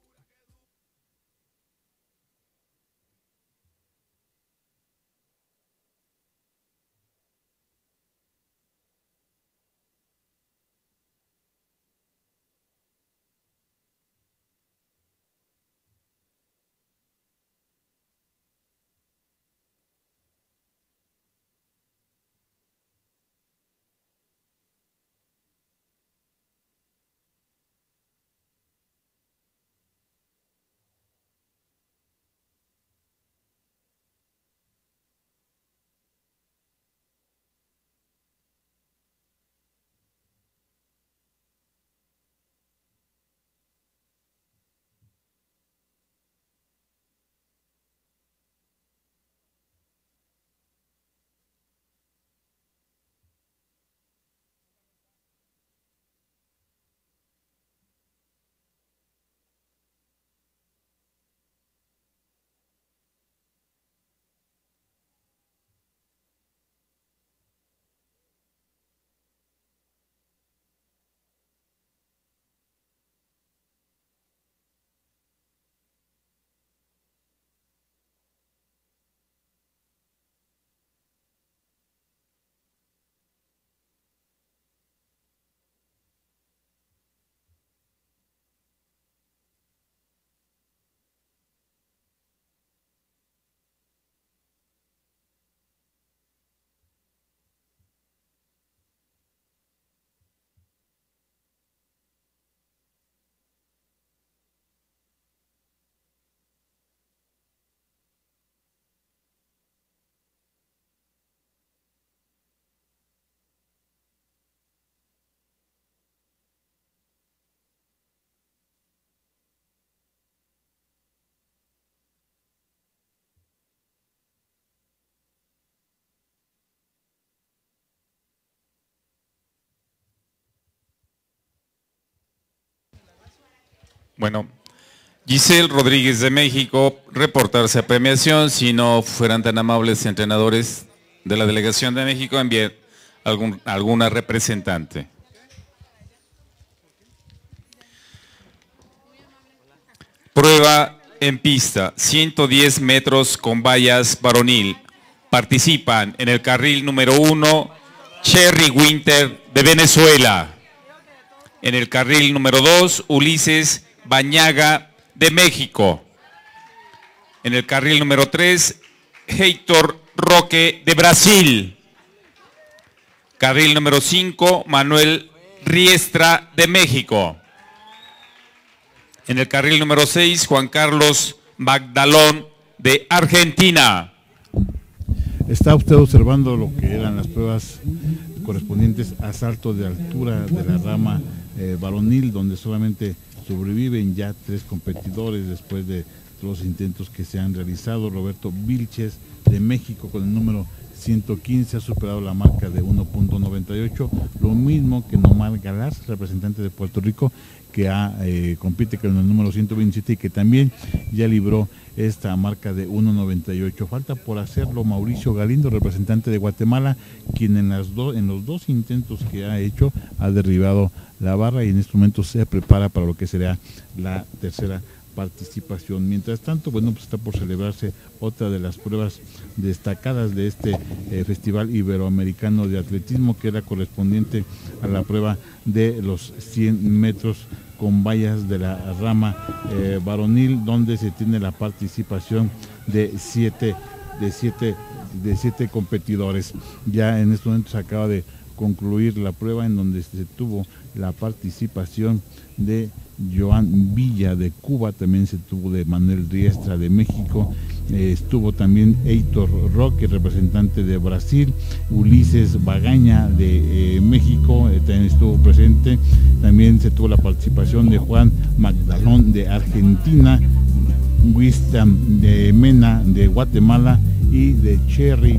Bueno, Giselle Rodríguez de México, reportarse a premiación. Si no fueran tan amables entrenadores de la delegación de México, enviar alguna representante. Prueba en pista, 110 metros con vallas varonil. Participan en el carril número 1, Cherry Winter de Venezuela. En el carril número 2, Ulises Bañaga de México. En el carril número 3, Heitor Roque de Brasil. Carril número 5, Manuel Riestra de México. En el carril número 6, Juan Carlos Magdalón de Argentina. Está usted observando lo que eran las pruebas correspondientes a salto de altura de la rama varonil, donde solamente sobreviven ya 3 competidores después de los intentos que se han realizado. Roberto Vilches de México con el número 115, ha superado la marca de 1.98, lo mismo que Nomar Galás, representante de Puerto Rico, que compite con el número 127 y que también ya libró esta marca de 1.98. Falta por hacerlo Mauricio Galindo, representante de Guatemala, quien en los dos intentos que ha hecho ha derribado la barra y en este momento se prepara para lo que será la tercera participación. Mientras tanto, bueno, pues está por celebrarse otra de las pruebas destacadas de este Festival Iberoamericano de Atletismo, que era correspondiente a la prueba de los 100 metros con vallas de la rama varonil, donde se tiene la participación de siete competidores. Ya en estos momentos se acaba de concluir la prueba, en donde se tuvo la participación de Joan Villa de Cuba, también se tuvo de Manuel Riestra de México, estuvo también Heitor Roque, representante de Brasil, Ulises Bagaña de México, también estuvo presente, también se tuvo la participación de Juan Magdalón de Argentina, Wistam de Mena de Guatemala y de Cherry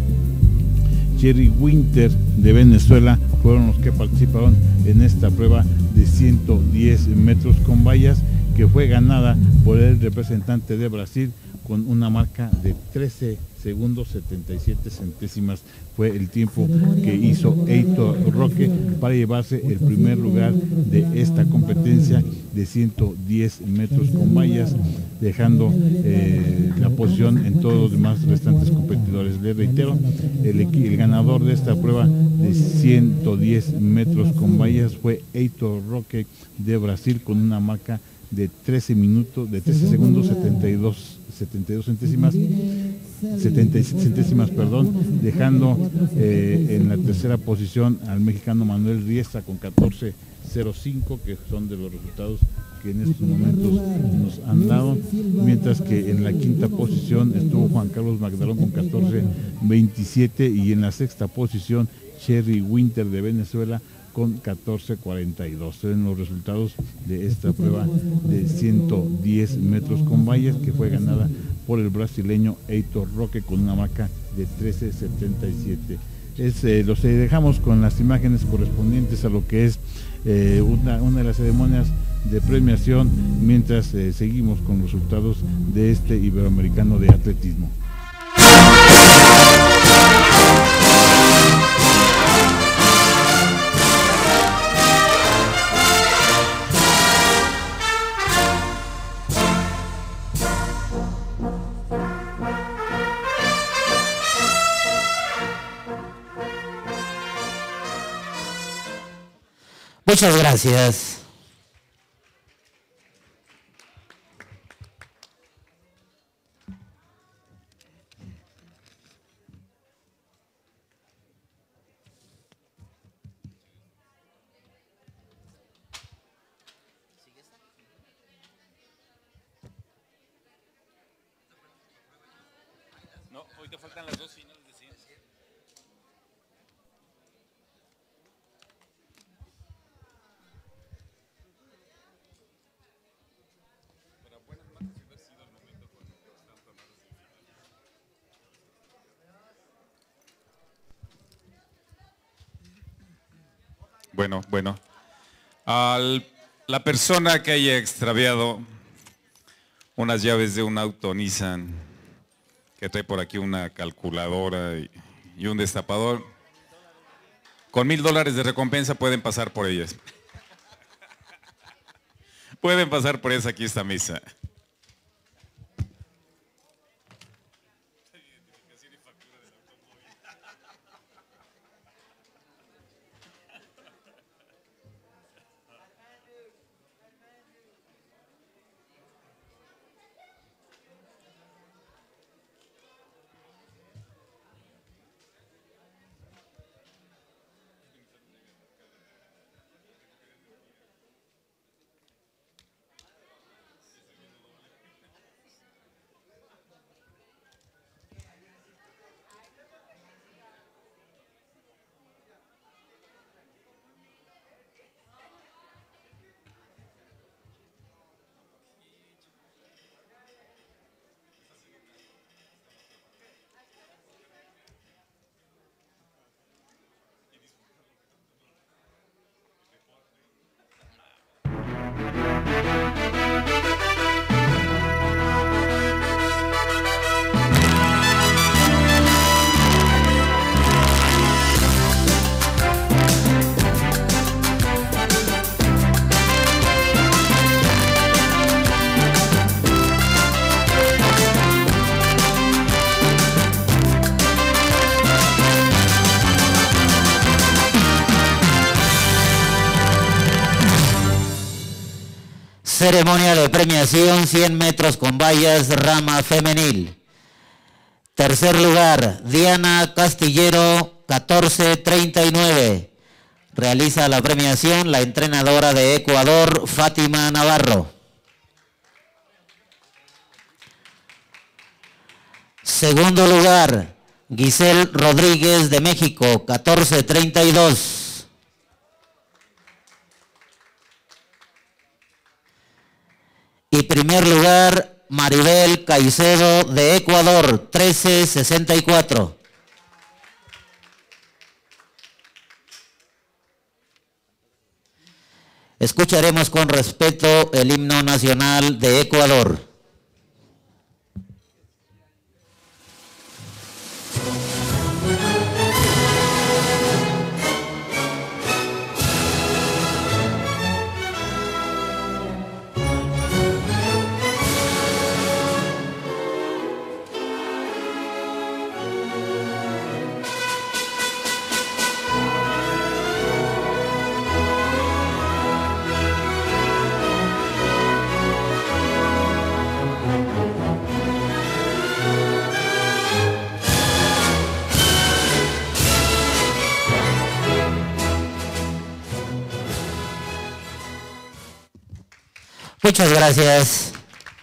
Winter de Venezuela. Fueron los que participaron en esta prueba de 110 metros con vallas, que fue ganada por el representante de Brasil con una marca de 13 segundos 77 centésimas. Fue el tiempo que hizo Heitor Roque para llevarse el primer lugar de esta competencia de 110 metros con vallas, dejando la posición en todos los demás restantes competidores. Les reitero, el ganador de esta prueba de 110 metros con vallas fue Heitor Roque de Brasil, con una marca de 13 segundos 72 centésimas, dejando en la tercera posición al mexicano Manuel Riestra con 14.05, que son de los resultados que en estos momentos nos han dado, mientras que en la quinta posición estuvo Juan Carlos Magdalón con 14.27 y en la sexta posición Cherry Winter de Venezuela con 14.42. Son los resultados de esta prueba de 110 metros con vallas, que fue ganada por el brasileño Heitor Roque con una marca de 13.77. Los dejamos con las imágenes correspondientes a lo que es una de las ceremonias de premiación, mientras seguimos con los resultados de este Iberoamericano de Atletismo. Muchas gracias. No, hoy te faltan las dos finales de ciencia. Bueno, la persona que haya extraviado unas llaves de un auto Nissan, que trae por aquí una calculadora y un destapador, con $1000 de recompensa pueden pasar por ellas. Pueden pasar por esa, aquí esta mesa. Ceremonia de premiación 100 metros con vallas, rama femenil. Tercer lugar, Diana Castillero, 14:39. Realiza la premiación la entrenadora de Ecuador, Fátima Navarro. Segundo lugar, Giselle Rodríguez de México, 14:32. Y primer lugar, Maribel Caicedo de Ecuador, 13:64. Escucharemos con respeto el himno nacional de Ecuador. Muchas gracias.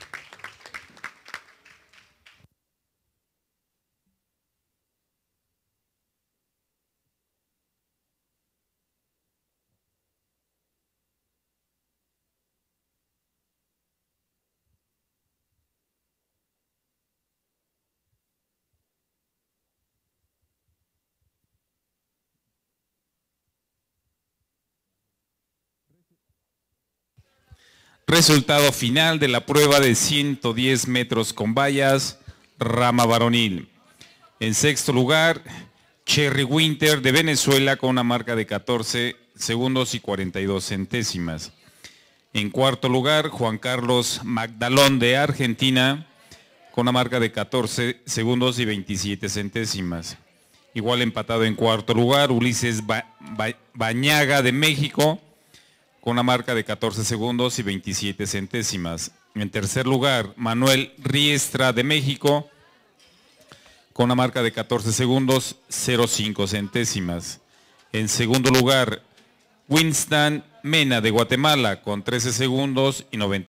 Resultado final de la prueba de 110 metros con vallas, rama varonil. En sexto lugar, Cherry Winter de Venezuela con una marca de 14 segundos y 42 centésimas. En cuarto lugar, Juan Carlos Magdalón de Argentina con una marca de 14 segundos y 27 centésimas. Igual empatado en cuarto lugar, Ulises Bañaga de México con una marca de 14 segundos y 27 centésimas. En tercer lugar, Manuel Riestra de México con una marca de 14 segundos, 0,5 centésimas. En segundo lugar, Winston Mena de Guatemala con 13 segundos y 90